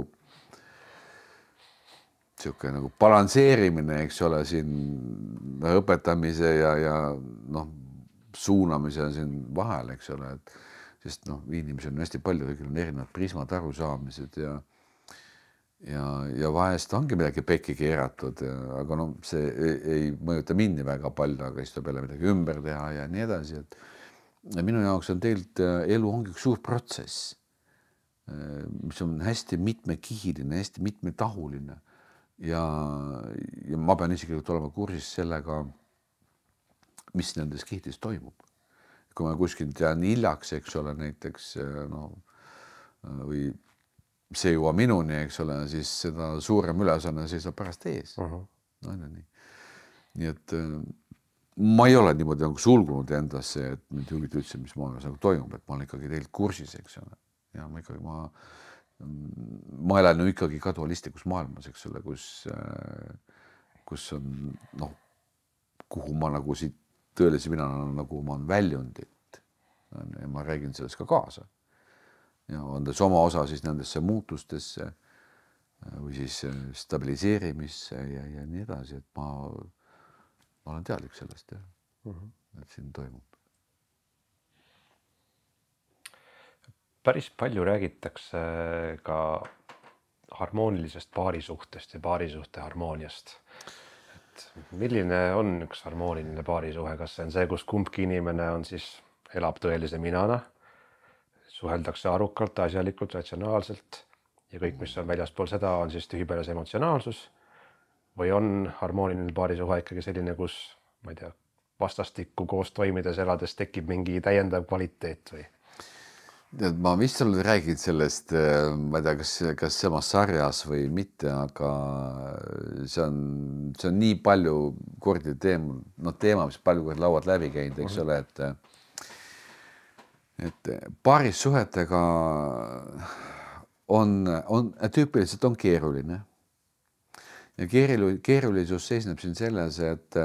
siuke nagu balansseerimine, eks ole, siin õpetamise ja, ja noh, suunamise siin vahel, eks ole, et sest noh, inimesi on hästi palju, kõigil on erinevad prismad, arusaamised ja, ja, ja vahest ongi midagi pekki keeratud, ja, aga no see ei, ei mõjuta mind väga palju, aga siis tuleb jälle midagi ümber teha ja nii edasi. Et ja minu jaoks on teilt elu ongi üks suur protsess. mis on hästi mitmekihiline, hästi mitmetahuline ja, ja ma pean isegi olema kursis sellega, mis nendes kihides toimub. Kui ma kuskilt jään hiljaks, eks ole, näiteks no, või see jõua minuni, eks ole, siis seda suurem ülesanne seisab pärast ees. Uh -huh. no, nii. nii et ma ei ole niimoodi nagu sulgunud endasse, et mind huvitav üldse, mis maailmas nagu toimub, et ma olen ikkagi teilt kursis, eks ole. Ja ma ikkagi, ma, ma elan ju ikkagi ka dualistlikus maailmas, eks ole, kus, kus on, noh, kuhu ma nagu siit tõelise mina nagu ma olen väljundit ja ma räägin sellest ka kaasa ja andes oma osa siis nendesse muutustesse või siis stabiliseerimisse ja, ja nii edasi, et ma, ma olen teadlik sellest, ja, uh -huh. et siin toimub. Päris palju räägitakse ka harmoonilisest paarisuhtest ja paarisuhte harmooniast. Milline on üks harmooniline paarisuhe, kas see on see, kus kumbki inimene on siis, elab tõelise minana, suheldakse arukalt, asjalikult, ratsionaalselt ja kõik, mis on väljaspool seda, on siis tühipäras emotsionaalsus või on harmooniline paarisuhe ikkagi selline, kus, ma ei tea, vastastikku koos toimides elades tekib mingi täiendav kvaliteet või? Ma vist olen rääginud sellest, ma ei tea, kas, kas samas sarjas või mitte, aga see on, see on nii palju kordi teema, no teema, mis palju kordi lauad läbi käinud, eks ole, et et paarissuhetega on, on tüüpiliselt on keeruline ja keerulisus seisneb siin selles, et,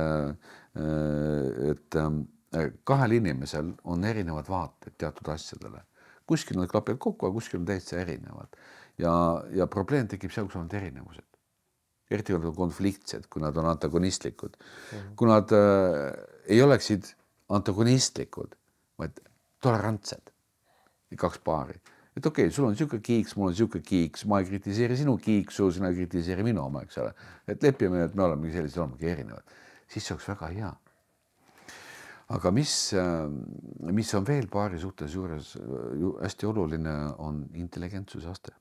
et kahel inimesel on erinevad vaated teatud asjadele. Kuskil nad klapivad kokku, aga kuskil on täitsa erinevad. Ja, ja probleem tekib seal, kus on erinevused. Eriti on konfliktsed, kui nad on antagonistlikud. Mm-hmm. Kui nad äh, ei oleksid antagonistlikud, vaid tolerantsed, kaks paari. Et okei, okay, sul on siuke kiiks, mul on siuke kiiks, ma ei kritiseeri sinu kiiksu, sina ei kritiseeri minu oma, eks ole. Et lepime, et me oleme sellised, olemegi erinevad. Siis see oleks väga hea. Aga mis, mis on veel paari suhtes juures hästi oluline, on intelligentsuse aste.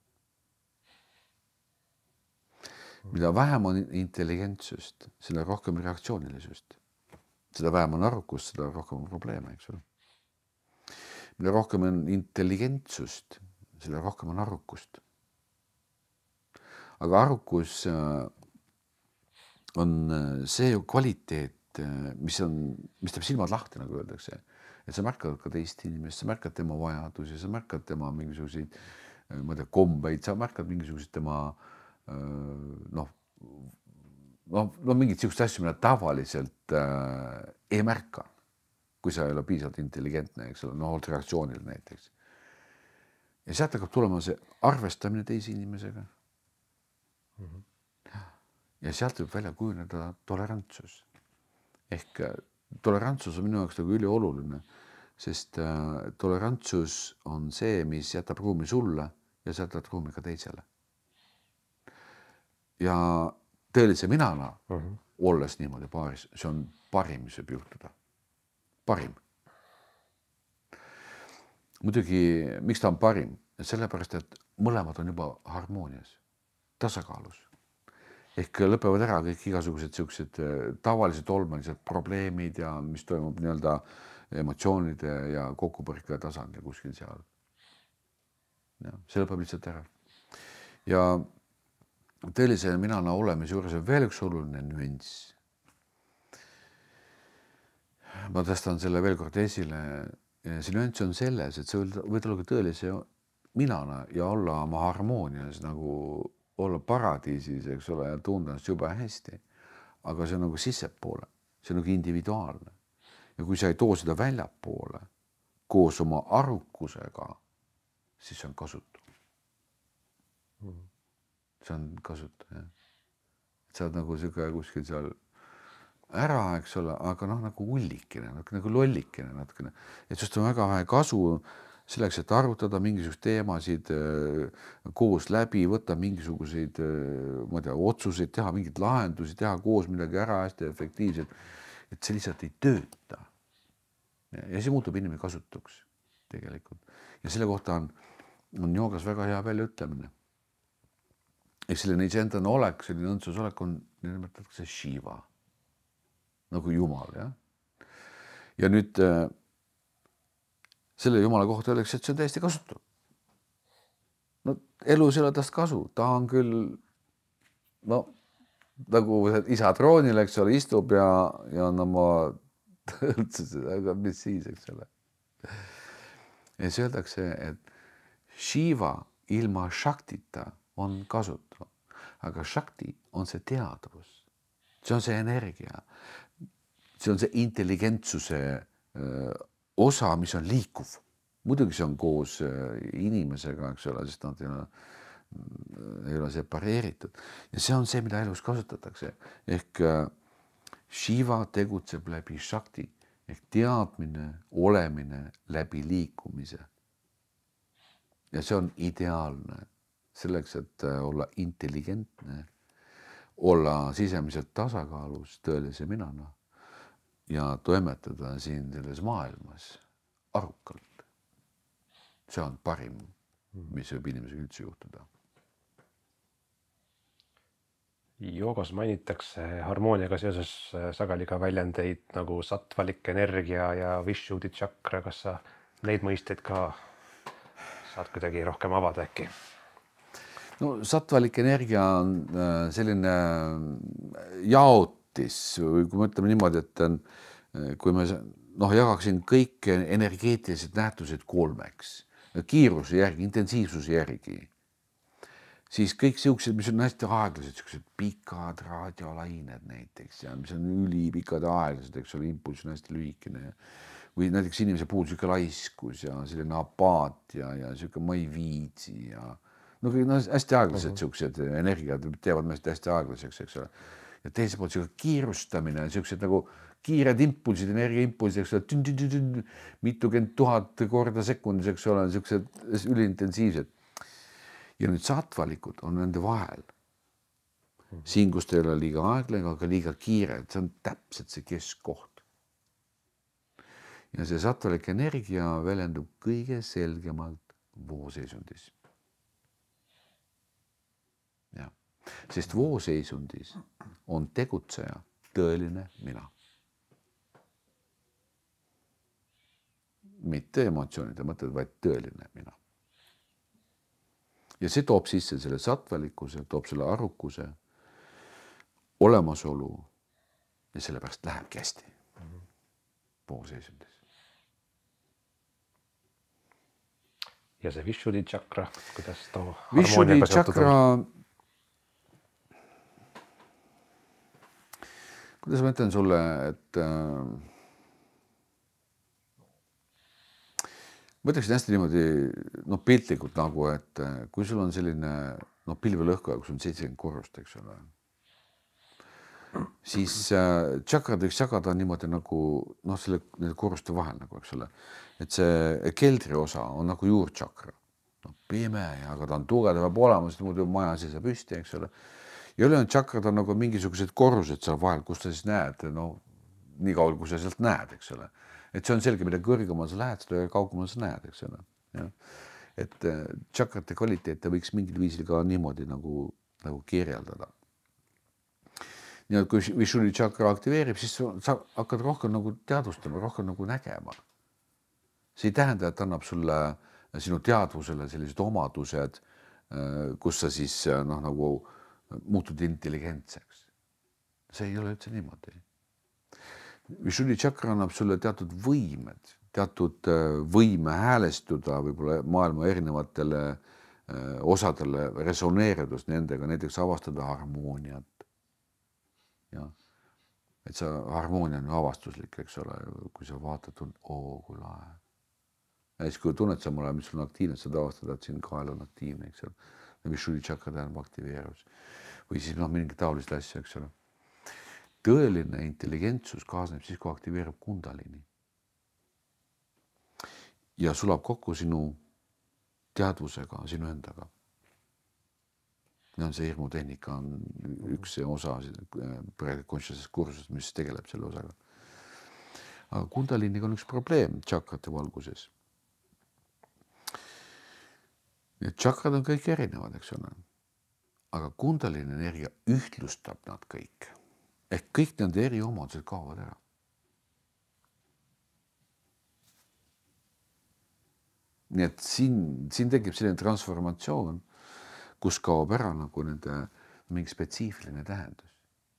Mida vähem on intelligentsust, seda rohkem reaktsioonilisust. Seda vähem on arukust, seda rohkem on probleeme, eks ole. Mida rohkem on intelligentsust, seda rohkem on arukust. Aga arukus on see ju kvaliteet, mis on, mis teeb silmad lahti, nagu öeldakse, et sa märkad ka teist inimest, sa märkad tema vajadusi, sa märkad tema mingisuguseid, ma tea, kombeid, sa märkad mingisuguseid tema noh, noh, no mingid siuksed asju, mida tavaliselt äh, ei märka, kui sa ei ole piisavalt intelligentne, eks ole, noh, oled reaktsioonil näiteks. Ja sealt hakkab tulema see arvestamine teise inimesega. Mm-hmm. Ja sealt võib välja kujuneda tolerantsus. Ehk tolerantsus on minu jaoks nagu ülioluline, sest äh, tolerantsus on see, mis jätab ruumi sulle ja sa jätad ruumi ka teisele. Ja tõelise minana, uh-huh. olles niimoodi paaris, see on parim, mis võib juhtuda. Parim. Muidugi, miks ta on parim? Sellepärast, et mõlemad on juba harmoonias, tasakaalus. Ehk lõpevad ära kõik igasugused siuksed tavalised olmelised probleemid ja mis toimub nii-öelda emotsioonide ja kokkupõrke tasandil kuskil seal. Ja, see lõpeb lihtsalt ära. Ja tõelise minana olemise juures on veel üks oluline nüanss. Ma tõstan selle veel kord esile. See nüanss on selles, et sa võid olla tõelise minana ja olla oma harmoonias nagu olla paradiisis, eks ole, ja tunda ennast jube hästi. Aga see on nagu sissepoole, see on nagu individuaalne. Ja kui sa ei too seda väljapoole koos oma arukusega, siis see on kasutu. See on kasutu, jah. Sa oled nagu siuke kuskil seal ära, eks ole, aga noh, nagu ullikene, nagu lollikene natukene. Et sest on väga vähe kasu selleks, et arutada mingisugust teemasid koos läbi, võtta mingisuguseid, ma tea, otsuseid, teha mingid lahendusi, teha koos midagi ära hästi efektiivselt, et see lihtsalt ei tööta. Ja see muutub inimene kasutuks tegelikult. Ja selle kohta on on joogas väga hea väljaütlemine. Ehk selline iseendane olek, selline õndsus olek on, nimetatakse Shiva, nagu Jumal, jah. Ja nüüd selle Jumala kohta öeldakse, et see on täiesti kasutu. No elus ei ole tast kasu, ta on küll, no nagu isa troonil, eks ole, istub ja, ja on oma üldse, aga mis siis, eks ole. Ja siis öeldakse, et Shiva ilma Shaktita on kasutu, aga Shakti on see teadvus, see on see energia, see on see intelligentsuse öö, osa, mis on liikuv. Muidugi see on koos inimesega, eks ole, sest nad ei ole, ei ole separeeritud. Ja see on see, mida elus kasutatakse. Ehk Shiva tegutseb läbi Shakti, ehk teadmine, olemine läbi liikumise. Ja see on ideaalne. Selleks, et olla intelligentne, olla sisemiselt tasakaalus tõelise minana ja toimetada siin selles maailmas arukalt. See on parim, mis võib inimesega üldse juhtuda. Joogas mainitakse harmooniaga seoses sageli ka väljendeid nagu sattvalik energia ja Vishuddhi chakra. Kas sa neid mõisteid ka saad kuidagi rohkem avada äkki? No satvalik energia on selline jaotis, või kui me ütleme niimoodi, et on, kui me noh, jagaksin kõik energeetilised nähtused kolmeks, kiiruse järgi, intensiivsuse järgi, siis kõik siuksed, mis on hästi aeglased, siuksed pikad raadiolained näiteks, ja mis on ülipikad aeglased, eks ole, impulss on hästi lühikene, või näiteks inimese puhul siuke laiskus ja selline apaatia ja siuke ma ei viitsi ja no kõik no, hästi aeglased siuksed energiad teevad meist hästi aeglaseks, eks ole. Ja teiselt poolt siuke kiirustamine, siuksed nagu kiired impulsid, energiaimpulsid, eks ole, tün, tün, tün, tün, mitukümmend tuhat korda sekundis, eks ole, siuksed üliintensiivsed. Ja nüüd satvalikud on nende vahel. Siin, kus ta ei ole liiga aeglane, aga liiga kiire, see on täpselt see keskkoht. Ja see satvalik energia väljendub kõige selgemalt vooseisundis. Ja. Sest vooseisundis on tegutseja tõeline mina. Mitte emotsioonide mõtted, vaid tõeline mina. Ja see toob sisse selle satvalikkuse, toob selle arukuse, olemasolu ja sellepärast lähebki hästi vooseisundis. Ja see Vishuddhi chakra, kuidas too Vishuddhi chakra, kuidas ma ütlen sulle, et äh, ma ütleksin hästi niimoodi no, piltlikult nagu, et kui sul on selline no, pilvelõhkuja, kus on seitsekümmend korrust, eks ole, siis äh, chakrad võiks jagada niimoodi nagu noh, selle nende korruste vahel nagu, eks ole, et see keldri osa on nagu juurtšakra, no, pime, aga ta on tugev, ta peab olema, sest muidu maja seisa püsti, eks ole. Ja ülejäänud chakrad on nagu mingisugused korrused seal vahel, kus sa siis näed, no nii kaugel, kui sa sealt näed, eks ole. Et see on selge, mida kõrgemal sa lähed, seda kaugemal sa näed, eks ole. Ja. Et chakrate kvaliteete võiks mingil viisil ka niimoodi nagu, nagu kirjeldada. Nii, et kui Vishuddhi chakra aktiveerib, siis sa hakkad rohkem nagu teadvustama, rohkem nagu nägema. See ei tähenda, et annab sulle sinu teadvusele sellised omadused, kus sa siis noh, nagu muutud intelligentseks. See ei ole üldse niimoodi. Vishuddhi chakra annab sulle teatud võimed, teatud võime häälestuda võib-olla maailma erinevatele osadele, resoneeridus nendega, näiteks avastada harmooniat. Ja. Et see harmoonia on avastuslik, eks ole, kui sa vaatad, on oo, kui lahe. Ja siis kui tunned sa mulle, mis sul on aktiivne, sa avastad, et siin kael on aktiivne, eks ole. Vishuddhi chakra tähendab aktiveerus. Või siis noh, mingi taolist asja, eks ole. Tõeline intelligentsus kaasneb siis, kui aktiveerub kundalini. Ja sulab kokku sinu teadvusega, sinu endaga. Ja see hirmutehnika on üks osa consciousness kursusest, mis tegeleb selle osaga. Aga kundaliniga on üks probleem chakrate valguses. Need tšakrad on kõik erinevad, eks ole. Aga kundalini energia ühtlustab nad kõik. Ehk kõik nende eriomadused kaovad ära. Nii et siin, siin tekib selline transformatsioon, kus kaob ära nagu nende mingi spetsiifiline tähendus.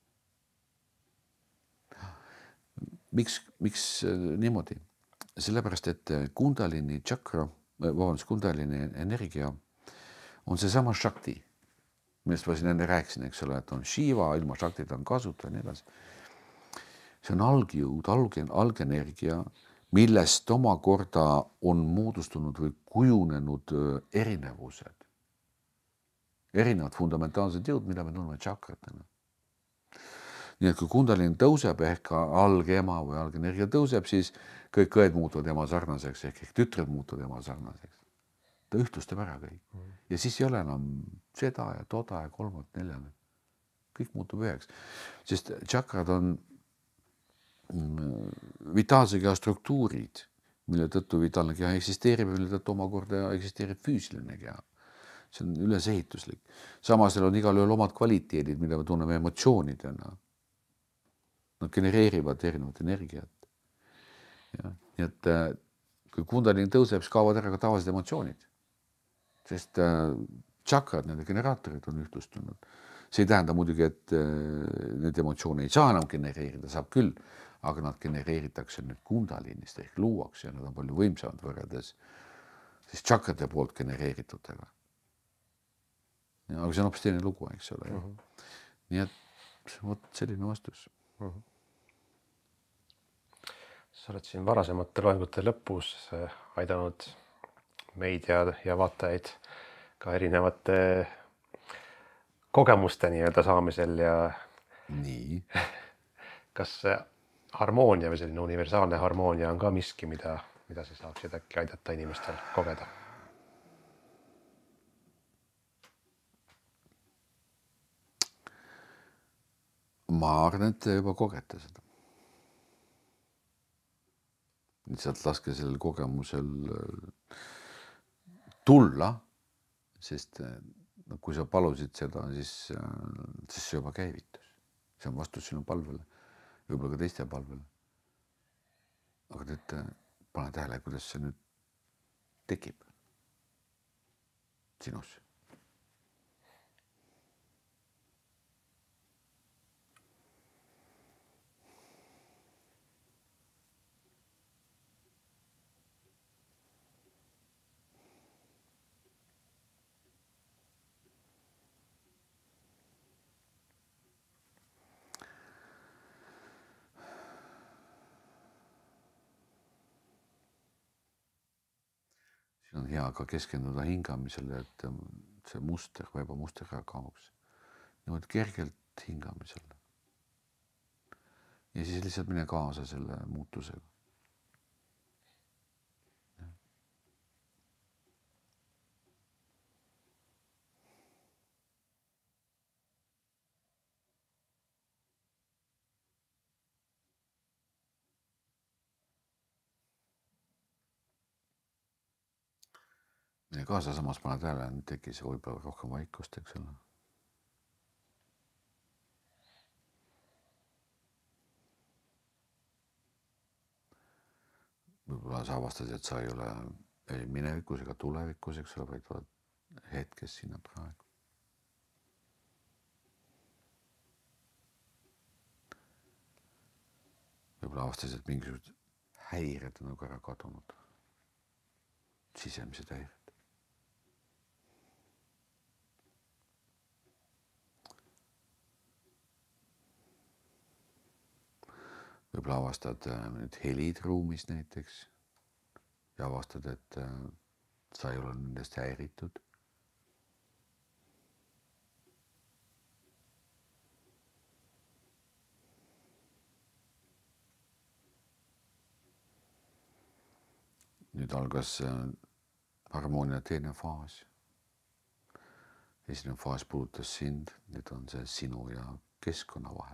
Miks, miks niimoodi? Sellepärast, et kundalini tšakra, vabandust, kundalini energia on see sama šakti, millest ma siin enne rääkisin, eks ole, et on Shiva, ilma šaktita on kasuta ja nii edasi. See on algjõud, alg, algenergia, millest omakorda on moodustunud või kujunenud erinevused. Erinevad fundamentaalsed jõud, mida me tunneme tšakratena. Nii et kui kundalini tõuseb ehk algema või algenergia tõuseb, siis kõik õed muutuvad ema sarnaseks ehk, ehk tütred muutuvad ema sarnaseks. Ta ühtlustab ära kõik. Ja siis ei ole enam seda ja toda ja kolmat, neljane. Kõik muutub üheks. Sest tšakrad on vitaalse keha struktuurid, mille tõttu vitaalne keha eksisteerib ja mille tõttu omakorda eksisteerib füüsiline keha. See on ülesehituslik. Samas on igal ühel omad kvaliteedid, mida me tunneme emotsioonidena. Nad genereerivad erinevat energiat. Ja, nii et kui kundalini tõuseb, siis kaovad ära ka tavalised emotsioonid. Sest tšakrad, nende generaatorid on ühtlustunud. See ei tähenda muidugi, et need emotsioone ei saa enam genereerida, saab küll, aga nad genereeritakse nüüd kundalinist ehk luuakse ja nad on palju võimsamad võrreldes siis tšakrade poolt genereeritutega. Ja, aga see on hoopis teine lugu, eks ole. Uh -huh. Nii et võt selline vastus. Uh -huh. Sa oled siin varasemate loengute lõpus aidanud meid ja, ja vaatajaid ka erinevate kogemuste nii-öelda saamisel ja nii. Kas harmoonia või selline universaalne harmoonia on ka miski, mida, mida sa saaksid äkki aidata inimestel kogeda? Ma arvan, et te juba kogete seda. Lihtsalt laske sellel kogemusel tulla, sest kui sa palusid seda, siis, siis see juba käivitus. See on vastus sinu palvele, võib-olla ka teiste palvele. Aga teete, pane tähele, kuidas see nüüd tekib sinus. On hea ka keskenduda hingamisele, et see muster või ebamuster ära kaoks. Niimoodi kergelt hingamisele. Ja siis lihtsalt mine kaasa selle muutusega. Mine kaasa, samas pane tähele, nüüd tekkis võib-olla rohkem vaikust, eks ole. Võib-olla sa avastasid, et sa ei ole ei minevikus ega tulevikus, eks ole, vaid oled hetkes sinna praegu. Võib-olla avastasid, et mingisugused häired on nagu ära kadunud. Sisemised häired. Võib-olla avastad nüüd helid ruumis näiteks ja avastad, et sa ei ole nendest häiritud. Nüüd algas harmoonia teine faas. Esimene faas puudutas sind, nüüd on see sinu ja keskkonna vahel.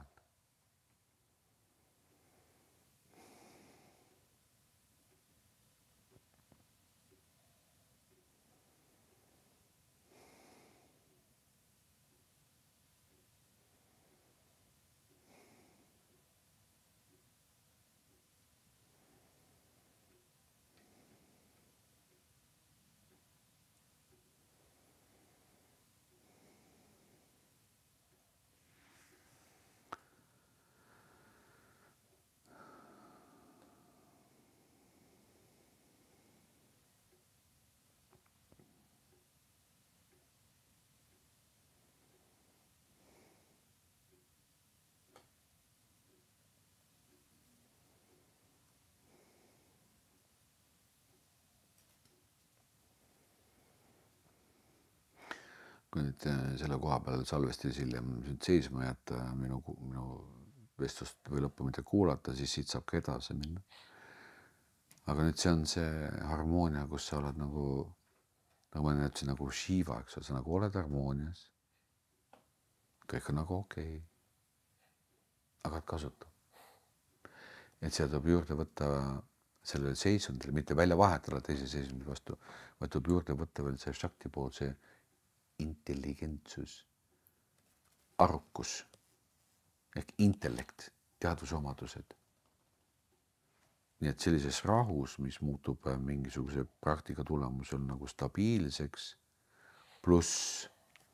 kui nüüd selle koha peal salvestis hiljem nüüd seisma jätta ja minu, minu vestlust või lõppu mitte kuulata, siis siit saab ka edasi minna. Aga nüüd see on see harmoonia, kus sa oled nagu, nagu ma ütlesin, nagu Shiva, eks sa nagu oled harmoonias. Kõik on nagu okei okay. Aga kasuta. Et seda tuleb juurde võtta sellele seisundile, mitte välja vahetada teise seisundi vastu, vaid tuleb juurde võtta veel see Shakti pool, see intelligentsus, arukus ehk intellekt, teadusomadused. Nii et sellises rahus, mis muutub mingisuguse praktika tulemusel nagu stabiilseks, pluss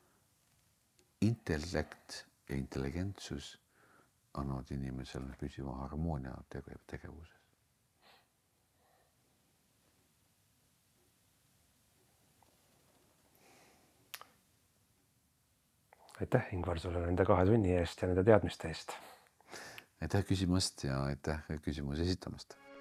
intellekt ja intelligentsus annavad inimesele püsiva harmoonia tegevuses. Aitäh, Ingvar, sulle nende kahe tunni eest ja nende teadmiste eest. Aitäh küsimast ja aitäh küsimuse esitamast.